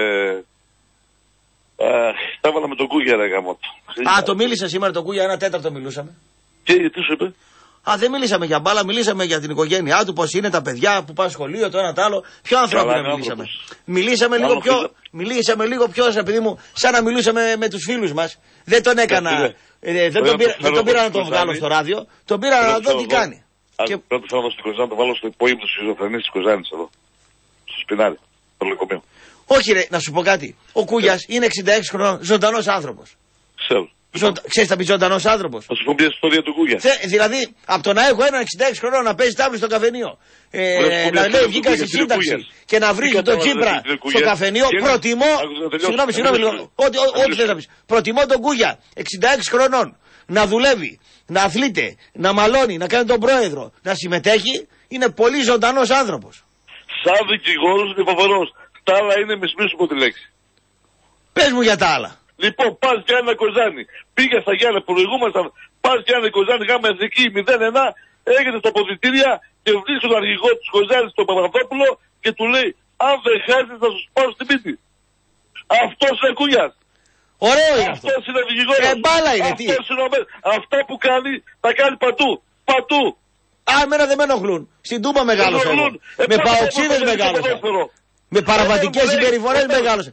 ε, τα έβαλα με τον Κούγια, ρε γάμο. Α, το μίλησα σήμερα τον Κούγια, ένα τέταρτο μιλούσαμε. Και τι σου είπε? Α, δεν μιλήσαμε για μπάλα, μιλήσαμε για την οικογένειά του, πώς είναι τα παιδιά που πάνε σχολείο, το ένα το άλλο. Πιο ανθρώπινα μιλήσαμε. Μιλήσαμε λίγο, πιο, μιλήσαμε λίγο πιο, επειδή μου, σαν να μιλούσαμε με τους φίλους μας. Δεν τον έκανα, ε, δεν, τον πήρα, δεν τον πήρα να τον βγάλω στο ράδιο, τον πήρα να δω τι κάνει. Και... Πρέπει να στην Κοζάνη, το βάλω στο υπόγειο του σχιζοφρενής της Κοζάνης εδώ, στο σπινάρι, το λεκομείο. Όχι ρε, να σου πω κάτι. Ο Κούγιας είναι εξήντα έξι χρονών, ζωντανός άνθρωπος. Ξέρω. Ζω... Ξέρεις θα πει ζωντανός άνθρωπος. Θα σου πω μια ιστορία του Κούγια. Θε... Δηλαδή, από το να έχω έναν εξήντα έξι χρονών να παίζει τάβλη στο καφενείο, ε, να λέει βγήκα στη σύνταξη και να βρίζει τον Τσίπρα στο καφενείο, προτιμώ. Συγγνώμη, συγγνώμη λίγο. Ό,τι θες να πεις. Προτιμώ τον Κούγια εξήντα έξι χρονών να δουλεύει, να αθλείται, να μαλώνει, να κάνει τον πρόεδρο, να συμμετέχει. Είναι πολύ ζωντανός άνθρωπος. Σαν δικηγόρος είναι φοβερός. Τα άλλα είναι με σμίσουμε τη λέξη. Πες μου για τα άλλα. Λοιπόν, πας Γιάννα Κοζάνη. Πήγα στα Γιάννα, προηγούμασταν. Πας Γιάννα Κοζάνη, γάμα εθνική μηδέν ένα. Έγινε στα ποδητήρια και βρίσκει τον αρχηγό της Κοζάνης, τον Παπαδόπουλο, και του λέει: αν δεν χάσεις, θα σου πάω στη μύτη. Αυτός είναι Κούγιας. Ωραίο είναι αυτό. Αυτός είναι δικηγόρος. Ε, μπάλα είναι, τι. Αυτά που κάνει, τα κάνει παντού. Παντού. Α, εμένα δεν με ενοχλούν. Στην Τούμπα μεγάλωσα εγώ. Με παοξίδες μεγάλωσα. Με παραβατικές συμπεριφορές μεγάλωσα.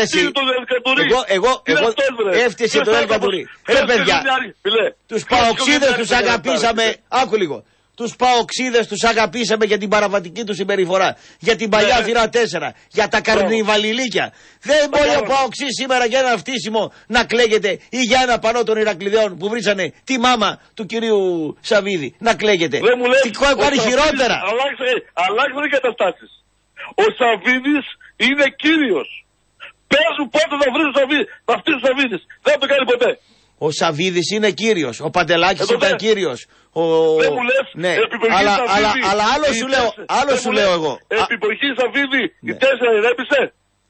Εγώ, εγώ, εγώ έφτιασε το Ελκαντουρί. Ρε παιδιά, τους παοξίδες τους αγαπήσαμε. Άκου λίγο. Τους παοξίδες τους αγαπήσαμε για την παραβατική του συμπεριφορά. Για την παλιά θύρα τέσσερα. Για τα καρνιβαλιλίκια. Δεν μπορεί ο παοξή σήμερα για ένα φτύσιμο να κλαίγεται ή για ένα πανό των Ηρακλειδαίων που βρήσανε τη μάμα του κυρίου Σαββίδη να κλαίγεται. Τι κάνει χειρότερα. Αλλάξαν οι καταστάσεις. Ο Σαββίδης είναι κύριος. Πες μου πότε θα βρεις ο Σαββίδης. Θα φτύσει ο Σαββίδης. Δεν θα το κάνει ποτέ. Ο Σαββίδης είναι κύριος. Ο Παντελάκης ήταν κύριος. Ο... Δεν μου λες, ναι. αλλά, αλλά, αλλά άλλο σου λέω, άλλο σου λέω εγώ. Επιμορφή Σαββίδη, η τέσσερα ηρέμησε.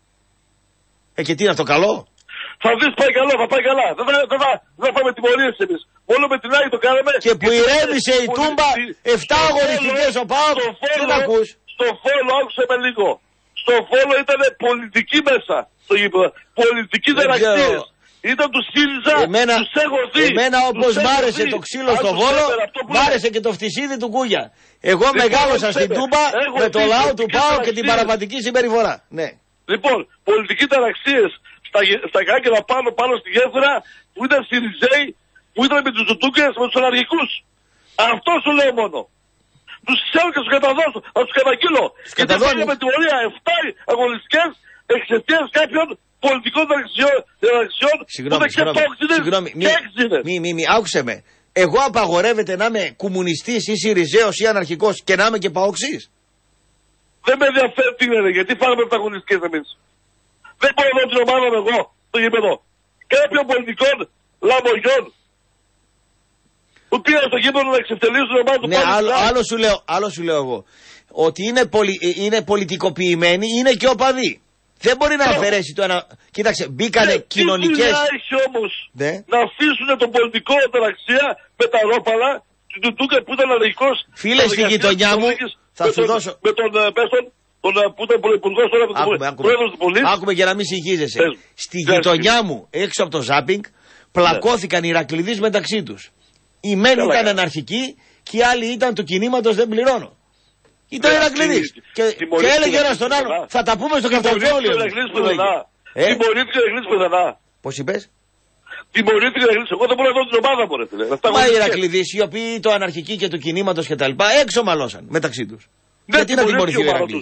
Ε, και τι είναι αυτό καλό. Θα δεις πάει καλό, θα πάει καλά. Δεν θα, δεν θα, δεν θα πάμε τιμωρίες εμείς. Μόνο με την Άγη το κάναμε. Και που ηρέμησε η Τούμπα, εφτά αγωνιστικές ο ΠΑΟΚ. Τι να ακούς. Στο Φόλο, άκουσε με λίγο. Στο Φόλο ήταν πολιτική μέσα. Στο γήπεδο. Πολιτική δεραξίες. Ήταν του ΣΥΡΙΖΑ, εμένα, τους έχω δει. Εμένα όπως μ' άρεσε το ξύλο στο Βόλο, μ' άρεσε και το φτυσίδι του Κούγια. Εγώ λοιπόν, μεγάλωσα στην Τούμπα με το λαό του ΠΑΟ και την παραβατική συμπεριφορά. Ναι. Λοιπόν, πολιτικοί ταραξίες στα, στα κάγκελα πάνω πάνω στη γέφυρα που ήταν ΣΥΡΙΖΑΙ, που ήταν με τους Ζουτούκες, με τους αναρχικούς. Αυτό σου λέω μόνο. Τους ξέρω και τους καταδώσω, θα τους καταγγείλω. Γιατί πήγαμε με τιμωρία εφτά αγωνιστικές εξαιτίας κάποιων πολιτικών δραξιών που δεν ξεπόξιδες και έξιδες. Μη, μη, μη, άκουσε με. Εγώ απαγορεύεται να είμαι κομμουνιστής ή Συριζέος ή αναρχικός και να είμαι και παοξής. Δεν με ενδιαφέρει τι είναι, γιατί φάγαμε πρωταγωνιστικές εμείς. Δεν μπορώ να δω την ομάδα μου εγώ, στο γήπεδο. Κάποιων πολιτικών λαμογιών που πήγαν στο γήπεδο να εξευτελίσουν την ομάδα του. Ναι, άλλο, άλλο, σου λέω, άλλο σου λέω εγώ. Ότι είναι, πολι, είναι πολιτικοποιημένοι, είναι και οπαδοί. Δεν μπορεί να αφαιρέσει το ένα. Κοίταξε, μπήκανε ναι, κοινωνικές. Τι δουλειά έχει όμως ναι. να αφήσουν τον πολιτικό αταραξία με τα ρόπαλα του Τούκα που ήταν αλληλικός. Φίλε, στη γειτονιά μου θα σου τον, δώσω. Με τον Πέστον, τον που ήταν πρωθυπουργός τώρα με τον πρόεδρο του πολίτη. Άκουμε για να μην συγχύζεσαι. Στη γειτονιά μου, έξω από το ζάπινγκ, πλακώθηκαν οι Ηρακλειδείς μεταξύ τους. Οι μεν ήταν αναρχικοί και οι άλλοι ήταν του κινήματος δεν πληρώνω. Ήταν Ηρακλειδής. Και, και έλεγε ένα στον άλλο, θα τα πούμε στο καυτοζόλιο. Τιμωρήθηκε ο Ηρακλής πεθανά. Πώς είπες? Τιμωρήθηκε ο Ηρακλής. Εγώ δεν μπορώ να δω την ομάδα μου, ρε φίλε. Μα οι Ηρακλειδείς, οι οποίοι το αναρχικοί και του κινήματος και τα λοιπά, έξω μαλώσαν μεταξύ τους. Γιατί να τιμωρηθεί ο Ηρακλής?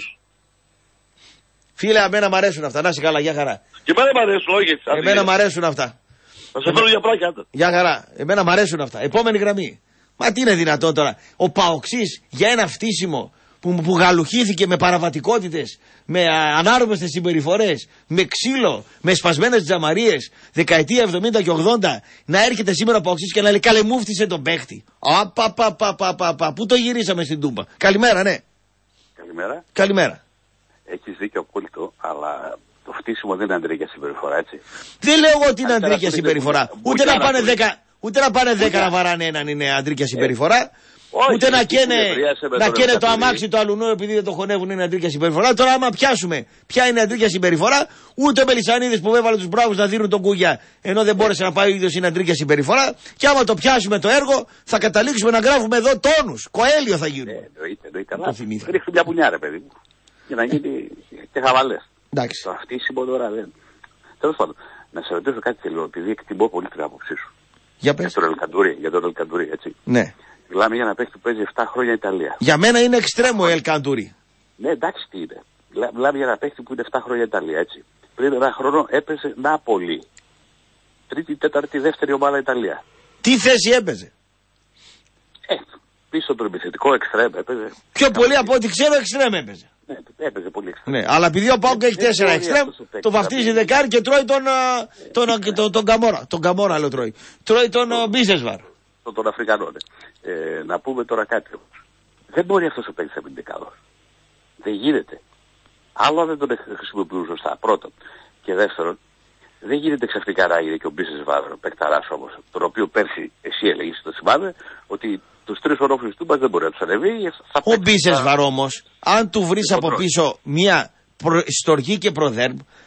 Φίλε, εμένα μ' αρέσουν αυτά. Να είσαι καλά, για χαρά. Και εμένα μ' αρέσουν, όχι. Εμένα μ' αρέσουν αυτά. Θα σε φέρω για πράκια. Για χαρά. Εμένα μ' αρέσουν αυτά. Επόμενη γραμμή. Μα τι είναι δυνατόν τώρα. Ο Παοξής για ένα φτύσιμο που, που γαλουχήθηκε με παραβατικότητες, με ανάρμοστες συμπεριφορές, με ξύλο, με σπασμένες τζαμαρίες, δεκαετία εβδομήντα και ογδόντα, να έρχεται σήμερα ο Παοξής και να λέει καλέ μου φτύσε τον παίχτη. Απαπαπαπαπαπα. Πού το γυρίσαμε στην Τούμπα. Καλημέρα, ναι. Καλημέρα. Καλημέρα. Έχεις δίκιο απόλυτο, αλλά το φτύσιμο δεν είναι αντρίκια συμπεριφορά, έτσι. Δεν λέω εγώ ότι είναι αντρίκια συμπεριφορά. Ούτε να πάνε δέκα, ούτε να πάνε δέκα να βαράνε έναν είναι αντρίκια συμπεριφορά. Όχι, ούτε να καίνε, να καίνε το αμάξι του αλουνού επειδή δεν το χωνεύουν είναι αντρίκια συμπεριφορά. Τώρα, άμα πιάσουμε ποια είναι αντρίκια συμπεριφορά, ούτε ο Μελισσανίδης που έβαλε τους μπράβους να δίνουν τον Κούγια ενώ δεν μπόρεσε να πάει ο ίδιος είναι αντρίκια συμπεριφορά. Και άμα το πιάσουμε το έργο, θα καταλήξουμε να γράφουμε εδώ τόνους. Κοέλιο θα γίνουμε. Ε, εννοείται, εννοείται. Αλλά ρίχνει μια πουνιά, ρε παιδί μου. Για να γίνει και χαβαλές. Εντάξει. Το αυτίσιμο τώρα δεν. Τέλος πάντων, να σε ρωτήσω κάτι θέλω, επειδή εκτιμώ πολύ την άποψή σου. Για πες. Για τον Ελκαντουρί, έτσι. Ναι. Μιλάμε για να παίξει που παίζει εφτά χρόνια Ιταλία. Για μένα είναι εξτρέμο ο Ελκαντουρί. Ναι, εντάξει τι είναι. Μιλάμε για να παίξει που είναι εφτά χρόνια Ιταλία, έτσι. Πριν ένα χρόνο έπαιζε Νάπολη. Τρίτη, τέταρτη, δεύτερη ομάδα Ιταλία. Τι θέση έπαιζε? Ε, πίσω το επιθετικό εξτρέμ έπαιζε. Πιο πολύ από ό,τι ξέρω εξτρέμ έπαιζε. Ναι, έπαιζε πολύ εξτρέμ. Ναι, αλλά επειδή ο Πάοκ έχει τέσσερα εξτρέμ, το βαφτίζει δεκάρι και τρώει τον, τον, τον, τον, τον Καμόρα. Τον Καμόρα λέω τρώει. Τρώει τον Μπίσεσβαρ. Τον, τον Αφρικανό, ναι. Ε, να πούμε τώρα κάτι. Δεν μπορεί αυτός ο παίκτης να μην είναι καλός. Δεν γίνεται. Άλλο δεν τον χρησιμοποιούν σωστά. Πρώτον. Και δεύτερον, δεν γίνεται ξαφνικά να γίνει και ο Μπίσεσβαρ, ο παικταράς όμως, τον οποίο πέρσι εσύ έλεγες, το θυμάμαι, ότι τους τρεις ορόφιλους του μας δεν μπορεί να τους ανεβεί. Ο Μπίσεσβαρ όμως, αν του βρεις από πίσω μια στοργή και προδέρμ,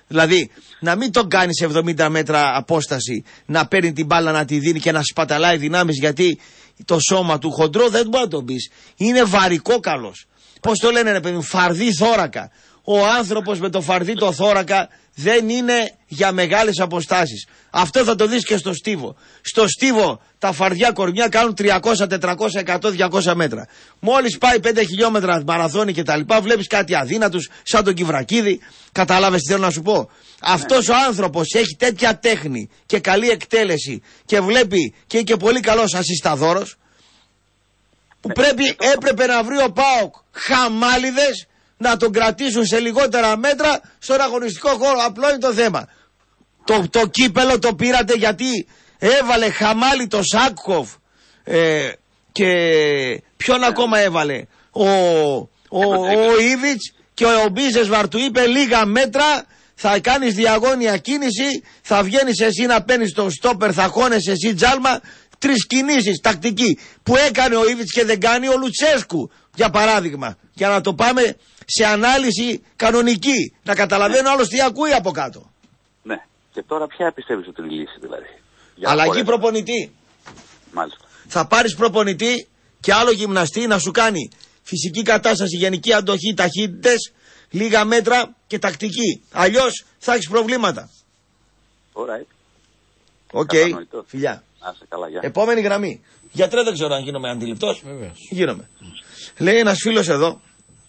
Δηλαδή, να μην τον κάνει σε εβδομήντα μέτρα απόσταση, να παίρνει την μπάλα να τη δίνει και να σπαταλάει δυνάμεις, γιατί το σώμα του χοντρό δεν μπορεί να τον πει. Είναι βαρικό καλός. Πώς το λένε, ρε παιδί μου, φαρδί θώρακα. Ο άνθρωπος με το φαρδί το θώρακα δεν είναι για μεγάλες αποστάσεις. Αυτό θα το δεις και στο στίβο. Στο στίβο τα φαρδιά κορμιά κάνουν τριακόσια, τετρακόσια, εκατό, διακόσια μέτρα. Μόλις πάει πέντε χιλιόμετρα μαραθώνι και τα λοιπά, βλέπεις κάτι αδύνατους σαν τον Κιβρακίδη. Κατάλαβες τι θέλω να σου πω. Αυτός ο άνθρωπος έχει τέτοια τέχνη και καλή εκτέλεση και βλέπει και είναι και πολύ καλός ασισταδόρος, που πρέπει, έπρεπε να βρει ο ΠΑΟΚ χαμάλιδες να τον κρατήσουν σε λιγότερα μέτρα στον αγωνιστικό χώρο. Απλό είναι το θέμα. Το, το κύπελο το πήρατε γιατί έβαλε χαμάλι το Σάκκοφ ε, και ποιον ακόμα έβαλε, ο, ο, ο Ήβιτς, και ο Μπίζεσβαρ του είπε λίγα μέτρα, θα κάνεις διαγώνια κίνηση, θα βγαίνεις εσύ να παίρνεις το στόπερ, θα χώνεσαι εσύ τζάλμα. Τρεις κινήσεις τακτική που έκανε ο Ήβιτς και δεν κάνει ο Λουτσέσκου, για παράδειγμα, για να το πάμε σε ανάλυση κανονική, να καταλαβαίνει όλος τι ακούει από κάτω. Ναι. Και τώρα ποια πιστεύεις ότι είναι η λύση, δηλαδή? Αλλαγή προπονητή. Μάλιστα. Θα πάρεις προπονητή και άλλο γυμναστή να σου κάνει φυσική κατάσταση, γενική αντοχή, ταχύτητες, λίγα μέτρα και τακτική. Αλλιώς θα έχεις προβλήματα. Ωραία. Οκ, okay. Φιλιά. Άσε, καλά, για. Επόμενη γραμμή. Γιατρέ, δεν ξέρω αν γίνομαι αντιληπτός. Γίνομαι. Λέει ένας φίλος εδώ,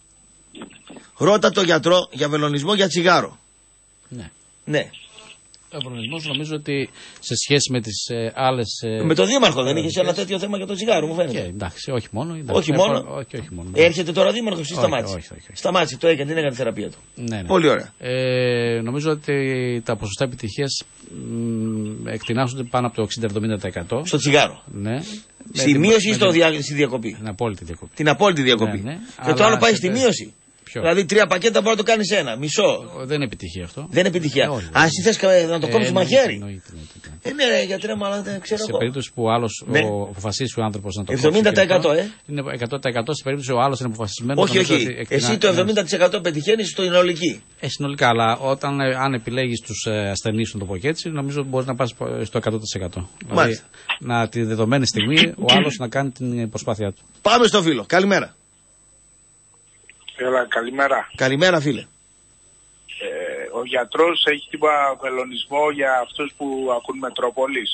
ρώτα το γιατρό για βελονισμό για τσιγάρο. Ναι. Ναι. Ο βελονισμός νομίζω ότι σε σχέση με τις ε, άλλες... Ε, με το δήμαρχο δεν είχες ένα τέτοιο θέμα για το τσιγάρο, μου φαίνεται. Και, εντάξει, όχι μόνο. Εντάξει, όχι, μόνο. Ε, όχι, όχι μόνο. Έρχεται τώρα δήμαρχος ή σταμάτησε? Όχι, όχι, όχι. Σταμάτησε, το έκανε, την έκανε θεραπεία του. Ναι, ναι. Πολύ ωραία. Ε, νομίζω ότι τα ποσοστά επιτυχίας εκτινάσσονται πάνω από το εξήντα με εβδομήντα τοις εκατό. Στο τσιγάρο. Ναι. Στη μείωση ή στο δια... στη διακοπή? Την απόλυτη διακοπή. Την απόλυτη διακοπή. Ναι, ναι. Και το άλλο πάει στη μείωση. Ποιο? Δηλαδή τρία πακέτα μπορεί να το κάνεις ένα, μισό. Δεν είναι επιτυχία αυτό. Δεν είναι επιτυχία. Ε, Αν εσύ θες να το κόψεις ε, μαχαίρι. Εννοείται, εννοείται. Ε, ναι, ρε, γιατρέ, αλλά δεν ξέρω. Σε περίπτωση που ο άλλος ναι. ο, αποφασίσει ο άνθρωπος να το κόψει. εβδομήντα τοις εκατό, ε. Είναι εκατό τοις εκατό σε περίπτωση ο άλλος είναι αποφασισμένος. Όχι, όχι. Εκτινά... Εσύ το εβδομήντα τοις εκατό πετυχαίνεις στο συνολική. Ε, συνολικά, αλλά όταν αν επιλέγεις τους ε, ασθενείς, να το πω και έτσι, νομίζω μπορεί να πας στο εκατό τοις εκατό. Δηλαδή, να τη δεδομένη στιγμή ο άλλος να κάνει την προσπάθειά του. Πάμε στο φίλο. Καλημέρα. Έλα, καλημέρα. Καλημέρα, φίλε. Ε, ο γιατρός έχει τίποτα βελονισμό για αυτούς που ακούν Μετρόπολης?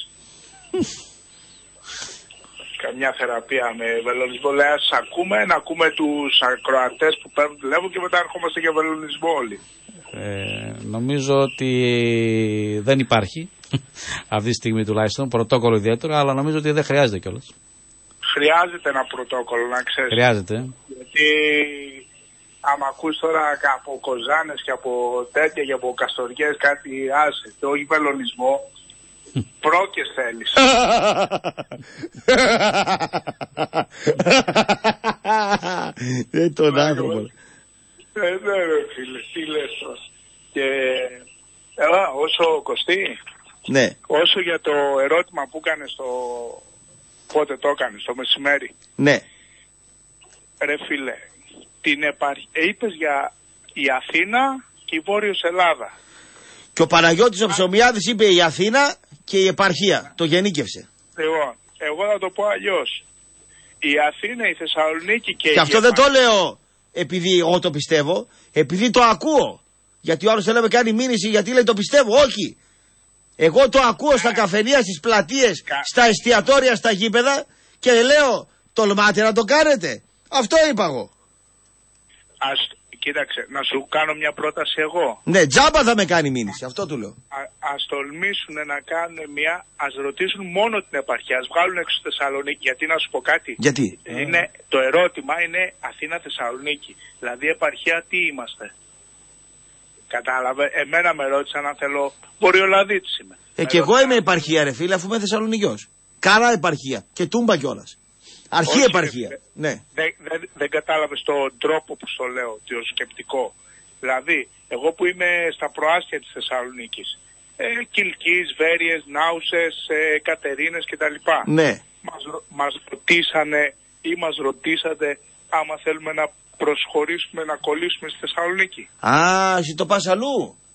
Καμιά θεραπεία με βελονισμό? Λέει, ας ακούμε, να ακούμε τους ακροατές που παίρνουν τηλέφωνο και μετά ερχόμαστε για βελονισμό όλοι. Ε, νομίζω ότι δεν υπάρχει αυτή τη στιγμή τουλάχιστον πρωτόκολλο ιδιαίτερο, αλλά νομίζω ότι δεν χρειάζεται κιόλας. Χρειάζεται ένα πρωτόκολλο, να ξέρεις. Χρειάζεται. Γιατί άμα ακούς τώρα από κοζάνες και από τέτοια και από καστοριές κάτι άσε, το όχι βελονισμό, πρόκες θέλεις. Δεν τον άνθρωπο. Ε, ναι ρε φίλε, τι λες τώρα. Και έλα, όσο Κωστή, ναι. όσο για το ερώτημα που έκανε στο πότε το έκανε, στο μεσημέρι. Ναι. Ρε φίλε, την επαρ... είπες για η Αθήνα και η Βόρειος Ελλάδα. Και ο Παναγιώτης ο Ψωμιάδης είπε η Αθήνα και η επαρχία. Το γενίκευσε. Λοιπόν, εγώ θα το πω αλλιώς. Η Αθήνα, η Θεσσαλονίκη και, και η αυτό επαρχία... δεν το λέω επειδή εγώ το πιστεύω, επειδή το ακούω. Γιατί ο άλλος θέλει να με κάνει μήνυση γιατί λέει το πιστεύω. Όχι. Εγώ το ακούω στα καφενεία, στις πλατείες, Κα... στα εστιατόρια, στα γήπεδα και λέω τολμάτε να το κάνετε. Αυτό είπα εγώ. Ας, κοίταξε, να σου κάνω μια πρόταση εγώ. Ναι, τζάμπα θα με κάνει μήνυση, αυτό του λέω. Α, ας τολμήσουν να κάνουν μια, ας ρωτήσουν μόνο την επαρχία, ας βγάλουν έξω στη Θεσσαλονίκη. Γιατί να σου πω κάτι. Γιατί. Είναι, το ερώτημα είναι Αθήνα-Θεσσαλονίκη. Δηλαδή επαρχία τι είμαστε. Κατάλαβε, εμένα με ρώτησαν αν θέλω Βορειολαδίτης είμαι. Ε, και εγώ είμαι επαρχία ρε φίλε, αφού είμαι Θεσσαλονικιός. Κάρα επαρχία και Τούμπα κιόλας. Αρχή όχι, επαρχία. Δε, ναι. Δεν δε, δε κατάλαβες τον τρόπο που στο λέω, το σκεπτικό. Δηλαδή, εγώ που είμαι στα προάστια της Θεσσαλονίκης, ε, Κιλκής, Βέρειες, Νάουσες, ε, Κατερίνες κτλ. Ναι. Μας, μας ρωτήσανε ή μας ρωτήσατε άμα θέλουμε να προσχωρήσουμε, να κολλήσουμε στη Θεσσαλονίκη. Α, εσύ το πας αλλού.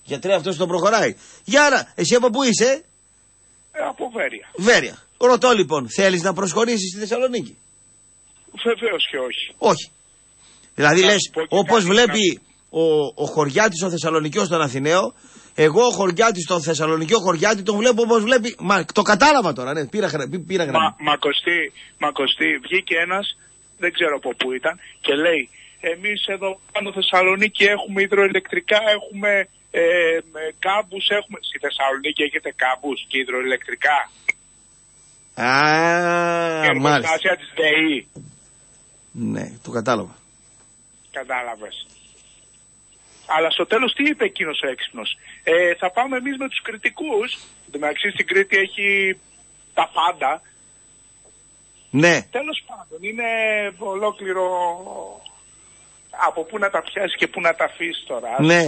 Γιατρέ, αυτός τον προχωράει. Γιάννα, εσύ από πού είσαι? Ε, από Βέρεια. Βέρεια. Ρωτώ λοιπόν, θέλεις να προσχωρήσεις στη Θεσσαλονίκη? Βεβαίως και όχι. Όχι. Δηλαδή να λες, όπως βλέπει ο, ο Χωριάτης ο Θεσσαλονικιός τον Αθηναίο, εγώ ο Χωριάτης τον Θεσσαλονικιό Χωριάτη τον βλέπω όπως βλέπει. Μα το κατάλαβα τώρα, ναι, πήρα, πήρα γραμμή. Μα, μα, Κωστή, μα Κωστή, βγήκε ένας, δεν ξέρω από πού ήταν, και λέει, εμείς εδώ πάνω Θεσσαλονίκη έχουμε υδροηλεκτρικά, έχουμε ε, κάμπους, έχουμε... Στη Θεσσαλονίκη έχετε κάμπους και υδροηλεκτρικά. Α, και μάλιστα. Της ΔΕΗ. Ναι, το κατάλαβα. Κατάλαβες. Αλλά στο τέλος τι είπε εκείνος ο έξυπνος? Ε, θα πάμε εμείς με τους κριτικούς. Εντάξει, στην Κρήτη έχει τα πάντα. Ναι. Τέλος πάντων, είναι ολόκληρο από πού να τα πιάσει και πού να τα αφήσει τώρα. Ναι.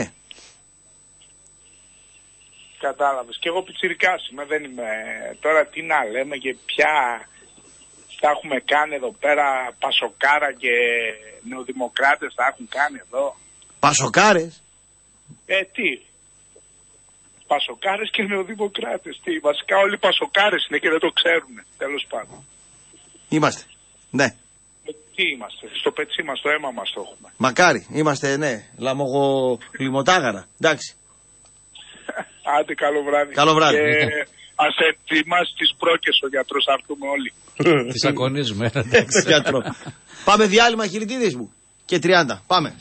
Κατάλαβες. Και εγώ πιτσιρικάς είμαι, δεν είμαι. Τώρα τι να λέμε και ποια τα έχουμε κάνει εδώ πέρα, πασοκάρα και νεοδημοκράτες τα έχουν κάνει εδώ. Πασοκάρες. Ε, τι. Πασοκάρες και νεοδημοκράτες. Τι. Βασικά όλοι πασοκάρες είναι και δεν το ξέρουν. Τέλος πάντων. Είμαστε. Ναι. Ε, τι είμαστε. Στο πετσί μας, το αίμα μας το έχουμε. Μακάρι. Είμαστε, ναι. Λαμογολιμοτάγαρα. Εντάξει. Άντε, καλό βράδυ. Καλό βράδυ. Και ας ετοιμάσει τις πρόκες ο γιατρός, θα έρθουμε όλοι. Τις ακονίζουμε. Γιατρό. Πάμε διάλειμμα, χιλιτίδης μου. Και τριάντα. Πάμε.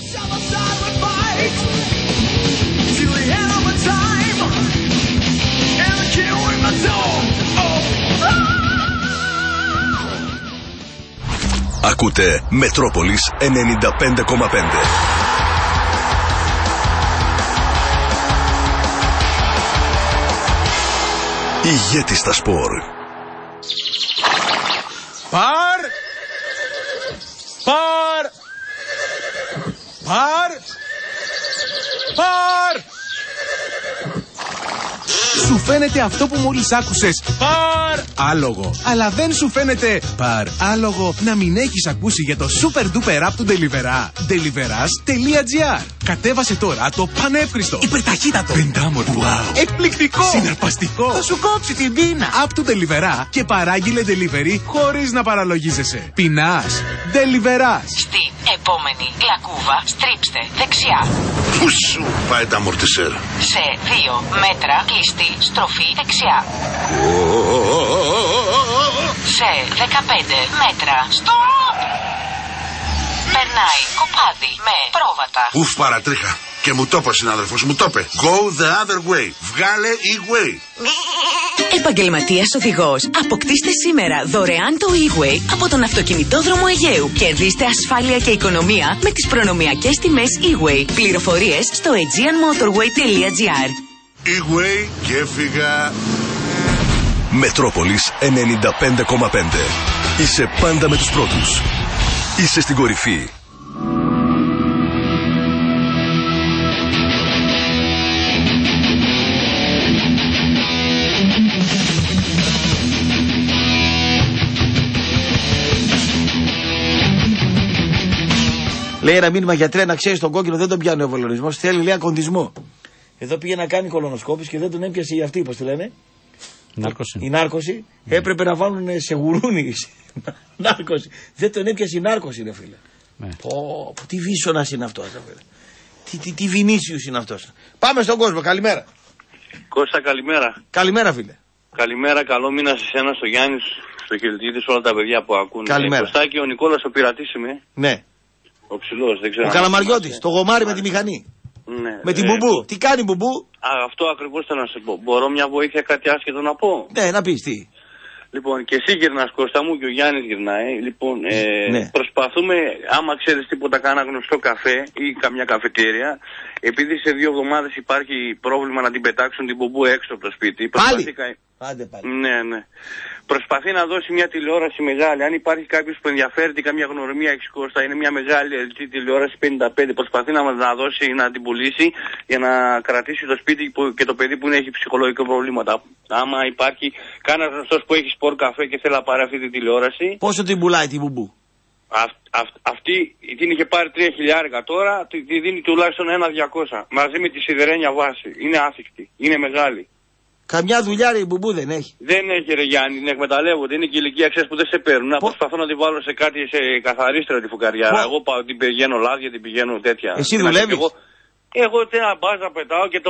Ακούτε Μετρόπολης ενενήντα πέντε κόμμα πέντε. Ηγέτη στα σπορ. Παρ! Παρ! Παρ! Παρ! Σου φαίνεται αυτό που μόλις άκουσες παρ άλογο, αλλά δεν σου φαίνεται παρ άλογο να μην έχεις ακούσει για το super duper app του Deliverá. Deliverás τελεία gr. Κατέβασε τώρα το πανεύχριστο, υπερταχύτατο, πεντάμορφο, wow, εκπληκτικό, συναρπαστικό, θα σου κόψει την πείνα app του Deliverá και παράγγειλε delivery χωρίς να παραλογίζεσαι. Πεινάς? Deliverás. Στην επόμενη λακκούβα στρίψτε δεξιά. Πού σου πάει τα αμορτισέρ? Σε δύο μέτρα κλειστή στροφή δεξιά. Σε δεκαπέντε μέτρα στοπ. Περνάει κοπάδι με πρόβατα. Ουφ, παρατρίχα. Και μου το είπε ο συνάδελφος, μου το είπε. Go the other way. Βγάλε e-way. Επαγγελματίας οδηγός. Αποκτήστε σήμερα δωρεάν το e-way από τον αυτοκινητόδρομο Αιγαίου. Κερδίστε ασφάλεια και οικονομία με τις προνομιακές τιμές e-way. Πληροφορίες στο aegean motorway τελεία gr. E-way και έφυγα. Μετρόπολης ενενήντα πέντε κόμμα πέντε. Είσαι πάντα με τους πρώτους. Είσαι στην κορυφή. Λέει ένα μήνυμα, γιατρέ, να ξέρει τον κόκκινο δεν τον πιάνει ο βολονισμός, θέλει λέει ακοντισμό. Εδώ πήγε να κάνει κολονοσκόπηση και δεν τον έπιασε η αυτή, πώς τη λένε. Νάρκωση. Η νάρκωση. Mm. Έπρεπε να βάλουν σε γουρούνι. Νάρκωση. Δεν τον έπιασε η νάρκωση, ρε φίλε. Ναι. Πω, πω, τι βίσονας είναι αυτός, ρε φίλε. Τι, τι, τι Βινίσιους είναι αυτός. Πάμε στον κόσμο, καλημέρα. Κώστα, καλημέρα. Καλημέρα, φίλε. Καλημέρα, καλό μήνα σε εσένα, στο Γιάννη, στο Χιλτίδη, σε όλα τα παιδιά που ακούνε. Καλημέρα. Κωστάκη, ο Νικόλας ο πειρατής είμαι. Ναι. Ο ψηλός, δεν ξέρω. Ο Καλαμαριώτης, το γομάρι με τη μηχανή. Ναι. Με την ε, μπουμπού. Τι κάνει μπουμπού? Α, αυτό ακριβώς θέλω να σε πω. Μπορώ μια βοήθεια, κάτι άσχετο να πω? Ναι, να πεις τι. Λοιπόν, και εσύ γυρνάς, Κώστα μου, και ο Γιάννης γυρνάει. Λοιπόν, ε, ναι. προσπαθούμε, άμα ξέρεις τίποτα, κάνα γνωστό καφέ ή καμιά καφετέρια, επειδή σε δύο εβδομάδες υπάρχει πρόβλημα να την πετάξουν την μπουμπού έξω από το σπίτι. Πάλι! Κα... Άντε πάλι. Ναι, ναι. Προσπαθεί να δώσει μια τηλεόραση μεγάλη. Αν υπάρχει κάποιος που ενδιαφέρεται, καμιά γνωριμία έχει, Κώστα, είναι μια μεγάλη ελ τζι τηλεόραση πενήντα πέντε. Προσπαθεί να μας να δώσει, να την πουλήσει για να κρατήσει το σπίτι που, και το παιδί που έχει ψυχολογικά προβλήματα. Άμα υπάρχει κανένα γνωστός που έχει σπορ καφέ και θέλει να πάρει αυτή τη τηλεόραση. Πόσο την πουλάει την μπουμπού? Αυ, αυ, αυτή την είχε πάρει τρία χιλιάρικα τώρα, τη, τη δίνει τουλάχιστον ένα διακόσια. Μαζί με τη σιδερένια βάση. Είναι άθικτη. Είναι μεγάλη. Καμιά δουλειά ρε η Μπουμπού δεν έχει. Δεν έχει ρε Γιάννη, την εκμεταλλεύονται. Είναι και ηλικία ξέρεις που δεν σε παίρνουν. Να προσπαθώ να τη βάλω σε κάτι σε καθαρίστρα τη φουκαριάρα. Εγώ πάω, την πηγαίνω λάδια, την πηγαίνω τέτοια. Εσύ δουλεύεις? Εγώ, εγώ ένα μπάζα πετάω και το.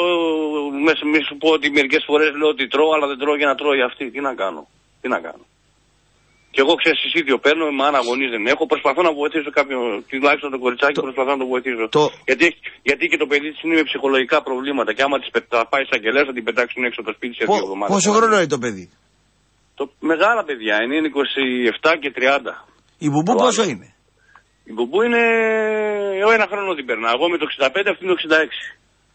Μη σου πω ότι μερικές φορές λέω ότι τρώω, αλλά δεν τρώω για να τρώει αυτή. Τι να κάνω. Τι να κάνω. Και εγώ ξέρεις ίδιο παίρνω, με αν αγωνίες δεν έχω. Προσπαθώ να βοηθήσω κάποιον, τουλάχιστον το κοριτσάκι, το... προσπαθώ να το βοηθήσω. Το... Γιατί, γιατί και το παιδί της είναι με ψυχολογικά προβλήματα. Και άμα της πετα... πάει σαν κελές θα την πετάξουν έξω από το σπίτι σε δύο εβδομάδες. Πόσο χρόνο είναι το παιδί? Το... Μεγάλα παιδιά είναι, είναι είκοσι επτά και τριάντα. Η Μπουμπού το πόσο άλλο. Είναι? Η Μπουμπού είναι. Εγώ ένα χρόνο την περνάω. Εγώ με το εξήντα πέντε, αυτή με το εξήντα έξι.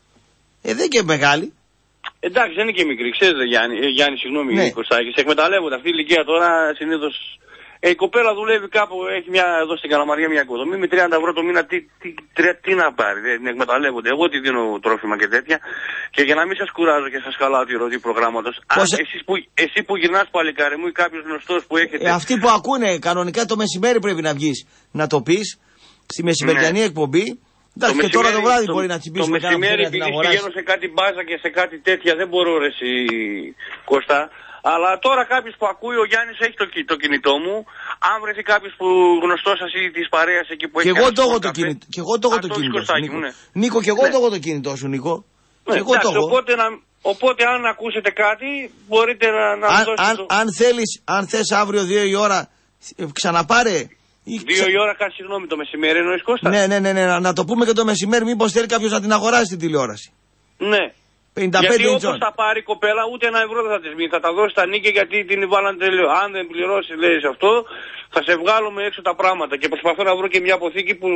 Ε, δεν και μεγάλη. Εντάξει, δεν είναι και μικρή, ξέρεις Γιάννη, ε, Γιάννη συγγνώμη, ναι. Κωστάκη, σε εκμεταλλεύονται. Αυτή η ηλικία τώρα συνήθως. Ε, η κοπέλα δουλεύει κάπου, έχει μια, εδώ στην Καλαμαριά μια οικοδομή με τριάντα ευρώ το μήνα. Τι, τι, τι, τι να πάρει, δεν την εκμεταλλεύονται. Εγώ τη δίνω τρόφιμα και τέτοια. Και για να μην σας κουράζω και σας χαλάω τη ροή προγράμματος, αν εσείς που, εσύ που γυρνάς παλικάρι μου ή κάποιος γνωστός που έχετε. Ε, αυτοί που ακούνε κανονικά το μεσημέρι πρέπει να βγεις να το πεις στη μεσημεριανή ναι. εκπομπή. Εντάξει, και τώρα το βράδυ το, μπορεί να τσιμπήσει. Το μεσημέρι, επειδή πηγαίνω σε κάτι μπάζα και σε κάτι τέτοια, δεν μπορώ ρε εσύ Κώστα. Αλλά τώρα κάποιος που ακούει, ο Γιάννης έχει το, το κινητό μου. Αν βρεθεί κάποιος που γνωστός σας ή της παρέας εκεί που έχει. Και εγώ το έχω το κινητό. Και εγώ το έχω το κινητό σου, Νίκο. Ναι. Νίκο, και εγώ ναι. το έχω το κινητό σου, Νίκο. Ναι, εγώ εντάξει, το οπότε, να, οπότε αν ακούσετε κάτι, μπορείτε να, να αν, δώσετε. Αν, το... αν θέλεις, αν θες αύριο δύο η ώρα, ξαναπάρε. Δύο η ώρα, κάτι συγγνώμη, το μεσημέρι εννοείς Κώστα. Ναι, ναι, ναι, ναι, να το πούμε και το μεσημέρι, μήπως θέλει κάποιος να την αγοράσει την τηλεόραση. Ναι. πενήντα πέντε γιατί όπως θα πάρει η κοπέλα, ούτε ένα ευρώ δεν θα της μείνει. Θα τα δώσει στα νίκια γιατί την βάλανε τελείω. Αν δεν πληρώσει, λέει αυτό, θα σε βγάλουμε έξω τα πράγματα. Και προσπαθώ να βρω και μια αποθήκη που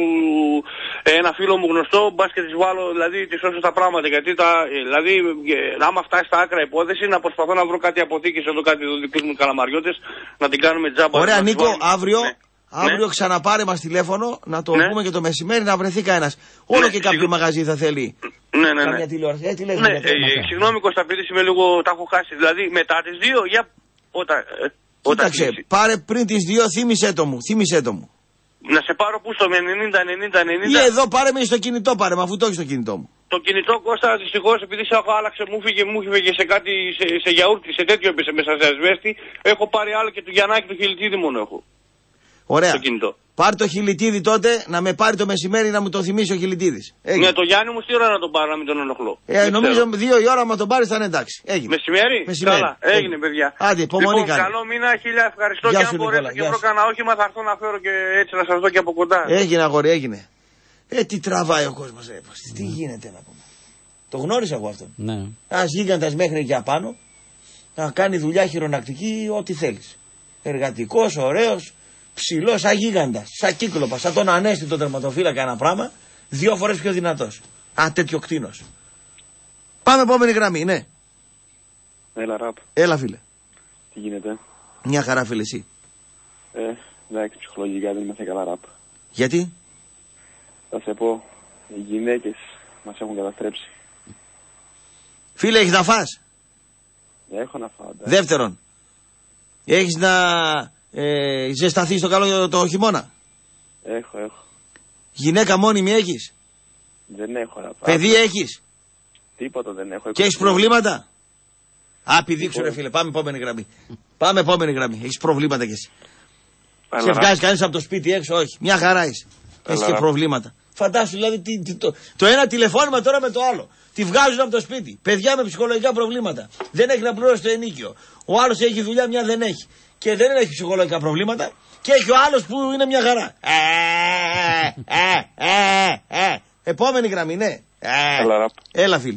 ένα φίλο μου γνωστό, μπας και της βάλω, δηλαδή τη σώσω τα πράγματα. Γιατί τα, δηλαδή, άμα φτάσει στα άκρα υπόθεση, να προσπαθώ να βρω κάτι αποθήκη εδώ, κάτι δικούς μου καλαμαριώτες, να την κάνουμε τζάμπα. Ωραία, Νίκο, αύριο. Ναι. Αύριο ναι. ξαναπάρε μας τηλέφωνο, να το ναι. πούμε και το μεσημέρι να βρεθεί κανένας. Όλο ναι, και κάποιο συγγνώ... μαγαζί θα θέλει. Ναι, ναι, καμιά ναι. τηλεόραση. Ε, τι λες, ναι, ε, ε, συγγνώμη Κωνσταντίνη, είμαι λίγο, τα έχω χάσει. Δηλαδή μετά τις δύο, για όταν. Ε, Κοίταξε, όταν πάρε πριν τις δύο, θύμισέ το μου. Θύμισέ το μου. Να σε πάρω πού στο ενενήντα ενενήντα ενενήντα. Ή εδώ πάρε με στο κινητό, πάρε, μα αφού το έχεις στο κινητό μου. Το κινητό Κώστα δυστυχώς επειδή σε έχω άλλαξε, μου φύγε, μου φύγε σε κάτι, σε, σε γιαούρτι, σε τέτοιο μέσα σε ασβέστη. Έχω πάρει άλλο και του Γιαννάκη του Χιλιτίδη μόνο έχω. Ωραία. Το κινητό. Πάρ' το Χιλιτίδη τότε, να με πάρει το μεσημέρι να μου το θυμίσει ο Χιλιτίδης. Ναι, το Γιάννη μου τι ώρα να τον πάρω, να μην τον ενοχλώ. Ε, νομίζω ξέρω. δύο η ώρα, μα τον πάρει θα είναι εντάξει. Έγινε. Μεσημέρι. Μεσημέρι. Καλά, έγινε, έγινε παιδιά. Άντε, υπομονή λοιπόν, καλό μήνα, χίλια ευχαριστώ. Γεια και σου, αν μπορέσω και βρω κανένα όχημα, θα έρθω να φέρω και έτσι να σας δω και από κοντά. Έγινε, αγόρι, έγινε. Ε, τι τραβάει ο κόσμος, ε, τι γίνεται να πούμε. Το γνώρισα εγώ αυτό. Ναι. Ένα γίγαντα μέχρι και απάνω να κάνει δουλειά χειρονακτική, ό,τι θέλει. Εργατικό, ωραίο. Ψηλό, σαν γίγαντα, σαν κύκλοπα, σαν τον Ανέστη τον τερματοφύλακα ένα πράγμα, δύο φορές πιο δυνατός. Α, τέτοιο κτίνος. Πάμε επόμενη γραμμή, ναι. Έλα, ραπ. Έλα, φίλε. Τι γίνεται? Μια χαρά, φίλε, εσύ. Ε, εντάξει, ψυχολογικά δεν είμαι καλά, ραπ. Γιατί? Θα σε πω, οι γυναίκες μας έχουν καταστρέψει. Φίλε, έχεις να φας? Έχω να φάω. Δεύτερον, έχεις να... Ε, ζεσταθεί στο καλό το, το χειμώνα. Έχω, έχω. Γυναίκα μόνιμη έχεις? Δεν έχω. Ρε, παιδί έχεις? Τίποτα δεν έχω. Και έχεις προβλήματα? Α, πηδήξου ρε φίλε, πάμε επόμενη γραμμή. Πάμε επόμενη γραμμή, έχεις προβλήματα κι εσύ. Σε βγάζει κανείς από το σπίτι έξω? Όχι, μια χαρά είσαι. Έχεις και προβλήματα. Φαντάσου δηλαδή τι, τι, το, το ένα τηλεφώνημα τώρα με το άλλο. Τη βγάζουν από το σπίτι. Παιδιά με ψυχολογικά προβλήματα. Δεν έχει να πληρώσει το ενίκιο. Ο άλλος έχει δουλειά, μια δεν έχει. Και δεν έχει ψυχολογικά προβλήματα. Και έχει ο άλλος που είναι μια χαρά. Ε, ε, ε, ε. Επόμενη γραμμή, ναι. Ε. Έλα, Έλα, φίλε.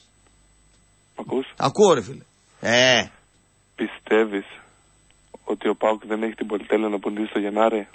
Ακούς? Ακούω, ρε φίλε. Ε. Πιστεύεις ότι ο ΠΑΟΚ δεν έχει την πολυτέλεια να πουλήσει το Γενάρη?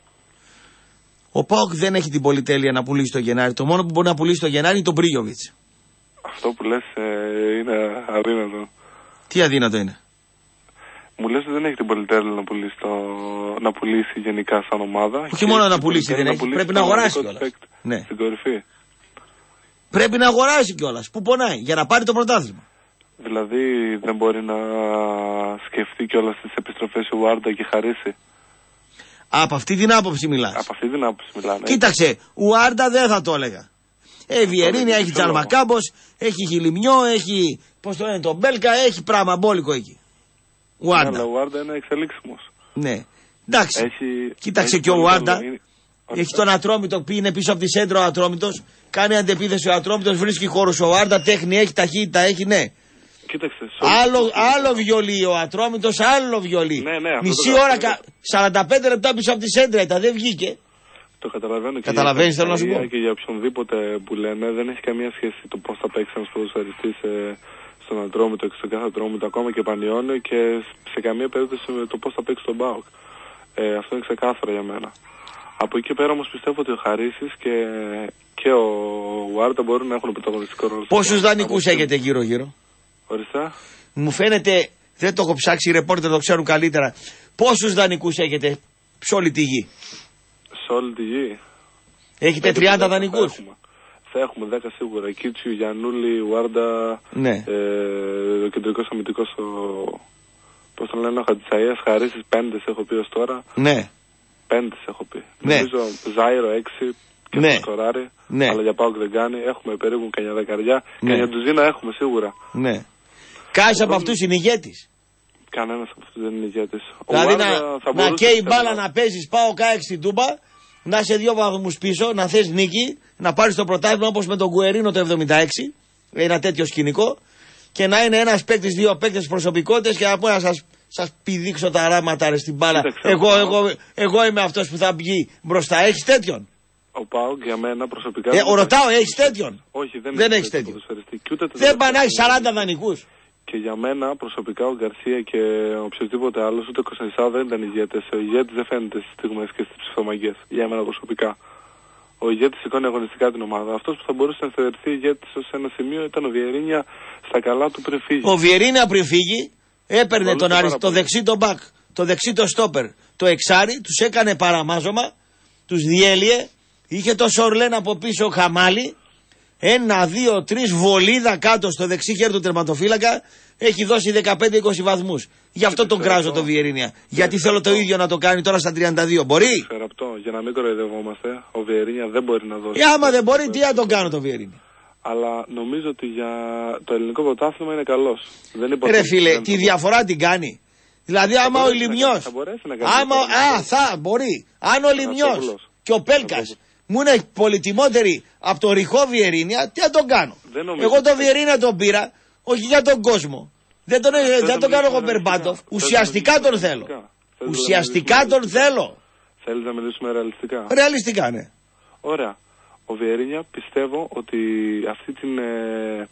Ο ΠΑΟΚ δεν έχει την πολυτέλεια να πουλήσει το Γενάρη. Το μόνο που μπορεί να πουλήσει το Γενάρη είναι τον Μπρίγιοβιτς. Αυτό που λες ε, είναι αδύνατο. Τι αδύνατο είναι? Μου λες ότι δεν έχει την πολυτέλεια να πουλήσει, το... να πουλήσει γενικά σαν ομάδα. Όχι μόνο να πουλήσει, δεν έχει. Πρέπει να αγοράσει κιόλας. Ναι. Στην κορυφή. Πρέπει να αγοράσει κιόλας. Πού πονάει, για να πάρει το πρωτάθλημα. Δηλαδή δεν μπορεί να σκεφτεί κιόλας τις επιστροφές του Βάρντα και χαρίσει. Από αυτή την άποψη μιλάς. Από αυτή την άποψη μιλάω. Ναι. Κοίταξε, Ουάρντα δεν θα το έλεγα. Ε, Βιερίνια έχει Τζαλμακάμπος, έχει Χιλιμιό, έχει. Πώς το λένε, τον Μπέλκα, έχει πράγμα μπόλικο εκεί. Ουάρντα. Ναι, αλλά ο Ουάρντα είναι εξελίξιμος. Ναι. Εντάξει. Έχει... Κοίταξε έχει και ο Ουάρντα. Είναι... Έχει τον Ατρόμητο που είναι πίσω από τη σέντρα ο Ατρόμητος. Κάνει αντεπίθεση ο Ατρόμητος, βρίσκει χώρους ο Ουάρντα, τέχνη έχει, ταχύτητα έχει, ναι. Κοίταξε, άλλο, άλλο βιολί ο Ατρόμητος, άλλο βιολί. Ναι, ναι, μισή ώρα, κα... σαράντα πέντε λεπτά πίσω από τη σέντρα ήταν, δεν βγήκε. Το καταλαβαίνω και Καταλαβαίνεις, θέλω να σου πω. Και για οποιονδήποτε που λένε δεν έχει καμία σχέση το πώς θα παίξει ένας ποδοσφαιριστής ε, στον Ατρόμητο και στον κάθε Ατρόμητο, ακόμα και Πανιώνιο, και σε καμία περίπτωση με το πώς θα παίξει τον ΠΑΟΚ. Ε, αυτό είναι ξεκάθαρο για μένα. Από εκεί πέρα όμως πιστεύω ότι ο Χαρίσης και, και ο Ουάρντα μπορούν να έχουν πρωταγωνιστικό ρόλο. Πόσους δανεικούς έχετε γύρω-γύρω? Οριστά. Μου φαίνεται, δεν το έχω ψάξει, οι ρεπόρτερ το ξέρουν καλύτερα. Πόσους δανεικούς έχετε σε όλη τη γη? Σε όλη τη γη. Έχετε τριάντα δανεικούς? Θα, θα έχουμε δέκα σίγουρα. Κίτσιου, Γιαννούλη, Ουάρντα, ναι. ε, ο κεντρικός αμυντικός, ο, πώς τον λένε, ο Χατζησαΐας, Χαρίσης, πέντες έχω πει ως τώρα. Ναι. Πέντες έχω πει. Ναι. Νομίζω Ζάιρο έξι και ναι. το σκοράρι, ναι. αλλά για ΠΑΟΚ δεν κάνει. Έχουμε περίπου κανιά δεκαριά. Ναι. Κανιά ντουζίνα έχουμε σίγουρα. Ναι. Κάζεις από αυτούς είναι ηγέτης? Κανένας από αυτούς δεν είναι ηγέτης. Δηλαδή να, να καίει μπάλα να παίζεις, πάω κάξι στην Τούμπα, να είσαι δύο βαθμούς πίσω, να θες νίκη, να πάρεις το πρωτάθλημα όπως με τον Γκουερίνο το εβδομήντα έξι, ένα τέτοιο σκηνικό, και να είναι ένας παίκτης, δύο παίκτες προσωπικότητες και να πω να σας, σας πηδήξω τα ράματα ρε στην μπάλα. Εγώ, εγώ, εγώ είμαι αυτός που θα βγει μπροστά. Έχεις τέτοιον? Ο ΠΑΟΚ για μένα προσωπικά. Ε, ο ρωτάω, έχεις τέτοιον? Όχι, δεν, δεν έχεις τέτοιον. Δεν πάνε να έχεις σαράντα δανεικούς. Και για μένα προσωπικά ο Γκαρσία και οποιοδήποτε άλλος, ούτε ο Κωνσταντινισάου δεν ήταν ηγέτες. Ο ηγέτης δεν φαίνεται στις στιγμές και στις ψηφομαγιές. Για μένα προσωπικά. Ο ηγέτης σηκώνει αγωνιστικά την ομάδα. Αυτός που θα μπορούσε να θεωρηθεί ηγέτης ως ένα σημείο ήταν ο Βιερίνια στα καλά του πριν φύγει. Ο Βιερίνια πριν φύγει έπαιρνε τον αρισ... το δεξί το μπακ, το δεξί το στόπερ, το εξάρι, τους έκανε παραμάζωμα, τους διέλυε, είχε το Σορλέν από πίσω χαμάλι. Ένα, δύο, τρεις βολίδα κάτω στο δεξί χέρι του τερματοφύλακα. Έχει δώσει δεκαπέντε είκοσι βαθμούς. Γι' αυτό τον κράζω το Βιερίνια. Γιατί θέλω το ίδιο να το κάνει τώρα στα τριάντα δύο. Μπορεί? Φεραπτό, για να μην κοροϊδευόμαστε, ο Βιερίνια δεν μπορεί να δώσει. Ε, άμα δεν μπορεί, τι να τον κάνω το Βιερίνια. Αλλά νομίζω ότι για το ελληνικό πρωτάθλημα είναι καλός. Ρε φίλε, τη διαφορά την κάνει. Δηλαδή, άμα ο Λιμιός. Άμα, α, θα μπορεί. Αν ο Λιμιός και ο Πέλκας μου είναι πολυτιμότεροι από το ρηχό Βιερίνια, τι να τον κάνω. Εγώ τον Βιερίνια τον πήρα, όχι για τον κόσμο. Δεν τον, δεν τον κάνω εγώ Μπερμπάτοφ. Ουσιαστικά τον θέλω. Ουσιαστικά τον θέλω. Θέλεις να μιλήσουμε ρεαλιστικά? Ρεαλιστικά, ναι. Ωραία. Ο Βιερίνια πιστεύω ότι αυτή την ε,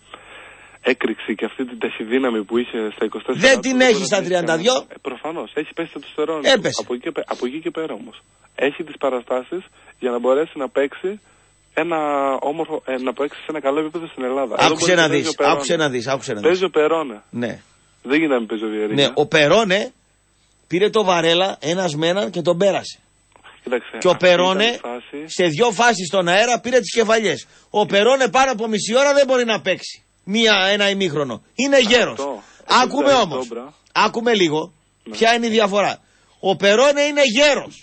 έκρηξη και αυτή την ταχυδύναμη που είχε στα είκοσι τέσσερα. Δεν την έχει στα τριάντα δύο. Ε, προφανώς. Έχει πέσει το στερόν. Έπεσε. Από, από εκεί και πέρα όμως. Έχει τις παραστάσεις για να μπορέσει να παίξει ένα όμορφο, ε, να παίξει σε ένα καλό επίπεδο στην Ελλάδα. Άκουσε να δεις, άκουσε να δεις, άκουσε να δεις. Παίζει ο Περόνε. Ναι. Δεν γίνεται να μην παίζει ο Βιερίνια. Ναι, ο Περόνε πήρε το Βαρέλα ένας με έναν και τον πέρασε. Κοίταξε, και ο Περόνε σε δύο φάσεις στον αέρα πήρε τις κεφαλιές. Ο Περόνε πάνω από μισή ώρα δεν μπορεί να παίξει μία, ένα ημίχρονο. Είναι γέρος. Άκουμε όμως, άκουμε λίγο, ναι. Ποια είναι η διαφορά. Ο Περόνε είναι γέρος.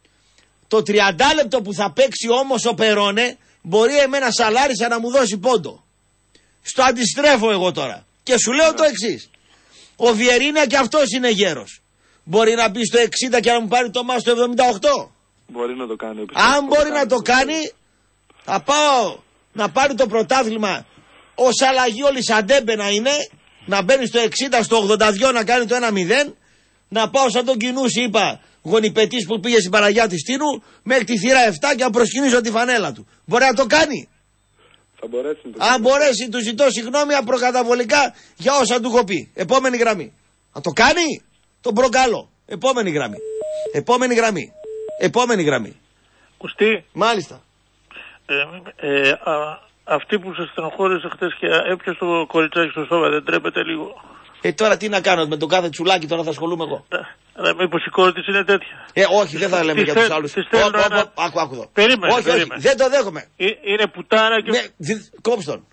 Το τριάντα λεπτό που θα παίξει όμως ο Περόνε μπορεί εμένα Σαλάρισα να μου δώσει πόντο. Στο αντιστρέφω εγώ τώρα. Και σου λέω ναι. Το εξής. Ο Βιερίνια και αυτός είναι γέρος. Μπορεί να μπει στο εξήντα και να μου πάρει το μάτς στο εβδομήντα οκτώ. Μπορεί να το κάνει. Αν μπορεί να το κάνει, θα πάω να πάρει το πρωτάθλημα ως αλλαγή ο Λισαντέμπε να είναι, να μπαίνει στο εξήντα, στο ογδόντα δύο να κάνει το ένα μηδέν, να πάω σαν τον Κινούση, είπα, γονιπετής που πήγε στην Παναγιά της Τίνου, μέχρι τη θύρα επτά και να προσκυνήσω τη φανέλα του. Μπορεί να το κάνει. Θα μπορέσει. Αν μπορέσει, του ζητώ συγγνώμη προκαταβολικά για όσα του έχω πει. Επόμενη γραμμή. Να το κάνει, τον προκαλώ. Επόμενη γραμμή. Επόμενη γραμμή. Επόμενη γραμμή. Κουστί. Μάλιστα. Ε, ε, α, αυτή που σε στενοχώρησε χτες και έπιασε το κοριτσάκι στο σώμα, δεν τρέπεται λίγο? Ε, τώρα τι να κάνω με το κάθε τσουλάκι, τώρα θα ασχολούμαι εγώ. Αλλά μήπως η κόρη της είναι τέτοια? Ε, όχι, δεν θα λέμε για τους άλλους. Άκου, άκου εδώ. Περίμενε, όχι, όχι, δεν το δέχομαι. Ε, είναι πουτάνα και... Ναι, κόψ' τον.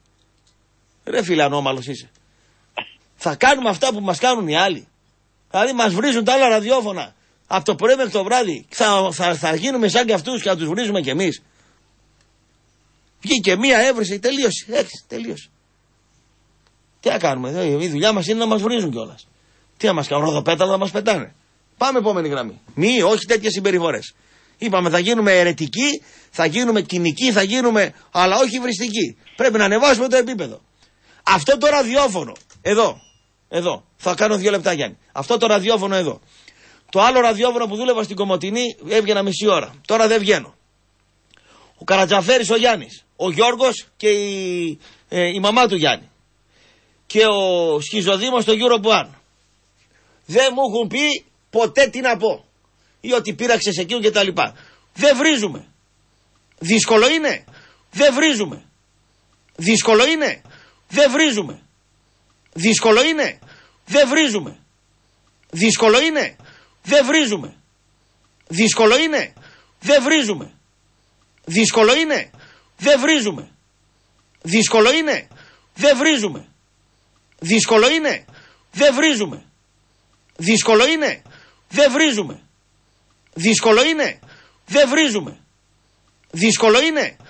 Ρε φίλε, ανώμαλος είσαι. Θα κάνουμε αυτά που μας κάνουν οι άλλοι. Δηλαδή μας βρίζουν τα άλλα ραδιόφωνα. Από το πρωί μέχρι το βράδυ θα, θα, θα γίνουμε σαν και αυτούς και θα τους βρίζουμε κι εμείς. Βγήκε μία, έβρισε, τελείωσε. Έτσι, τελείωσε. Τι να κάνουμε, η δουλειά μας είναι να μας βρίζουν κιόλας. Τι να μας κάνουν, ροδοπέταλα να μας πετάνε. Πάμε επόμενη γραμμή. Μη, όχι τέτοιες συμπεριφορές. Είπαμε θα γίνουμε αιρετικοί, θα γίνουμε κοινικοί, θα γίνουμε, αλλά όχι βριστικοί. Πρέπει να ανεβάσουμε το επίπεδο. Αυτό το ραδιόφωνο, εδώ, εδώ, θα κάνω δύο λεπτά Γιάννη. Αυτό το ραδιόφωνο εδώ. Το άλλο ραδιόφωνο που δούλευα στην Κομοτηνή έβγαινα μισή ώρα. Τώρα δεν βγαίνω. Ο Καρατζαφέρης ο Γιάννης, ο Γιώργος και η, ε, η μαμά του Γιάννη. Και ο Σχιζοδήμος στο Europe One. Δεν μου έχουν πει ποτέ τι να πω. Ή ότι πείραξε σε εκείνο και τα λοιπά. Δεν βρίζουμε. Δύσκολο είναι. Δεν βρίζουμε. Δύσκολο είναι. Δεν βρίζουμε. Δύσκολο είναι. Δεν βρίζουμε. Δύσκολο είναι. Δεν βρίζουμε. Δύσκολο είναι. Δεν βρίζουμε. Δύσκολο είναι. Δεν βρίζουμε. Δύσκολο είναι. Δεν βρίζουμε. Δύσκολο είναι. Δεν βρίζουμε. Δύσκολο είναι. Δεν βρίζουμε. Δύσκολο είναι. Δεν βρίζουμε. Δύσκολο είναι.